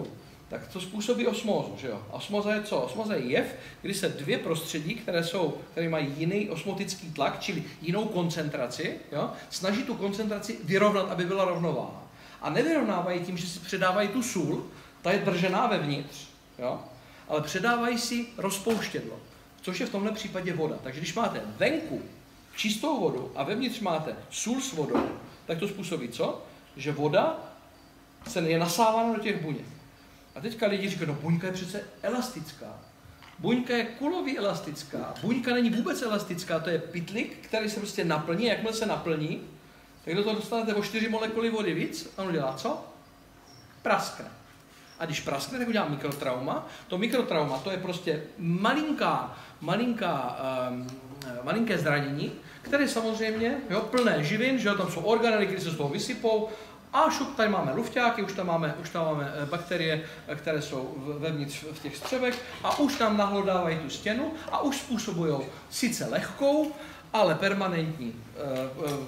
tak to způsobí osmózu, že jo? Osmóza je co? Osmóza je jev, kdy se dvě prostředí, které, jsou, které mají jiný osmotický tlak, čili jinou koncentraci, jo? Snaží tu koncentraci vyrovnat, aby byla rovnováha. A nevyrovnávají tím, že si předávají tu sůl, ta je držená vevnitř, jo? Ale předávají si rozpouštědlo, což je v tomhle případě voda. Takže když máte venku čistou vodu a vevnitř máte sůl s vodou, tak to způsobí co? Že voda se je nasávána do těch buněk. A teďka lidi říkají, no buňka je přece elastická. Buňka je kulový elastická. Buňka není vůbec elastická, to je pytlik, který se prostě naplní. Jakmile se naplní, tak do toho dostanete o čtyři molekuly vody víc a on udělá co? Praskne. A když praskne, tak udělá mikrotrauma. To mikrotrauma, to je prostě malinká, malinká, um, malinké zranění, které samozřejmě, jo, plné živin, že jo, tam jsou organely, které se z toho vysypou, a šup, tady máme lufťáky, už tam máme, už tam máme bakterie, které jsou vevnitř v těch střevech a už tam nahlodávají tu stěnu a už způsobují sice lehkou, ale permanentní, uh, uh,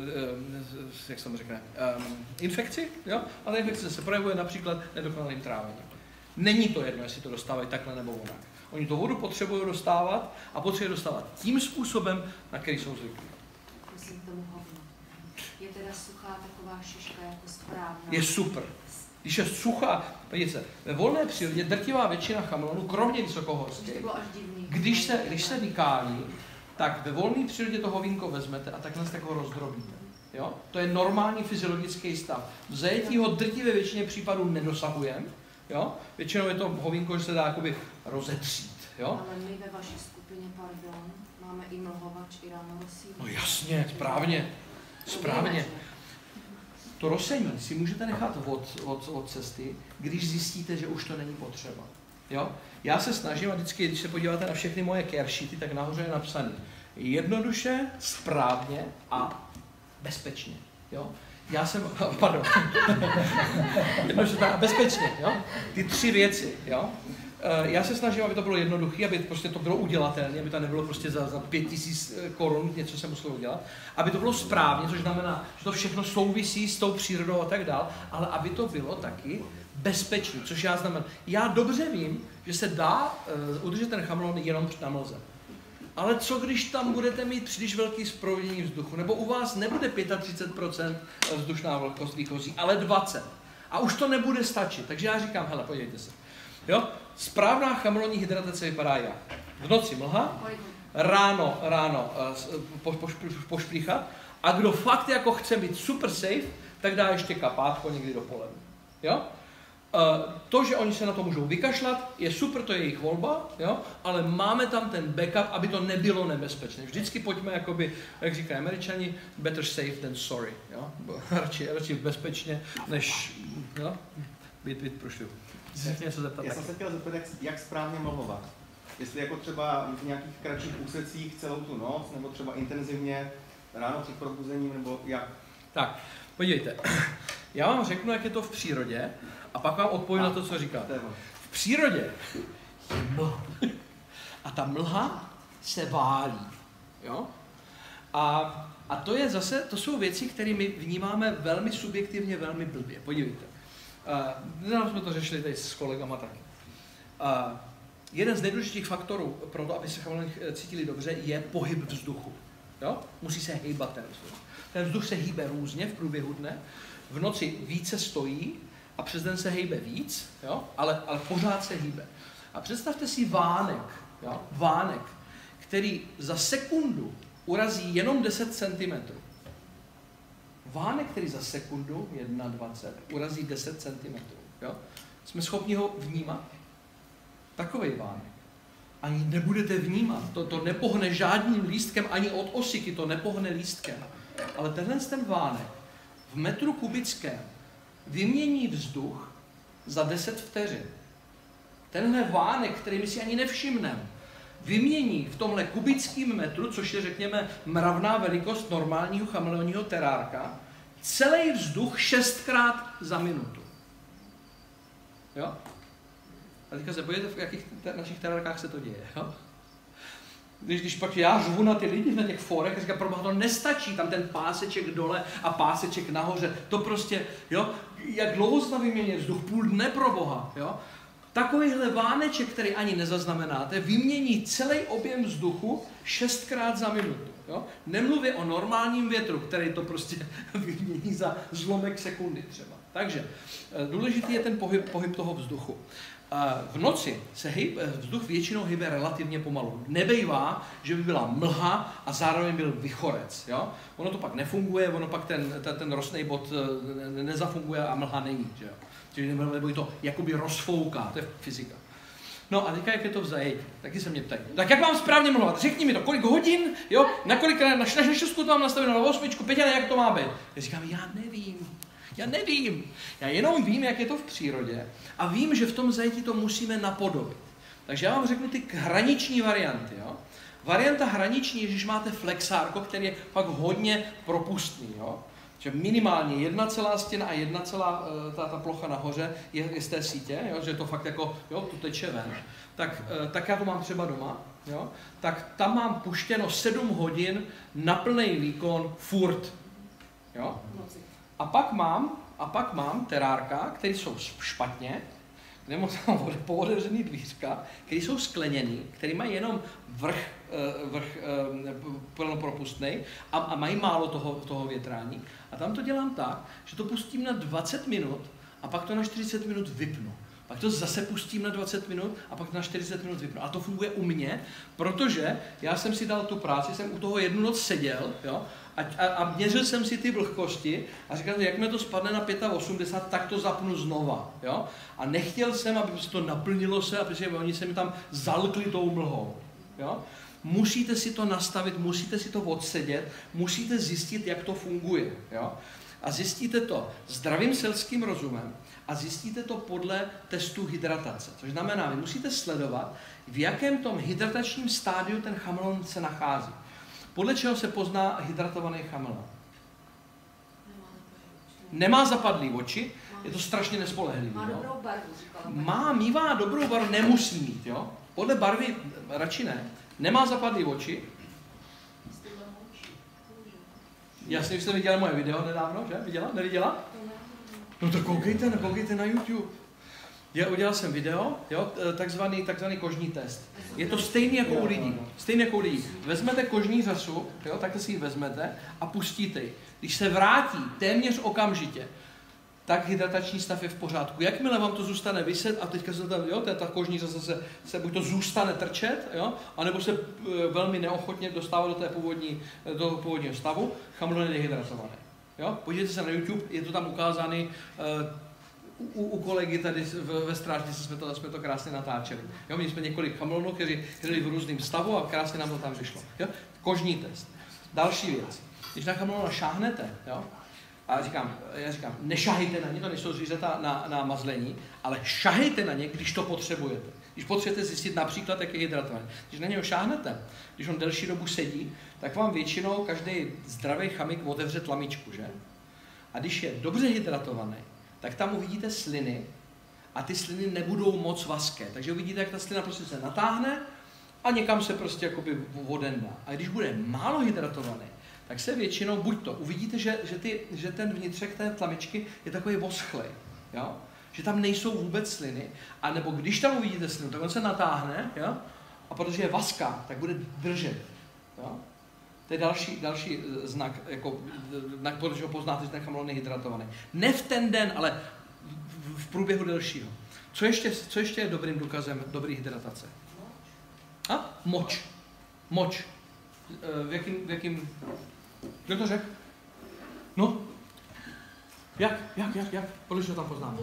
uh, jak se tomu řekne, um, infekci, jo? A ta infekce se projevuje například nedokonalým trávením. Není to jedno, jestli to dostávají takhle nebo onak. Oni tu vodu potřebují dostávat a potřebují dostávat tím způsobem, na který jsou zvyklí. Myslím tomu hovno. Je teda suchá taková šiška jako správná? Je super. Když je suchá, podívejte se, ve volné přírodě drtivá většina chameleonů, kromě vysokohorských, když se, když se vykálí, tak ve volné přírodě to hovínko vezmete a takhle tak ho rozdrobíte. Jo? To je normální fyziologický stav. V zajetí ho drtivé většině případů nedosahujeme. Jo? Většinou je to hovínko, že se dá jakoby rozetřít. Jo? Ale my ve vaší skupině, pardon, máme i mlhovač, i ránorosí. No jasně, správně. Správně. To rosení si můžete nechat od, od, od cesty, když zjistíte, že už to není potřeba. Jo? Já se snažím, a vždycky, když se podíváte na všechny moje care sheety, tak nahoře je napsané jednoduše, správně a bezpečně. Jo? Já jsem, pardon, jednoduše a bezpečně, jo? Ty tři věci. Jo? Já se snažím, aby to bylo jednoduché, aby prostě to bylo udělatelné, aby to nebylo prostě za, za pět tisíc korun, něco se muselo udělat, aby to bylo správně, což znamená, že to všechno souvisí s tou přírodou a tak dál, ale aby to bylo taky bezpečné, což já znamená. Já dobře vím, že se dá uh, udržet ten chameleon jenom na mlze. Ale co když tam budete mít příliš velký zproudění vzduchu, nebo u vás nebude třicet pět procent vzdušná vlhkost výchozí, ale dvacet procent. A už to nebude stačit, takže já říkám, hele, podívejte se. Jo? Správná chameleonní hydratace vypadá jak? V noci mlha, ráno, ráno po, po, pošplíchat a kdo fakt jako chce být super safe, tak dá ještě kapátko někdy dopoledne. Jo? To, že oni se na to můžou vykašlat, je super, to je jejich volba, jo? Ale máme tam ten backup, aby to nebylo nebezpečné. Vždycky pojďme, jakoby, jak říkají Američani, better safe than sorry. Jo? Radši, radši bezpečně, než jo? být, být prošlu. Já, já jsem se chtěl zeptat, jak, jak správně mlhovat. Jestli jako třeba v nějakých kratších úsecích celou tu noc, nebo třeba intenzivně ráno před probuzením, nebo jak? Tak, podívejte, já vám řeknu, jak je to v přírodě, a pak vám odpovím a, na to, co říkáte. V přírodě je mlha. A ta mlha se válí. Jo? A, a to je zase, to jsou věci, které my vnímáme velmi subjektivně, velmi blbě. Podívejte. Uh, jsme to řešili tady s kolegama taky. Uh, jeden z nejdůležitějších faktorů pro to, aby se chameleoni cítili dobře, je pohyb vzduchu. Jo? Musí se hýbat ten vzduch. Ten vzduch se hýbe různě v průběhu dne. V noci více stojí a přes den se hýbe víc, jo? Ale, ale pořád se hýbe. A představte si vánek, jo? Vánek, který za sekundu urazí jenom deset centimetrů. Vánek, který za sekundu, dvacet jedna, urazí deset centimetrů. Jo? Jsme schopni ho vnímat? Takovej vánek. Ani nebudete vnímat. To, to nepohne žádným lístkem, ani od osiky to nepohne lístkem. Ale tenhle ten vánek v metru kubickém vymění vzduch za deset vteřin. Tenhle vánek, který my si ani nevšimneme, vymění v tomhle kubickém metru, což je, řekněme, mravná velikost normálního chameleonního terárka, celý vzduch šestkrát za minutu. Jo? A teďka se podívejte, v jakých našich terárkách se to děje. Jo? Když, když pak já řvu na ty lidi na těch fórech, říkám, proboha, to nestačí, tam ten páseček dole a páseček nahoře, to prostě, jo, jak dlouho se tam vymění vzduch? Půl dne pro boha, jo? Takovýhle váneček, který ani nezaznamenáte, vymění celý objem vzduchu šestkrát za minutu. Jo? Nemluvě o normálním větru, který to prostě vymění za zlomek sekundy třeba. Takže důležitý je ten pohyb, pohyb toho vzduchu. V noci se hyb, vzduch většinou hybe relativně pomalu. Nebejvá, že by byla mlha a zároveň byl vichorec. Jo? Ono to pak nefunguje, ono pak ten, ten, ten rostný bod nezafunguje a mlha není. Že jo? Čili nebo to jakoby rozfouká, to je fyzika. No a teďka, jak je to v zajetí, taky se mě ptají. Tak jak mám správně mluvovat? Řekni mi to, kolik hodin, jo? Na kolik, na, na šestku to mám nastaveno, na osmičku, pětěne, jak to má být? Já říkám, já nevím, já nevím. Já jenom vím, jak je to v přírodě a vím, že v tom zajetí to musíme napodobit. Takže já vám řeknu ty hraniční varianty, jo? Varianta hraniční je, že máte flexárko, který je fakt hodně propustný, jo? Že minimálně jedna celá stěna a jedna celá ta, ta plocha nahoře je, je z té sítě, jo? Že to fakt jako, jo, tu teče ven. Tak, tak já to mám třeba doma, jo? Tak tam mám puštěno sedm hodin na plný výkon furt. Jo? A pak mám, a pak mám terárka, které jsou špatně, kde mám pootevřený dvířka, které jsou skleněný, které mají jenom vrch, vrch plnopropustný a, a mají málo toho, toho větrání. A tam to dělám tak, že to pustím na dvacet minut a pak to na čtyřicet minut vypnu. Pak to zase pustím na dvacet minut a pak na čtyřicet minut vypnu. A to funguje u mě, protože já jsem si dal tu práci, jsem u toho jednu noc seděl, jo, a, a, a měřil jsem si ty vlhkosti a říkal jsem, jakmile to spadne na osmdesát pět, tak to zapnu znova. Jo. A nechtěl jsem, aby se to naplnilo se, a protože oni se mi tam zalkli tou mlhou. Jo. Musíte si to nastavit, musíte si to odsedět, musíte zjistit, jak to funguje. Jo. A zjistíte to zdravým selským rozumem a zjistíte to podle testu hydratace. Což znamená, vy musíte sledovat, v jakém tom hydratačním stádiu ten chameleon se nachází. Podle čeho se pozná hydratovaný chameleon? Nemá zapadlý oči, je to strašně nespolehlivý. Má dobrou barvu, říkala. Má, mívá dobrou barvu, nemusí mít. Jo? Podle barvy radši ne. Nemá zapadlý oči. Jasně, že jste viděla moje video nedávno, že? Viděla? Neviděla? No tak koukejte, no, koukejte na YouTube. Já udělal jsem video, jo, takzvaný, takzvaný kožní test. Je to stejný jako u lidí. Stejný jako u lidí. Vezmete kožní řasu, jo, takhle si ji vezmete a pustíte ji. Když se vrátí téměř okamžitě, tak hydratační stav je v pořádku. Jakmile vám to zůstane viset a teďka se tam, jo, ta kožní řasa se, se buď to zůstane trčet, jo, anebo se e, velmi neochotně dostává do té původní, do toho původního stavu, chameleon je dehydratovaný. Jo? Podívejte se na YouTube, je to tam ukázány, e, u, u kolegy tady v, ve strážnici jsme to, jsme to krásně natáčeli. Jo? Měli jsme několik chameleonů, kteří byli v různém stavu a krásně nám to tam vyšlo. Jo? Kožní test. Další věc. Když na chameleona šáhnete, jo? A říkám, já říkám, nešahejte na ně, to nejsou zvířata na, na mazlení, ale šahejte na ně, když to potřebujete. Když potřebujete zjistit například, jak je hydratovaný. Když na něho šáhnete, když on delší dobu sedí, tak vám většinou každý zdravý chamik otevře tlamičku, že? A když je dobře hydratovaný, tak tam uvidíte sliny a ty sliny nebudou moc vaské. Takže uvidíte, jak ta slina prostě se natáhne a někam se prostě jakoby odendá. A když bude málo hydratovaný, tak se většinou buď to uvidíte, že, že, ty, že ten vnitřek té tlamičky je takový voschlej, jo? Že tam nejsou vůbec sliny, a nebo když tam uvidíte slinu, tak on se natáhne, jo? A protože je vaská, tak bude držet. Jo? To je další, další znak, jako, protože ho poznáte, že ten chameleon je hydratovaný. Ne v ten den, ale v, v průběhu delšího. Co ještě, co ještě je dobrým důkazem dobré hydratace? A? Moč. Moč. V jakým, v jakým... Kdo to řekl? No? Jak? Jak? Jak? Jak? Podle čeho tam poznáme?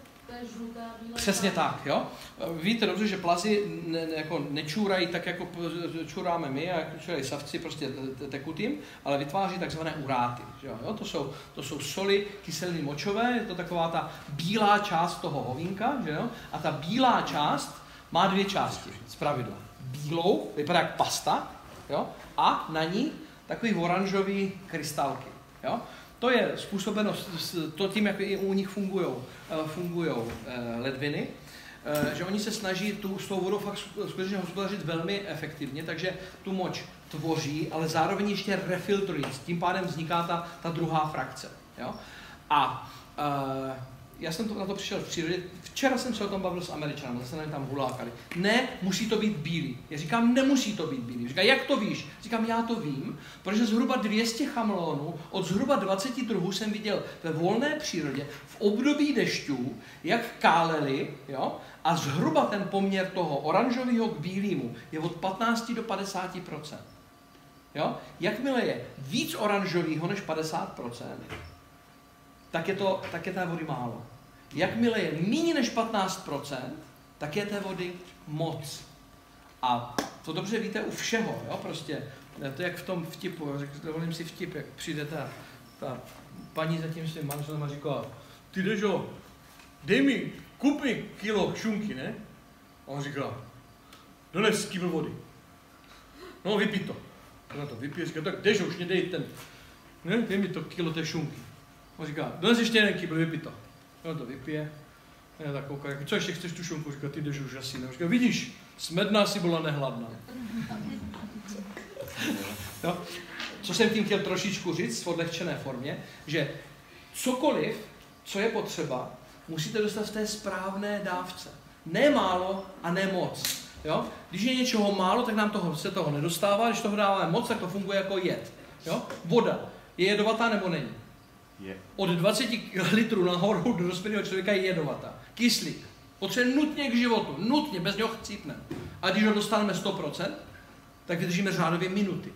Přesně tak, jo? Víte dobře, že plazy ne, ne, jako nečůrají tak, jako čuráme my, a jako čurají savci prostě tekutým, ale vytváří takzvané uráty. Jo? To, jsou, to jsou soli kyseliny močové, je to taková ta bílá část toho hovínka, že jo? A ta bílá část má dvě části, zpravidla. Bílou, vypadá jak pasta, jo? A na ní takový oranžový krystálky. Jo? To je způsobeno to tím, jak i u nich fungují fungujou ledviny, že oni se snaží tu, s tou vodou fakt skutečně hospodařit velmi efektivně, takže tu moč tvoří, ale zároveň ještě refiltrují. Tím pádem vzniká ta, ta druhá frakce. Jo? A Uh, já jsem to, na to přišel v přírodě. Včera jsem se o tom bavil s Američanem, zase na mě tam hulákali. Ne, musí to být bílý. Já říkám, nemusí to být bílý. Říká, jak to víš? Říkám, já to vím, protože zhruba dvě stě chameleonů od zhruba dvaceti druhů jsem viděl ve volné přírodě v období dešťů, jak káleli, jo, a zhruba ten poměr toho oranžového k bílému je od patnácti do padesáti procent. Jo? Jakmile je víc oranžového než padesát procent, tak je, to, tak je té vody málo. Jakmile je méně než patnáct procent, tak je té vody moc. A to dobře víte u všeho, jo? Prostě to jak v tom vtipu, dovolím si vtip, jak přijde ta, ta paní za tím svým manželem a říká, ty Dežo, dej mi, kup mi kilo šunky, ne? A on říká, dones kýbl vody. No, vypij to. Ona to vypije, říká, tak Dežo, už mě dej ten, ne? Dej mi to kilo té šunky. On říká, dones ještě jeden kýbl, vypij to. On to vypije. Já tak kouká, co ještě chceš tu šunku? Říká, ty Dežo, už asi ne. Říká, vidíš, smedná si byla nehladná. No, co jsem tím chtěl trošičku říct v odlehčené formě, že cokoliv, co je potřeba, musíte dostat v té správné dávce. Ne málo a ne moc. Jo? Když je něčeho málo, tak nám toho, se toho nedostává, když toho dáváme moc, tak to funguje jako jed. Jo? Voda je jedovatá nebo není? Je. Od dvaceti litrů nahoru do dospělého člověka je jedovatá. Kyslík. Potřebuje nutně k životu. Nutně, bez něho chcípne. A když ho dostaneme sto procent, tak vydržíme řádově minuty.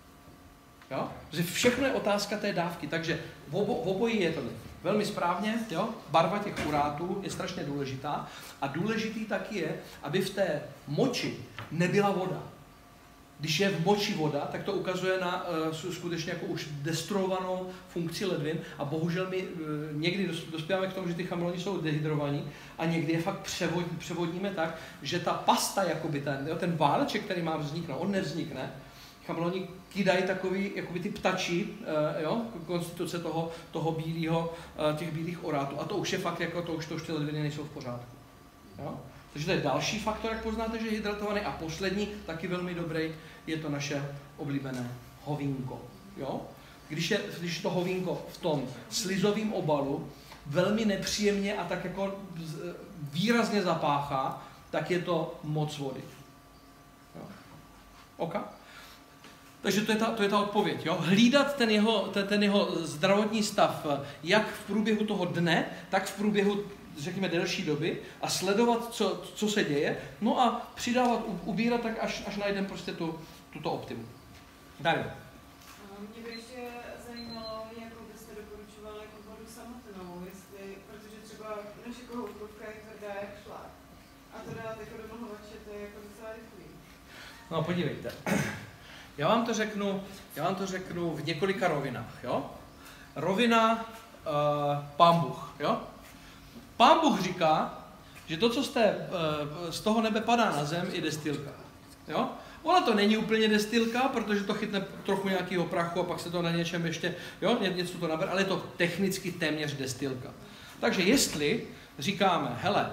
Jo? Protože všechno je otázka té dávky, takže v, obo, v obojí je to velmi správně, jo? Barva těch urátů je strašně důležitá a důležitý taky je, aby v té moči nebyla voda. Když je v moči voda, tak to ukazuje na uh, skutečně jako už destruovanou funkci ledvin a bohužel my uh, někdy dospíváme k tomu, že ty chameleoni jsou dehydrovaní a někdy je fakt převod, převodníme tak, že ta pasta, jakoby ten, jo, ten váleček, který má vzniknout, on nevznikne. Chameleoni kydají takový, jakoby ty ptačí, uh, jo, konstituce toho, toho bílého, uh, těch bílých orátů a to už je fakt jako, to už, to už ty ledviny nejsou v pořádku. Jo? Takže to je další faktor, jak poznáte, že je hydratovaný. A poslední, taky velmi dobrý, je to naše oblíbené hovínko. Jo? Když, je, když je to hovínko v tom slizovém obalu velmi nepříjemně a tak jako výrazně zapáchá, tak je to moc vody. Jo? OK? Takže to je ta, to je ta odpověď. Jo? Hlídat ten jeho, ten, ten jeho zdravotní stav jak v průběhu toho dne, tak v průběhu řekněme delší doby a sledovat, co, co se děje, no a přidávat, ubírat tak, až, až najdeme prostě tu, tuto optimum. Dario. Mě by ještě zajímalo, jakou byste doporučovali jako vodu samotnou, jestli, protože třeba naše kohoutovka je tvrdá jak šlák. A to dát jako do mlhovače, to je jako docela rychlý. No podívejte, já vám to řeknu, já vám to řeknu v několika rovinách, jo? Rovina uh, Pán Bůh, jo? Pán Bůh říká, že to, co z, té, z toho nebe padá na zem, je destilka. Jo? Ona to není úplně destilka, protože to chytne trochu nějakého prachu a pak se to na něčem ještě, jo, něco to nabere, ale je to technicky téměř destilka. Takže jestli říkáme, hele,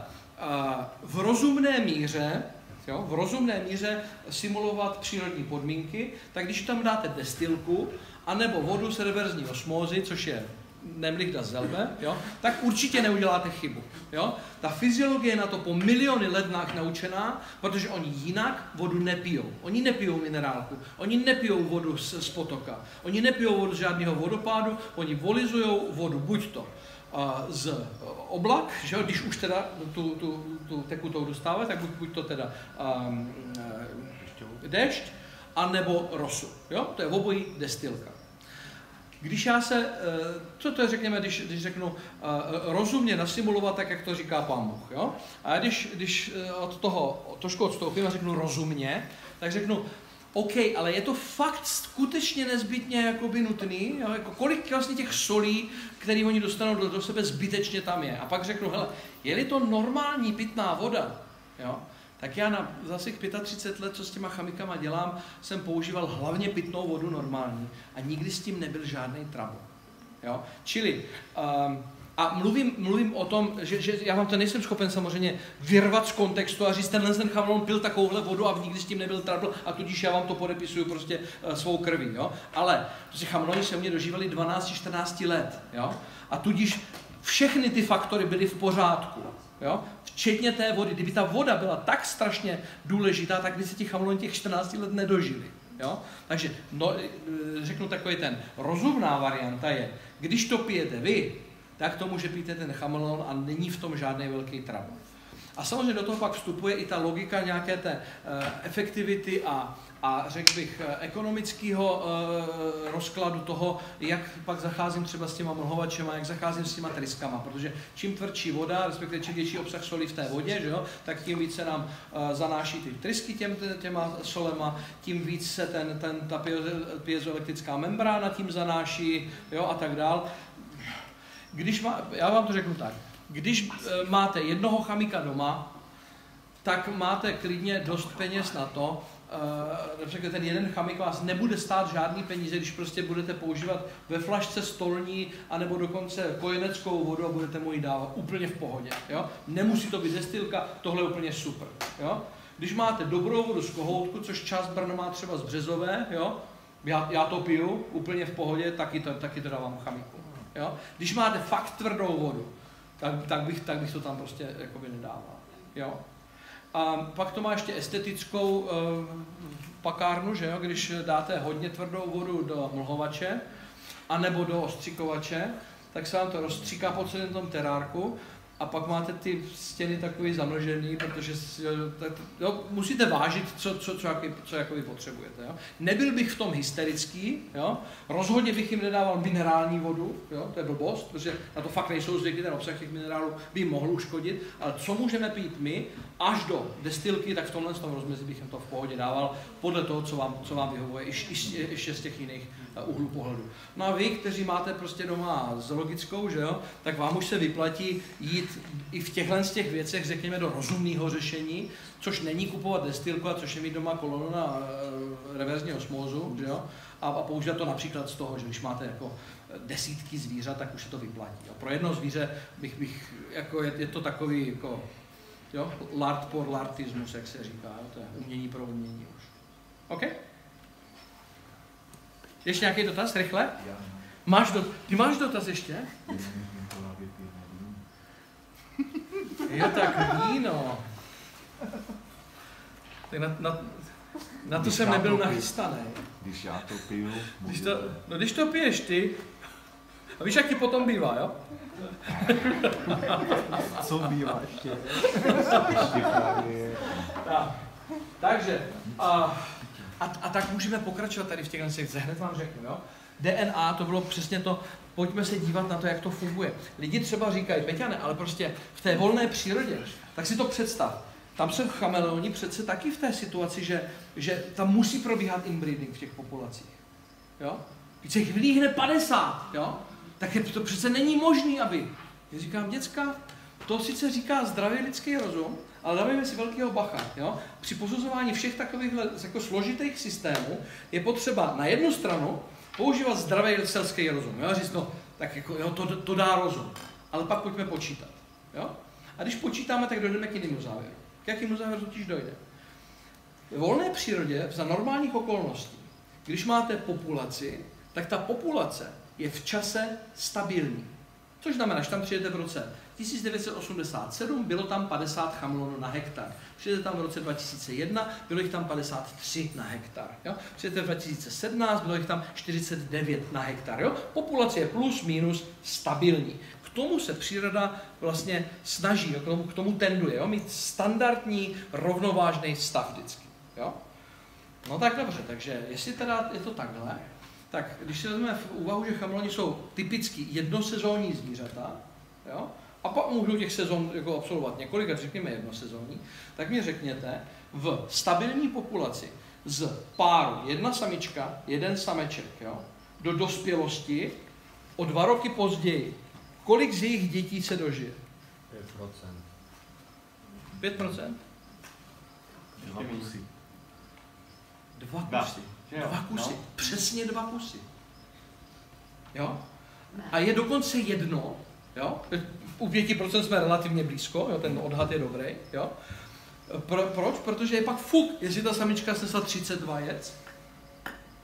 v rozumné míře, jo, v rozumné míře simulovat přírodní podmínky, tak když tam dáte destilku, anebo vodu s reverzní osmózy, což je nemlichda zelbe, jo, tak určitě neuděláte chybu. Jo. Ta fyziologie je na to po miliony let naučená, protože oni jinak vodu nepijou. Oni nepijou minerálku, oni nepijou vodu z, z potoka, oni nepijou vodu z žádného vodopádu, oni volizujou vodu buď to uh, z oblak, že, když už teda tu, tu, tu tekutou dostávají, tak buď, buď to teda um, dešť, anebo rosu. Jo. To je obojí destilka. Když já se, co to je, řekněme, když, když řeknu rozumně nasimulovat, tak jak to říká Pán Bůh, jo? A když, když od toho trošku odstoupím a řeknu rozumně, tak řeknu, OK, ale je to fakt skutečně nezbytně jakoby nutný, jo? Jako kolik vlastně těch solí, které oni dostanou do, do sebe, zbytečně tam je. A pak řeknu, hele, je-li to normální pitná voda, jo? Tak já na zase třicet pět let, co s těma chamikama dělám, jsem používal hlavně pitnou vodu normální a nikdy s tím nebyl žádný trouble. Jo? Čili, um, a mluvím, mluvím o tom, že, že já vám to nejsem schopen samozřejmě vyrvat z kontextu a říct, tenhle ten chameleon pil takovouhle vodu a nikdy s tím nebyl trouble a tudíž já vám to podepisuju prostě uh, svou krví. Jo? Ale prostě chameleoni se u mě dožívali dvanáct čtrnáct let. Jo? A tudíž všechny ty faktory byly v pořádku, jo? Včetně té vody. Kdyby ta voda byla tak strašně důležitá, tak by se ti chameleoni těch čtrnáct let nedožili. Jo? Takže no, řeknu takový ten rozumná varianta je, když to pijete vy, tak to může pít ten chameleon a není v tom žádný velký trouble. A samozřejmě do toho pak vstupuje i ta logika nějaké té uh, efektivity a, a řekl bych ekonomického uh, rozkladu toho, jak pak zacházím třeba s těma mlhovačema, jak zacházím s těma tryskama, protože čím tvrdší voda, respektive čím větší obsah soli v té vodě, že jo, tak tím více nám uh, zanáší ty trysky těm, těma solema, tím víc se ten, ten, ta piezoelektrická membrána tím zanáší, jo, a tak dál. Když má, já vám to řeknu tak, když e, máte jednoho chamika doma, tak máte klidně dost peněz na to, e, ten jeden chamik vás nebude stát žádný peníze, když prostě budete používat ve flašce stolní, anebo dokonce kojeneckou vodu a budete mu ji dávat úplně v pohodě. Jo? Nemusí to být destilka, tohle je úplně super. Jo? Když máte dobrou vodu z kohoutku, což část Brna má třeba z Březové, jo? Já, já to piju úplně v pohodě, taky to, taky to dávám chamiku. Jo? Když máte fakt tvrdou vodu, tak, tak, bych, tak bych to tam prostě jakoby nedával. Jo? A pak to má ještě estetickou uh, pakárnu, že jo? Když dáte hodně tvrdou vodu do mlhovače, anebo do ostřikovače, tak se vám to rozstříká po celém tom terárku a pak máte ty stěny takový zamlžený, protože tak, jo, musíte vážit, co, co, co, jaký, co jakoby potřebujete. Jo. Nebyl bych v tom hysterický, jo. Rozhodně bych jim nedával minerální vodu, jo. To je blbost, protože na to fakt nejsou zvyklí, ten obsah těch minerálů by jim mohl uškodit, ale co můžeme pít my, až do destilky, tak v tomhle tom rozmezí bych jim to v pohodě dával, podle toho, co vám, co vám vyhovuje, ještě z těch jiných úhlů pohledu. No a vy, kteří máte prostě doma s logickou, že jo, tak vám už se vyplatí jít i v těchhle z těch věcech, řekněme, do rozumného řešení, což není kupovat destilku, a což je mít doma kolonu na e, reverzní osmózu, že jo, a, a používat to například z toho, že když máte jako desítky zvířat, tak už se to vyplatí. Jo. Pro jedno zvíře bych, bych jako je, je to takový jako, jo, lard por lartismus, jak se říká, jo, to je umění pro umění už. OK? Ještě nějaký dotaz, rychle? Máš do... Ty máš dotaz ještě? Jo, tak víno. Tak na, na, na to jsem nebyl nachystaný. Když já to piju... Když to, no když to piješ ty, a víš, jak ti potom bývá, jo? Co bývá ještě? Tak. Takže, a, a, a tak můžeme pokračovat tady v těch sekcích. Hned vám řeknu, jo? D N A, to bylo přesně to, pojďme se dívat na to, jak to funguje. Lidi třeba říkají, Peťane, ale prostě v té volné přírodě, tak si to představ. Tam jsou chameleoni přece taky v té situaci, že, že tam musí probíhat inbreeding v těch populacích. Jo? Když se jich vylíhne padesát, jo? Tak je, to přece není možný, aby... Já říkám, děcka, to sice říká zdravý lidský rozum, ale dávejme si velkého bacha. Jo? Při posuzování všech takových jako složitých systémů je potřeba na jednu stranu používat zdravý selský rozum. Jo? Říct, no, tak jako, jo, to, to dá rozum. Ale pak pojďme počítat. Jo? A když počítáme, tak dojdeme k jinému závěru. K jakému závěru totiž dojde? V volné přírodě, za normálních okolností, když máte populaci, tak ta populace je v čase stabilní. Což znamená, že tam přijdete v roce tisíc devět set osmdesát sedm, bylo tam padesát chameleonů na hektar. Přijdete tam v roce dva tisíce jedna, bylo jich tam padesát tři na hektar. Jo? Přijdete v dva tisíce sedmnáct, bylo jich tam čtyřicet devět na hektar. Jo? Populace je plus minus stabilní. K tomu se příroda vlastně snaží, k tomu, k tomu tenduje, jo? Mít standardní rovnovážný stav vždycky. Jo? No tak dobře, takže jestli teda je to takhle, tak když si vezmeme v úvahu, že chameleoni jsou typicky jednosezónní zvířata, jo, a pak můžou těch sezon jako absolvovat několik, a řekněme jednosezónní, tak mi řekněte, v stabilní populaci z páru jedna samička, jeden sameček, jo, do dospělosti o dva roky později, kolik z jejich dětí se dožije? pět procent. pět procent? Dva kusy. Dva kusy. Dva kusy. No. Přesně dva kusy. Jo? A je dokonce jedno, jo? U pět procent jsme relativně blízko, jo? Ten odhad je dobrý. Jo? Pro, proč? Protože je pak fuk, jestli ta samička snesla třicet dva jec,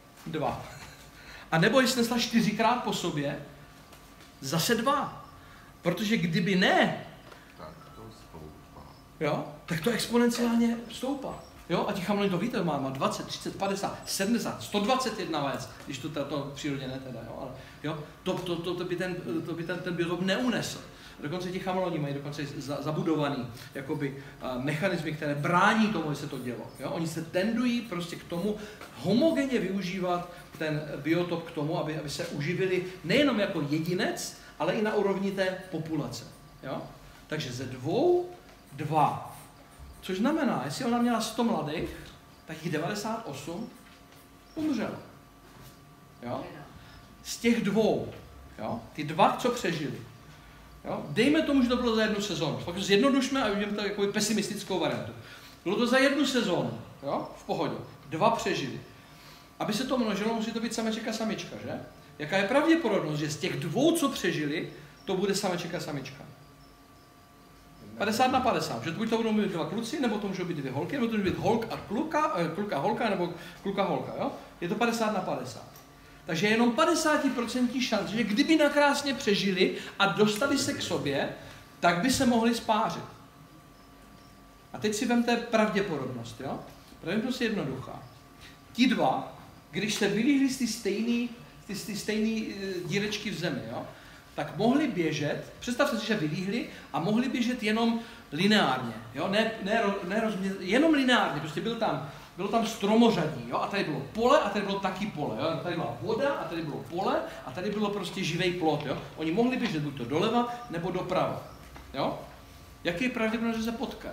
dva. A nebo jestli snesla čtyřikrát po sobě, zase dva. Protože kdyby ne, Tak to stoupá. jo, tak to exponenciálně stoupá. Jo, a ti chameleoni to víte, má, má dvacet, třicet, padesát, sedmdesát, sto dvacet jedna vajec, když to, to, to přírodě ne teda, jo, ale jo, to, to, to, to by ten, to by ten, ten biotop neunesl. Dokonce ti chameleoni mají dokonce za, zabudovaný jakoby, uh, mechanismy, které brání tomu, aby se to dělo. Jo? Oni se tendují prostě k tomu homogenně využívat ten biotop k tomu, aby, aby se uživili nejenom jako jedinec, ale i na úrovni té populace. Jo? Takže ze dvou, dva. Což znamená, jestli ona měla sto mladých, tak jich devadesát osm umřelo. Jo? Z těch dvou, jo? Ty dva, co přežili. Jo? Dejme tomu, že to bylo za jednu sezónu. Pak zjednodušme a uvidíme to jako pesimistickou variantu. Bylo to za jednu sezónu, jo? V pohodě. Dva přežili. Aby se to množilo, musí to být sameček a samička, že? Jaká je pravděpodobnost, že z těch dvou, co přežili, to bude sameček a samička? padesát na padesát, že buď to budou mít dva kluci, nebo to můžou být dvě holky, nebo to může být holk a kluka, kluka holka, nebo kluka holka, jo? Je to padesát na padesát. Takže je jenom padesát procent šance, že kdyby nakrásně přežili a dostali se k sobě, tak by se mohli spářit. A teď si vemte pravděpodobnost, jo? Pravděpodobnost je jednoduchá. Ti dva, když se vylíhli z ty stejný, ty, ty stejný dírečky v zemi, jo? Tak mohli běžet, představte si, že vylíhli a mohli běžet jenom lineárně, jo? Ne, ne, ne rozměr, jenom lineárně, prostě byl tam, bylo tam stromořadí, jo? A tady bylo pole a tady bylo taky pole, jo? Tady byla voda a tady bylo pole a tady bylo prostě živý plot, jo? Oni mohli běžet buď to doleva nebo doprava, jo? Jaký je pravděpodobnost, že se potkají?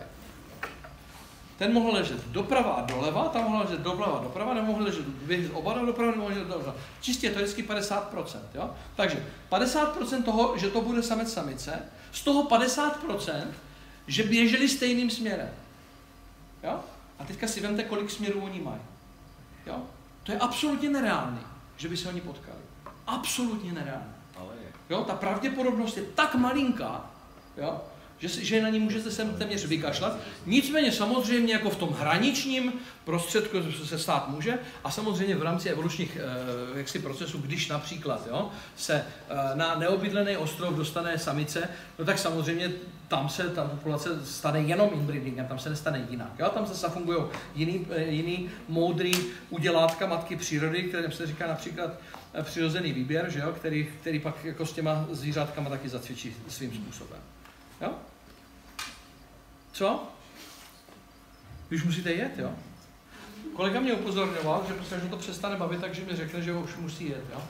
Ten mohl ležet doprava a doleva, tam mohl ležet doprava a doprava, nebo mohl ležet běžet oba doprava, nebo mohl ležet doleva. Čistě to je vždycky padesát procent, jo? Takže padesát procent toho, že to bude samec samice, z toho padesát procent, že běželi stejným směrem, jo? A teďka si vemte, kolik směrů oni mají, jo? To je absolutně nereálný, že by se oni potkali. Absolutně nereálný. Ale je. Jo? Ta pravděpodobnost je tak malinká, jo? Že, si, že na ní můžete se téměř vykašlat. Nicméně samozřejmě jako v tom hraničním prostředku se stát může a samozřejmě v rámci evolučních eh, jaksi procesů, když například jo, se eh, na neobydlený ostrov dostane samice, no tak samozřejmě tam se ta populace stane jenom inbreedingem, tam se nestane jinak. Jo? Tam zase fungují jiný, eh, jiný moudrý udělátka matky přírody, kterým se říká například eh, přirozený výběr, že jo? Který, který pak jako s těma zvířátkama taky zacvičí svým způsobem. Jo? Co? Vy už musíte jet, jo? Kolega mě upozorňoval, že prostě, že to přestane bavit, takže mi řekne, že už musí jet, jo?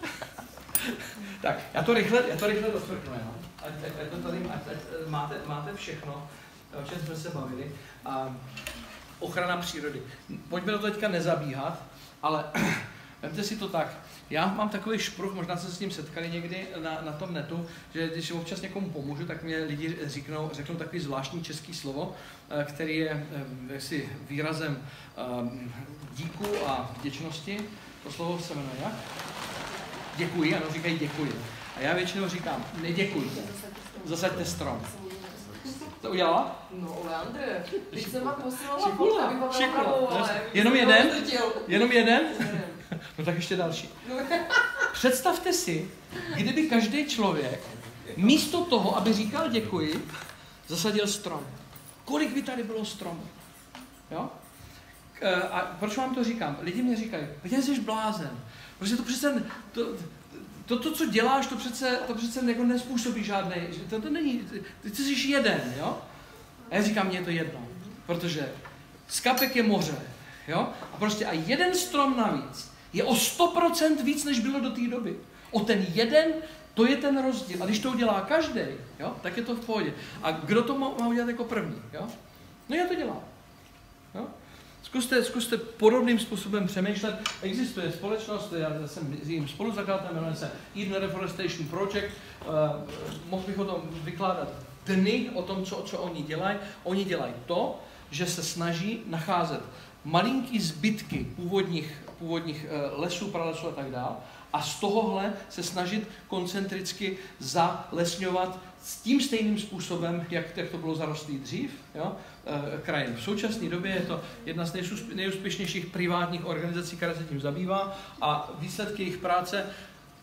Tak, já to rychle, já to rychle dofrknu, jo? Ať, ať to tady, ať, ať, máte, máte všechno, o čem jsme se bavili. A ochrana přírody. Pojďme do toho teďka nezabíhat, ale vemte si to tak. Já mám takový špruch, možná se s tím setkali někdy na, na tom netu, že když občas někomu pomůžu, tak mě lidi řeknou, řeknou takový zvláštní český slovo, který je jaksi výrazem um, díku a vděčnosti. To slovo se jmenuje jak? Děkuji, ano, říkají děkuji. A já většinou říkám, neděkujte, zasaďte strom. To udělala? No, Leandre, když jsem vám posílala Šikula, fotku, aby šikula. pravou, ale... Jenom jeden? Jenom jeden? Jeden. No tak ještě další. Představte si, kdyby každý člověk místo toho, aby říkal děkuji, zasadil strom. Kolik by tady bylo stromů? Jo? A proč vám to říkám? Lidi mě říkají, vidíte, jsi blázen. Protože to přece, to, to, to, co děláš, to přece, to přece jako nespůsobí žádný, to, to není, ty jsi jeden, jo? A já říkám, mně je to jedno, protože z kapek je moře, jo? A prostě a jeden strom navíc je o sto procent víc, než bylo do té doby. O ten jeden, to je ten rozdíl. A když to udělá každý, jo, tak je to v pohodě. A kdo to má udělat jako první? Jo? No já to dělám. Jo? Zkuste, zkuste podobným způsobem přemýšlet. Existuje společnost, já jsem s jím spoluzakladatelem, jmenuje se Eden Reforestation Project. Uh, mohl bych o tom vykládat dny, o tom, co, co oni dělají. Oni dělají to, že se snaží nacházet malinký zbytky původních, původních lesů, pralesů a tak dále a z tohohle se snažit koncentricky zalesňovat s tím stejným způsobem, jak, jak to bylo zarostlý dřív, jo, krajin. V současné době je to jedna z nejúspěšnějších privátních organizací, která se tím zabývá a výsledky jejich práce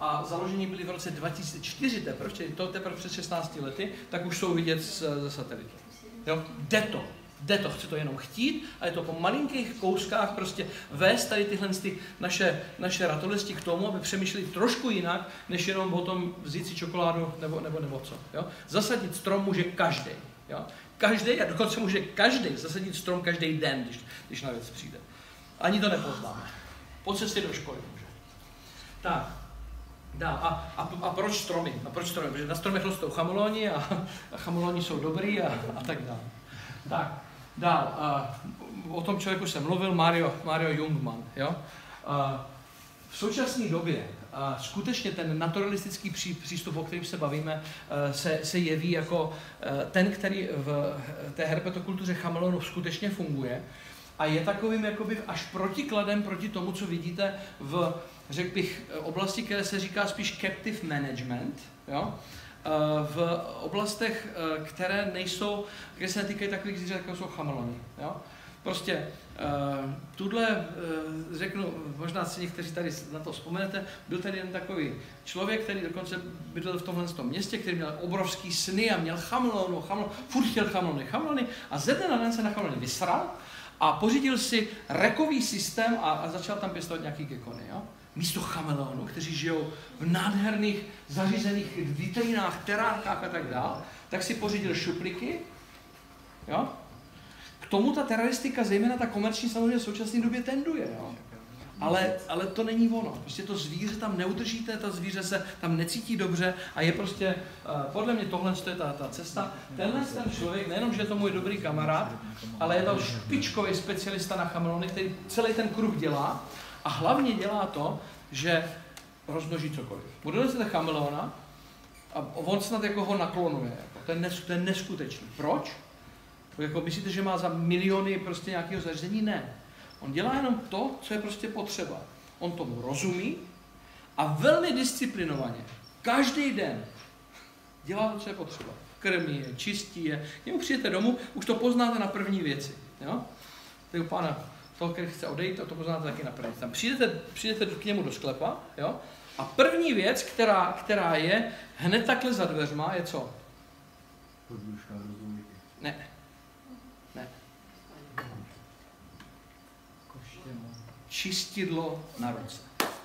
a založení byly v roce dva tisíce čtyři teprve, čili to teprve před šestnácti lety, tak už jsou vidět ze satelitu. Jo? Jde to. Jde to, chce to jenom chtít a je to po malinkých kouskách prostě vést tady tyhle ty naše, naše ratolesti k tomu, aby přemýšleli trošku jinak, než jenom o tom vzít si čokoládu nebo, nebo, nebo co. Jo? Zasadit strom může každý. Jo? Každý, a dokonce může každý zasadit strom každý den, když, když na věc přijde. Ani to nepoznáme. Po cestě do školy může. Tak. Dál. A, a, a proč stromy? A proč stromy? Protože na stromech rostou chameleoni a, a chameleoni jsou dobrý a, a tak dále. Tak. Dál, uh, o tom člověku jsem mluvil, Mario, Mario Jungmann. Jo? Uh, v současné době uh, skutečně ten naturalistický pří, přístup, o kterém se bavíme, uh, se, se jeví jako uh, ten, který v té herpetokultuře chameleonů skutečně funguje a je takovým jakoby až protikladem proti tomu, co vidíte v, řekl bych, oblasti, které se říká spíš captive management. Jo? V oblastech, které nejsou, které se netýkají takových zvířat, jako jsou chameleoni. Jo? Prostě tuhle, řeknu, možná si někteří tady na to vzpomenete, byl tady jen takový člověk, který dokonce bydlel v tomhle tom městě, který měl obrovský sny a měl chameleonu, chameleonu, furt chtěl chameleony, chameleony a ze dne na den se na chameleony vysral a pořídil si rekový systém a, a začal tam pěstovat nějaký gekony. Jo? Místo chameleonů, kteří žijou v nádherných zařízených vitrinách, terárkách a tak dále, tak si pořídil šuplíky. Jo? K tomu ta teraristika, zejména ta komerční, samozřejmě v současné době tenduje. Jo? Ale, ale to není ono. Prostě to zvíře tam neudržíte, ta zvíře se tam necítí dobře a je prostě, uh, podle mě tohle je ta, ta cesta. Tenhle ten člověk, nejenom, že je to můj dobrý kamarád, ale je to špičkový specialista na chameleony, který celý ten kruh dělá. A hlavně dělá to, že rozmnoží cokoliv. Budete si chameleona a on snad jako ho naklonuje. Jako. To, je nes, to je neskutečný. Proč? Jako myslíte, že má za miliony prostě nějakého zařízení? Ne. On dělá jenom to, co je prostě potřeba. On tomu rozumí a velmi disciplinovaně, každý den dělá to, co je potřeba. Krmí je, čistí je. Když přijete domů, už to poznáte na první věci. Jo? Tak pána toho, který chce odejít, a to poznáte taky na první. Tam přijdete, přijdete k němu do sklepa, jo? A první věc, která, která je hned takhle za dveřma, je co? Ne. Ne. Čistidlo na ruce.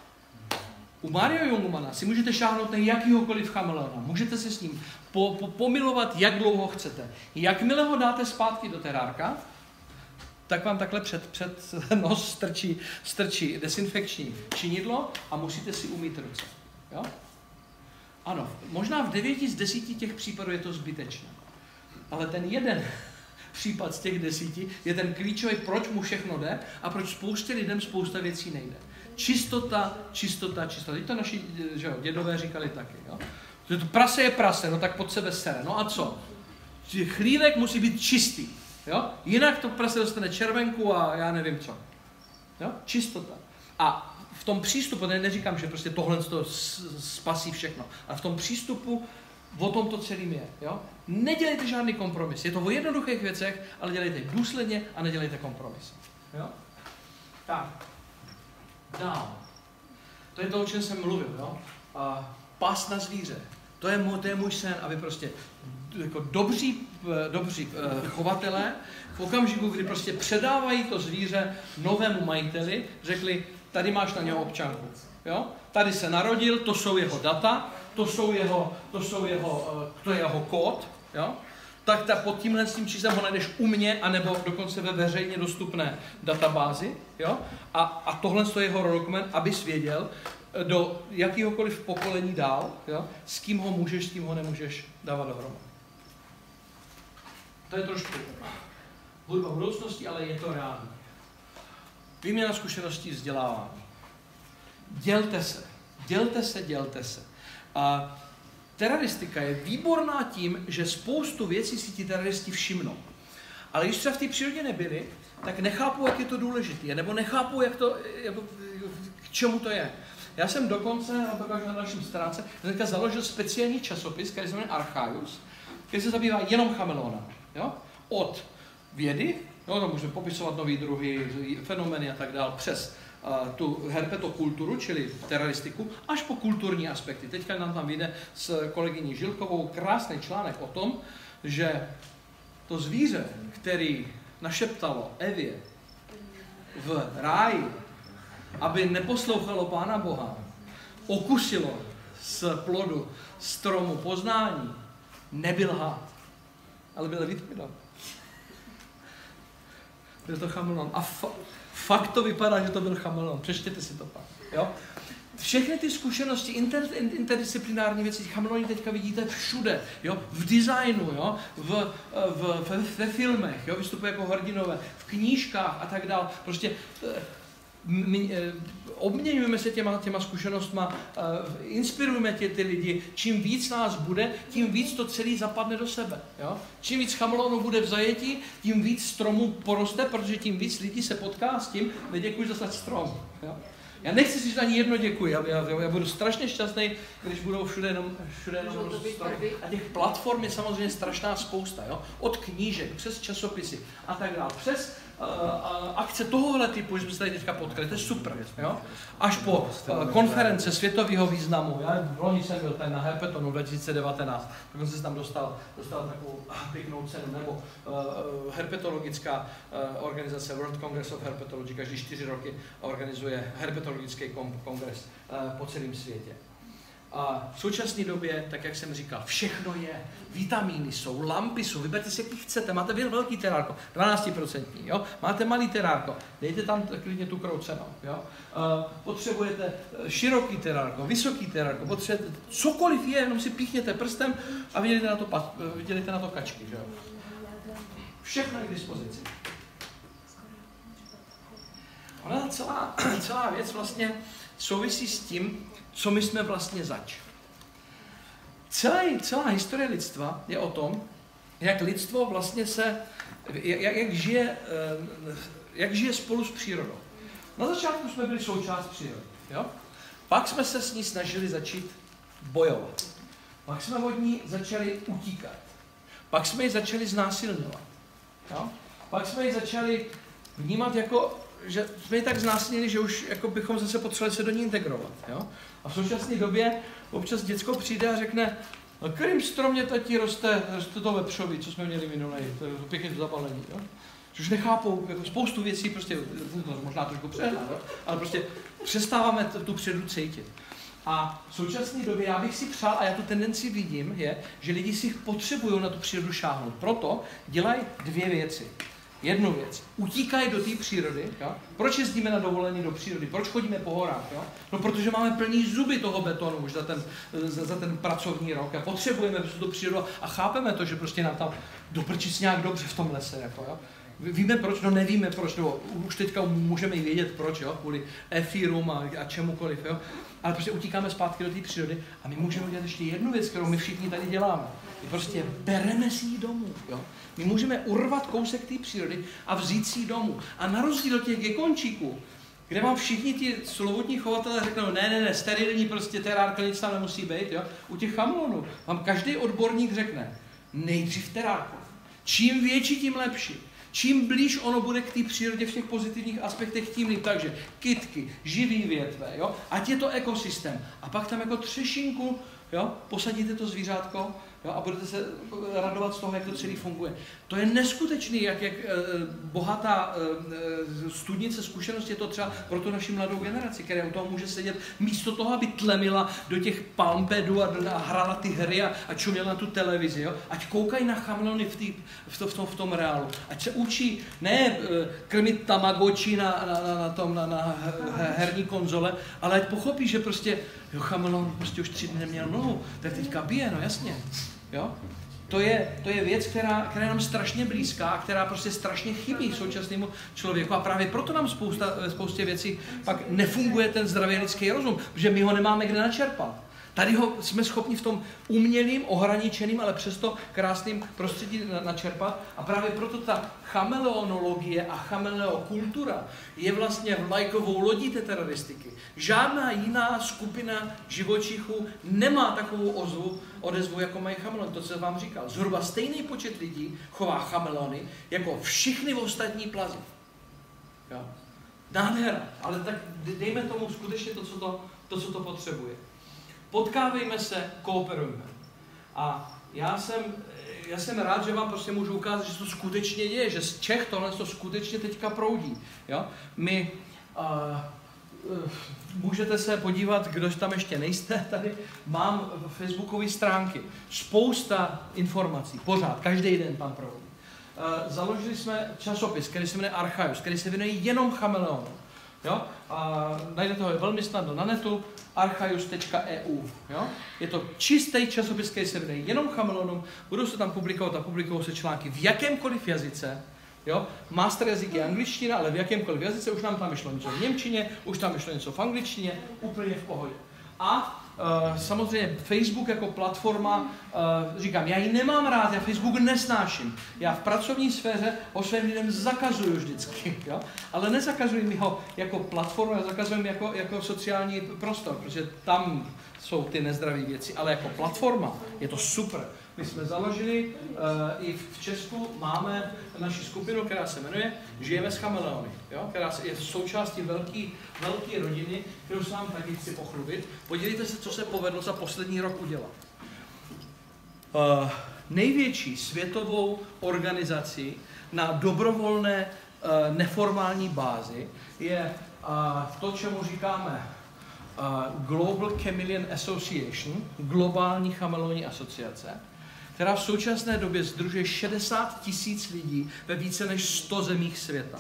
U Mario Jungmana si můžete šáhnout na jakýhokoliv chameleona. Můžete se s ním po, po, pomilovat, jak dlouho chcete. Jakmile ho dáte zpátky do terárka, tak vám takhle před, před nos strčí, strčí desinfekční činidlo a musíte si umýt ruce. Jo? Ano, možná v devěti z desíti těch případů je to zbytečné. Ale ten jeden případ z těch desíti je ten klíčový, proč mu všechno jde a proč spoustě lidem spousta věcí nejde. Čistota, čistota, čistota. Teď to naši že jo, dědové říkali taky. Jo? Že to prase je prase, no tak pod sebe sere. No a co? Chlívek musí být čistý. Jo? Jinak to prase dostane červenku a já nevím co. Jo? Čistota. A v tom přístupu, ne, neříkám, že prostě tohle to spasí všechno, ale v tom přístupu o tom to celým je. Jo? Nedělejte žádný kompromis. Je to o jednoduchých věcech, ale dělejte důsledně a nedělejte kompromis. Jo? Tak. Dál. To je to, o čem jsem mluvil. Jo? A pás na zvíře. To je, můj, to je můj sen, aby prostě jako dobří, dobří chovatelé v okamžiku, kdy prostě předávají to zvíře novému majiteli, řekli, tady máš na něho občanku. Jo? Tady se narodil, to jsou jeho data, to, jsou jeho, to, jsou jeho, to je jeho kód. Jo? Tak ta, pod tímhle s tím číslem ho najdeš u mě, anebo dokonce ve veřejně dostupné databázi. Jo? A, a tohle je jeho dokument, abys věděl, do jakýhokoliv pokolení dál, jo? S kým ho můžeš, s kým ho nemůžeš dávat dohromady. To je trošku hudba budoucnosti, ale je to reálné. Výměna zkušeností, vzdělávání. Dělte se, dělte se, dělte se. A teraristika je výborná tím, že spoustu věcí si ti teraristi všimnou. Ale když třeba v té přírodě nebyli, tak nechápou, jak je to důležité, nebo nechápou, jak to, jako, k čemu to je. Já jsem dokonce, a dokážu na dalším stránce, teďka založil speciální časopis, který se jmenuje Archaius, který se zabývá jenom chameleonami. Jo? Od vědy, No, no, můžeme popisovat nový druhy, fenomény a tak dále přes uh, tu herpetokulturu, čili teroristiku, až po kulturní aspekty. Teďka nám tam vyjde s kolegyní Žilkovou krásný článek o tom, že to zvíře, který našeptalo Evě v ráji, aby neposlouchalo Pána Boha, okusilo z plodu stromu poznání, nebyl had, ale byl rytmidon. Byl to chameleon. A fa- fakt to vypadá, že to byl chameleon. Přečtěte si to pak. Jo? Všechny ty zkušenosti, inter, interdisciplinární věci, chameleoni teďka vidíte všude, jo? V designu, jo? V, v, ve, ve filmech, jo? Vystupuje jako hrdinové, v knížkách a tak dále. Prostě my, obměňujeme se těma, těma zkušenostma, inspirujeme tě, ty lidi, čím víc nás bude, tím víc to celý zapadne do sebe. Jo? Čím víc chameleonů bude v zajetí, tím víc stromů poroste, protože tím víc lidí se potká s tím, neděkuji za strom. Jo? Já nechci říct ani jedno děkuji, já, já, já budu strašně šťastný, když budou všude jenom, všude jenom stromy. A těch platform je samozřejmě strašná spousta, jo? Od knížek, přes časopisy a tak dále, přes uh, uh, akce tohohle typu, že jsme se tady teďka potkali, to je super, jo? Až po uh, konference světového významu, já v loni jsem byl tady na Herpetonu dva tisíce devatenáct, dokonce jsem tam dostal, dostal takovou pěknou cenu, nebo uh, herpetologická uh, organizace World Congress of Herpetology každý čtyři roky organizuje herpetologický kongres uh, po celém světě. A v současné době, tak jak jsem říkal, všechno je, vitamíny jsou, lampy jsou, vyberte si, jaký chcete, máte velký terárko, dvanáct procent, jo? Máte malý terárko, dejte tam klidně tu kroucenou, jo? Uh, potřebujete široký terárko, vysoký terárko, potřebujete cokoliv je, jenom si píchněte prstem a vydělejte na to, vydělejte na to kačky, jo? Všechno je k dispozici. Ona celá, celá věc vlastně souvisí s tím, co my jsme vlastně zač. Celá, celá historie lidstva je o tom, jak lidstvo vlastně se, jak, jak, žije, jak žije spolu s přírodou. Na začátku jsme byli součást přírody, jo? Pak jsme se s ní snažili začít bojovat. Pak jsme od ní začali utíkat. Pak jsme ji začali znásilňovat. Jo? Pak jsme ji začali vnímat jako, že jsme ji tak znásilnili, že už jako bychom zase potřebovali se do ní integrovat. Jo? A v současné době občas děcko přijde a řekne, na kterým stromě tatí roste, roste to vepřový, co jsme měli minulej, to je pěkně to zabalení. Jo? Že už nechápou, jako spoustu věcí, prostě, možná trošku přehnat, ale prostě přestáváme tu přírodu cítit. A v současné době já bych si přál, a já tu tendenci vidím, je, že lidi si potřebují na tu přírodu šáhnout. Proto dělají dvě věci. Jednu věc. Utíkají do té přírody. Jo? Proč jezdíme na dovolení do přírody? Proč chodíme po horách? Jo? No protože máme plný zuby toho betonu už za ten, za, za ten pracovní rok a potřebujeme tu přírodu a chápeme to, že prostě nám tam doprčit nějak dobře v tom lese. Jako, jo? Víme proč? No nevíme proč, no, už teďka můžeme i vědět proč, jo? Kvůli efírům a, a čemukoliv, jo? Ale prostě utíkáme zpátky do té přírody a my můžeme udělat ještě jednu věc, kterou my všichni tady děláme. My prostě bereme si ji domů, jo? My můžeme urvat kousek té přírody a vzít si ji domů. A na rozdíl od těch gekončíků, kde vám všichni ti slovutní chovatelé řeknou, ne, ne, ne, sterilní prostě terárka, nic tam nemusí být, jo? U těch chameleonů vám každý odborník řekne, nejdřív terárko. Čím větší, tím lepší. Čím blíž ono bude k té přírodě v těch pozitivních aspektech, tím líp. Takže kytky, živý větve, jo? Ať je to ekosystém. A pak tam jako třešinku, jo? Posadíte to zvířátko, jo? A budete se radovat z toho, jak to celý funguje. To je neskutečný, jak, jak eh, bohatá eh, studnice zkušenosti je to třeba pro tu naši mladou generaci, která u toho může sedět místo toho, aby tlemila do těch palmpadů a, a hrála ty hry a, a čuměla na tu televizi. Jo? Ať koukají na chameleony v, tý, v, to, v, tom, v tom reálu. Ať se učí ne eh, krmit tamagotchi na, na, na, na, tom, na, na herní konzole, ale ať pochopí, že prostě jo, chameleon prostě už tři dny neměl nohu, tak teďka bije, no jasně. Jo? To je, to je věc, která, která je nám strašně blízká a která prostě strašně chybí současnému člověku a právě proto nám spousta, spoustě věcí pak nefunguje ten zdravý lidský rozum, protože my ho nemáme kde načerpat. Tady ho jsme schopni v tom umělým, ohraničeným, ale přesto krásným prostředí načerpat. A právě proto ta chameleonologie a chameleokultura je vlastně vlajkovou lodí té teroristiky. Žádná jiná skupina živočichů nemá takovou ozvu, odezvu, jako mají chameleony. To, co jsem vám říkal. Zhruba stejný počet lidí chová chameleony jako všichni ostatní plazy. Jo. Nádhera, ale tak dejme tomu skutečně to, co to, to, co to potřebuje. Potkávejme se, kooperujme. A já jsem, já jsem rád, že vám prostě můžu ukázat, že to skutečně děje, že z Čech tohle to skutečně teďka proudí. Jo? My, uh, uh, můžete se podívat, kdož tam ještě nejste, tady mám facebookové stránky. Spousta informací, pořád, každý den tam proudí. Uh, založili jsme časopis, který se jmenuje Archaios, který se věnuje jenom chameleonu. Jo? A najdete ho velmi snadno na netu, archaios tečka e u. Jo? Je to čistý časopis, který se věnuje jenom chameleonům, budou se tam publikovat a publikují se články v jakémkoliv jazyce. Jo? Master jazyk je angličtina, ale v jakémkoliv jazyce už nám tam vyšlo něco v němčině, už tam vyšlo něco v angličtině, úplně v pohodě. A Uh, samozřejmě Facebook jako platforma, uh, říkám, já ji nemám rád, já Facebook nesnáším. Já v pracovní sféře ho svým lidem zakazuju vždycky, jo? Ale nezakazuji mi ho jako platformu, já zakazuji mi jako, jako sociální prostor, protože tam jsou ty nezdravé věci, ale jako platforma je to super. My jsme založili, uh, i v Česku máme naši skupinu, která se jmenuje Žijeme s chameleony, jo? Která je součástí velký, velké rodiny, kterou se vám taky chci pochlubit. Podívejte se, co se povedlo za poslední rok udělat. Uh, největší světovou organizací na dobrovolné uh, neformální bázi je uh, to, čemu říkáme uh, Global Chameleon Association, globální chameleonní asociace, která v současné době sdružuje šedesát tisíc lidí ve více než sto zemích světa.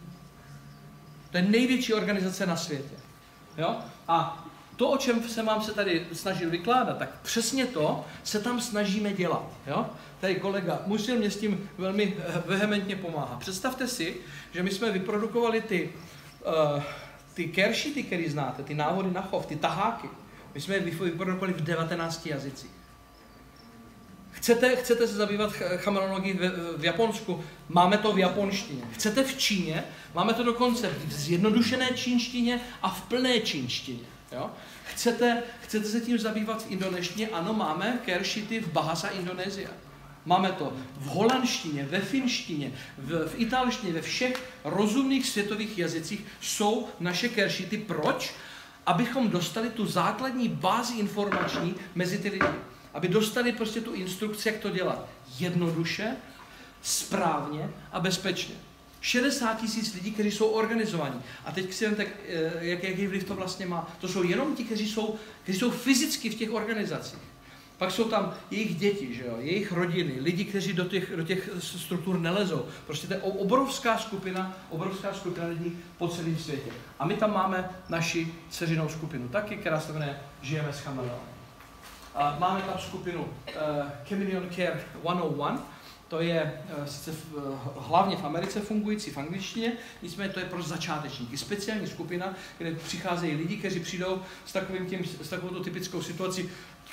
To je největší organizace na světě. Jo? A to, o čem se vám se tady snažil vykládat, tak přesně to se tam snažíme dělat. Jo? Tady kolega musel mě s tím velmi vehementně pomáhat. Představte si, že my jsme vyprodukovali ty, uh, ty care sheety, které znáte, ty návody na chov, ty taháky. My jsme je vyprodukovali v devatenácti jazycích. Chcete, chcete se zabývat chameleonologií v, v Japonsku? Máme to v japonštině. Chcete v Číně? Máme to dokonce v zjednodušené čínštině a v plné čínštině. Jo? Chcete, chcete se tím zabývat v indonéštině? Ano, máme care sheety v Bahasa Indonésia. Máme to v holandštině, ve finštině, v, v italštině, ve všech rozumných světových jazycích jsou naše care sheety. Proč? Abychom dostali tu základní bázi informační mezi ty lidi. Aby dostali prostě tu instrukci, jak to dělat. Jednoduše, správně a bezpečně. šedesát tisíc lidí, kteří jsou organizovaní. A teď si jen tak, jak, jaký vliv to vlastně má. To jsou jenom ti, kteří jsou, kteří jsou fyzicky v těch organizacích. Pak jsou tam jejich děti, že jo? Jejich rodiny, lidi, kteří do těch, do těch struktur nelezou. Prostě to je obrovská skupina, obrovská skupina lidí po celém světě. A my tam máme naši dceřinou skupinu taky, která se jmenuje Žijeme s chameleony. A máme tam skupinu uh, Chameleon Care sto jedna, to je uh, sice v, uh, hlavně v Americe fungující v angličtině, nicméně to je pro začátečníky. Speciální skupina, kde přicházejí lidi, kteří přijdou s, takovým tím, s takovou typickou situací.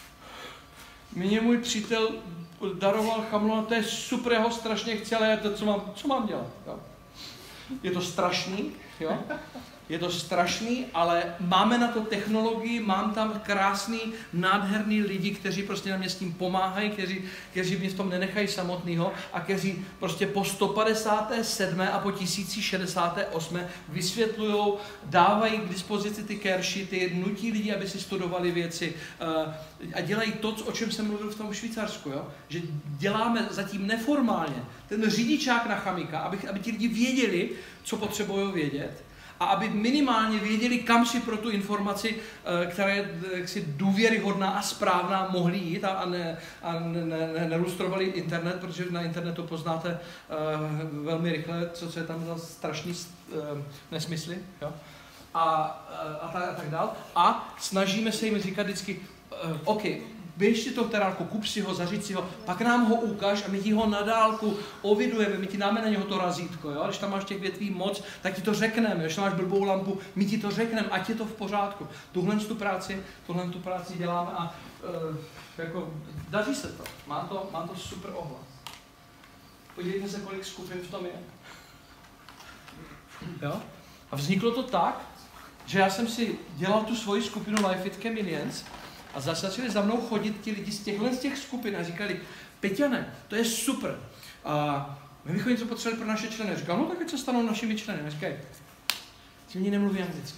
Mně můj přítel daroval chameleona, to je super, já ho strašně chci, ale to, co, mám, co mám dělat? Jo? Je to strašný, jo? Je to strašný, ale máme na to technologii, mám tam krásný, nádherný lidi, kteří prostě na mě s tím pomáhají, kteří, kteří mě v tom nenechají samotnýho a kteří prostě po sto padesát sedm a po tisíc šedesát osm vysvětlujou, dávají k dispozici ty care sheety, nutí lidi, aby si studovali věci a dělají to, o čem jsem mluvil v tom Švýcarsku, jo? Že děláme zatím neformálně ten řidičák na chamika, aby, aby ti lidi věděli, co potřebují vědět, a aby minimálně věděli, kam si pro tu informaci, která je jaksi důvěryhodná a správná, mohli jít a, a, ne, a ne, ne, nerustrovali internet, protože na internetu poznáte uh, velmi rychle, co, co je tam za strašný uh, nesmysly. Jo? A, a, a, tak, a tak dál. A snažíme se jim říkat vždycky, uh, OK, běž si to v terálku, kup si ho, zařiď si ho, pak nám ho ukáž a my ti ho na dálku ovidujeme, my ti dáme na něho to razítko, jo? Když tam máš těch větví moc, tak ti to řekneme, když tam máš blbou lampu, my ti to řekneme, ať je to v pořádku. Tuhle tu práci, tuhle tu práci děláme a uh, jako, daří se to. Má to, má to super ohlas. Podívejte se, kolik skupin v tom je. Jo? A vzniklo to tak, že já jsem si dělal tu svoji skupinu Life Fit Chameleons a začali za mnou chodit ti lidi z těchhle z těch skupin a říkali, Peťane, to je super. A my bychom něco potřebovali pro naše členy. Říkal, no tak ať se stanou našimi členy. A říkají, ti oni nemluví anglicky.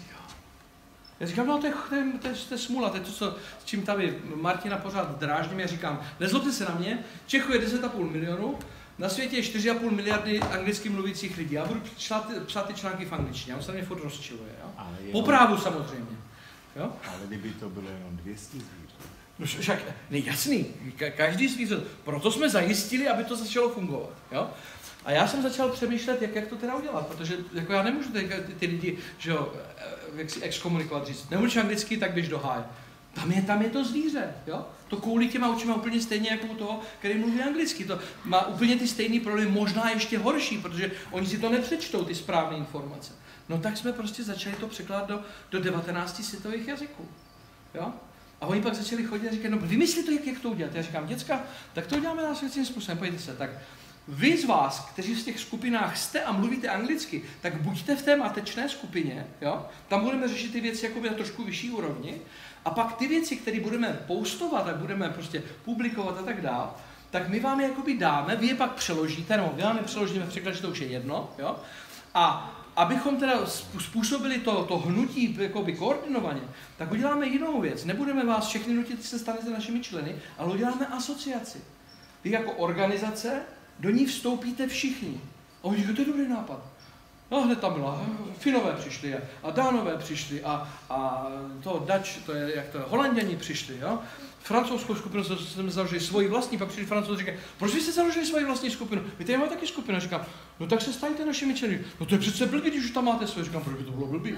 Já říkám, no to je, to je, to je, to je smůla, to je to, co, s čím tady Martina pořád dráždím. Já říkám, nezlobte se na mě, Čechů je deset a půl milionu, na světě je čtyři a půl miliardy anglicky mluvících lidí. Já budu psát, psát ty články v angličtině, on se mě furt rozčiluje. Jo? Po právu samozřejmě. Jo? Ale kdyby to bylo jenom dvě stě zvířat. No však, ne, jasný, ka- každý zvířat. Proto jsme zajistili, aby to začalo fungovat. Jo? A já jsem začal přemýšlet, jak, jak to teda udělat, protože jako já nemůžu ty, ty, ty lidi, že jo, jak si exkomunikovat, říct, nemůžeš anglicky, tak běž do háje. Tam je, tam je to zvíře, jo? To koulí těma očima úplně stejně jako u toho, který mluví anglicky. To má úplně ty stejný problémy, možná ještě horší, protože oni si to nepřečtou, ty správné informace. No tak jsme prostě začali to překládat do, do devatenácti světových jazyků, jo? A oni pak začali chodit a říkat, no vymysli to, jak, jak to udělat. Já říkám, děcka, tak to uděláme následujícím způsobem, pojďte se, tak vy z vás, kteří v těch skupinách jste a mluvíte anglicky, tak buďte v té matečné skupině, jo? Tam budeme řešit ty věci jakoby na trošku vyšší úrovni, a pak ty věci, které budeme postovat a budeme prostě publikovat a tak dál, tak my vám je jakoby dáme, vy je pak přeložíte, no, my vám je přeložíme v překladu, že to už je jedno, jo? A abychom teda způsobili to, to hnutí jakoby koordinovaně, tak uděláme jinou věc. Nebudeme vás všechny nutit, se stanete našimi členy, ale uděláme asociaci. Vy jako organizace, do ní vstoupíte všichni. A oni říkají, to je dobrý nápad. No hned tam byla, Finové přišli a Dánové přišli a, a to Dutch, to je, jak to je, Holanděni přišli, jo. Francouzskou skupinu jsme založili svoji vlastní, pak přišli Francouzi a říkají, proč vy jste založili svoji vlastní skupinu? Vy tady máte taky skupinu, říkám, no tak se staňte našimi členy. No to je přece blbý, když už tam máte svoje, říkám, proč by to bylo blbý?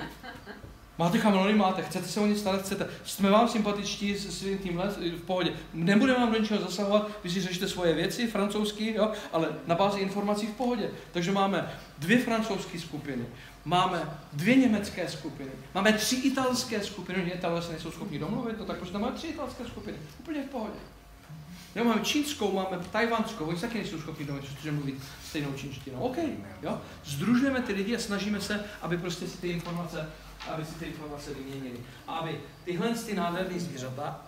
Máte chamelony, máte, chcete se o nic starat, chcete. Jsme vám sympatičtí s svým tímhle, v pohodě. Nebudeme vám do ničeho zasahovat, vy si řešíte svoje věci, francouzsky, jo, ale na bázi informací v pohodě. Takže máme dvě francouzské skupiny, máme dvě německé skupiny, máme tři italské skupiny, oni Italové se nejsou schopni domluvit, no tak prostě tam máme tři italské skupiny, úplně v pohodě. Jo, máme čínskou, máme tajvanskou, oni taky nejsou schopni domluvit, protože mluví stejnou čínštinou. OK, jo. Združujeme ty lidi a snažíme se, aby prostě si ty informace aby si ty informace vyměnili. A aby tyhle ty nádherné zvířata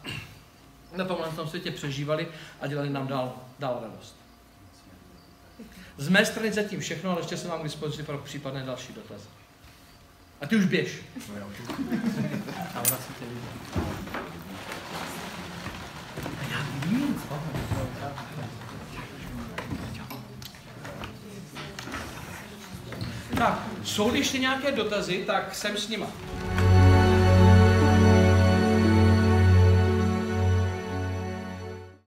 na tomhle tom světě přežívali a dělali nám dál, dál radost. Z mé strany zatím všechno, ale ještě jsem vám k dispozici pro případné další dotazy. A ty už běž. A vracíte lidi. Já vím, tak, jsou ještě nějaké dotazy, tak jsem s nima.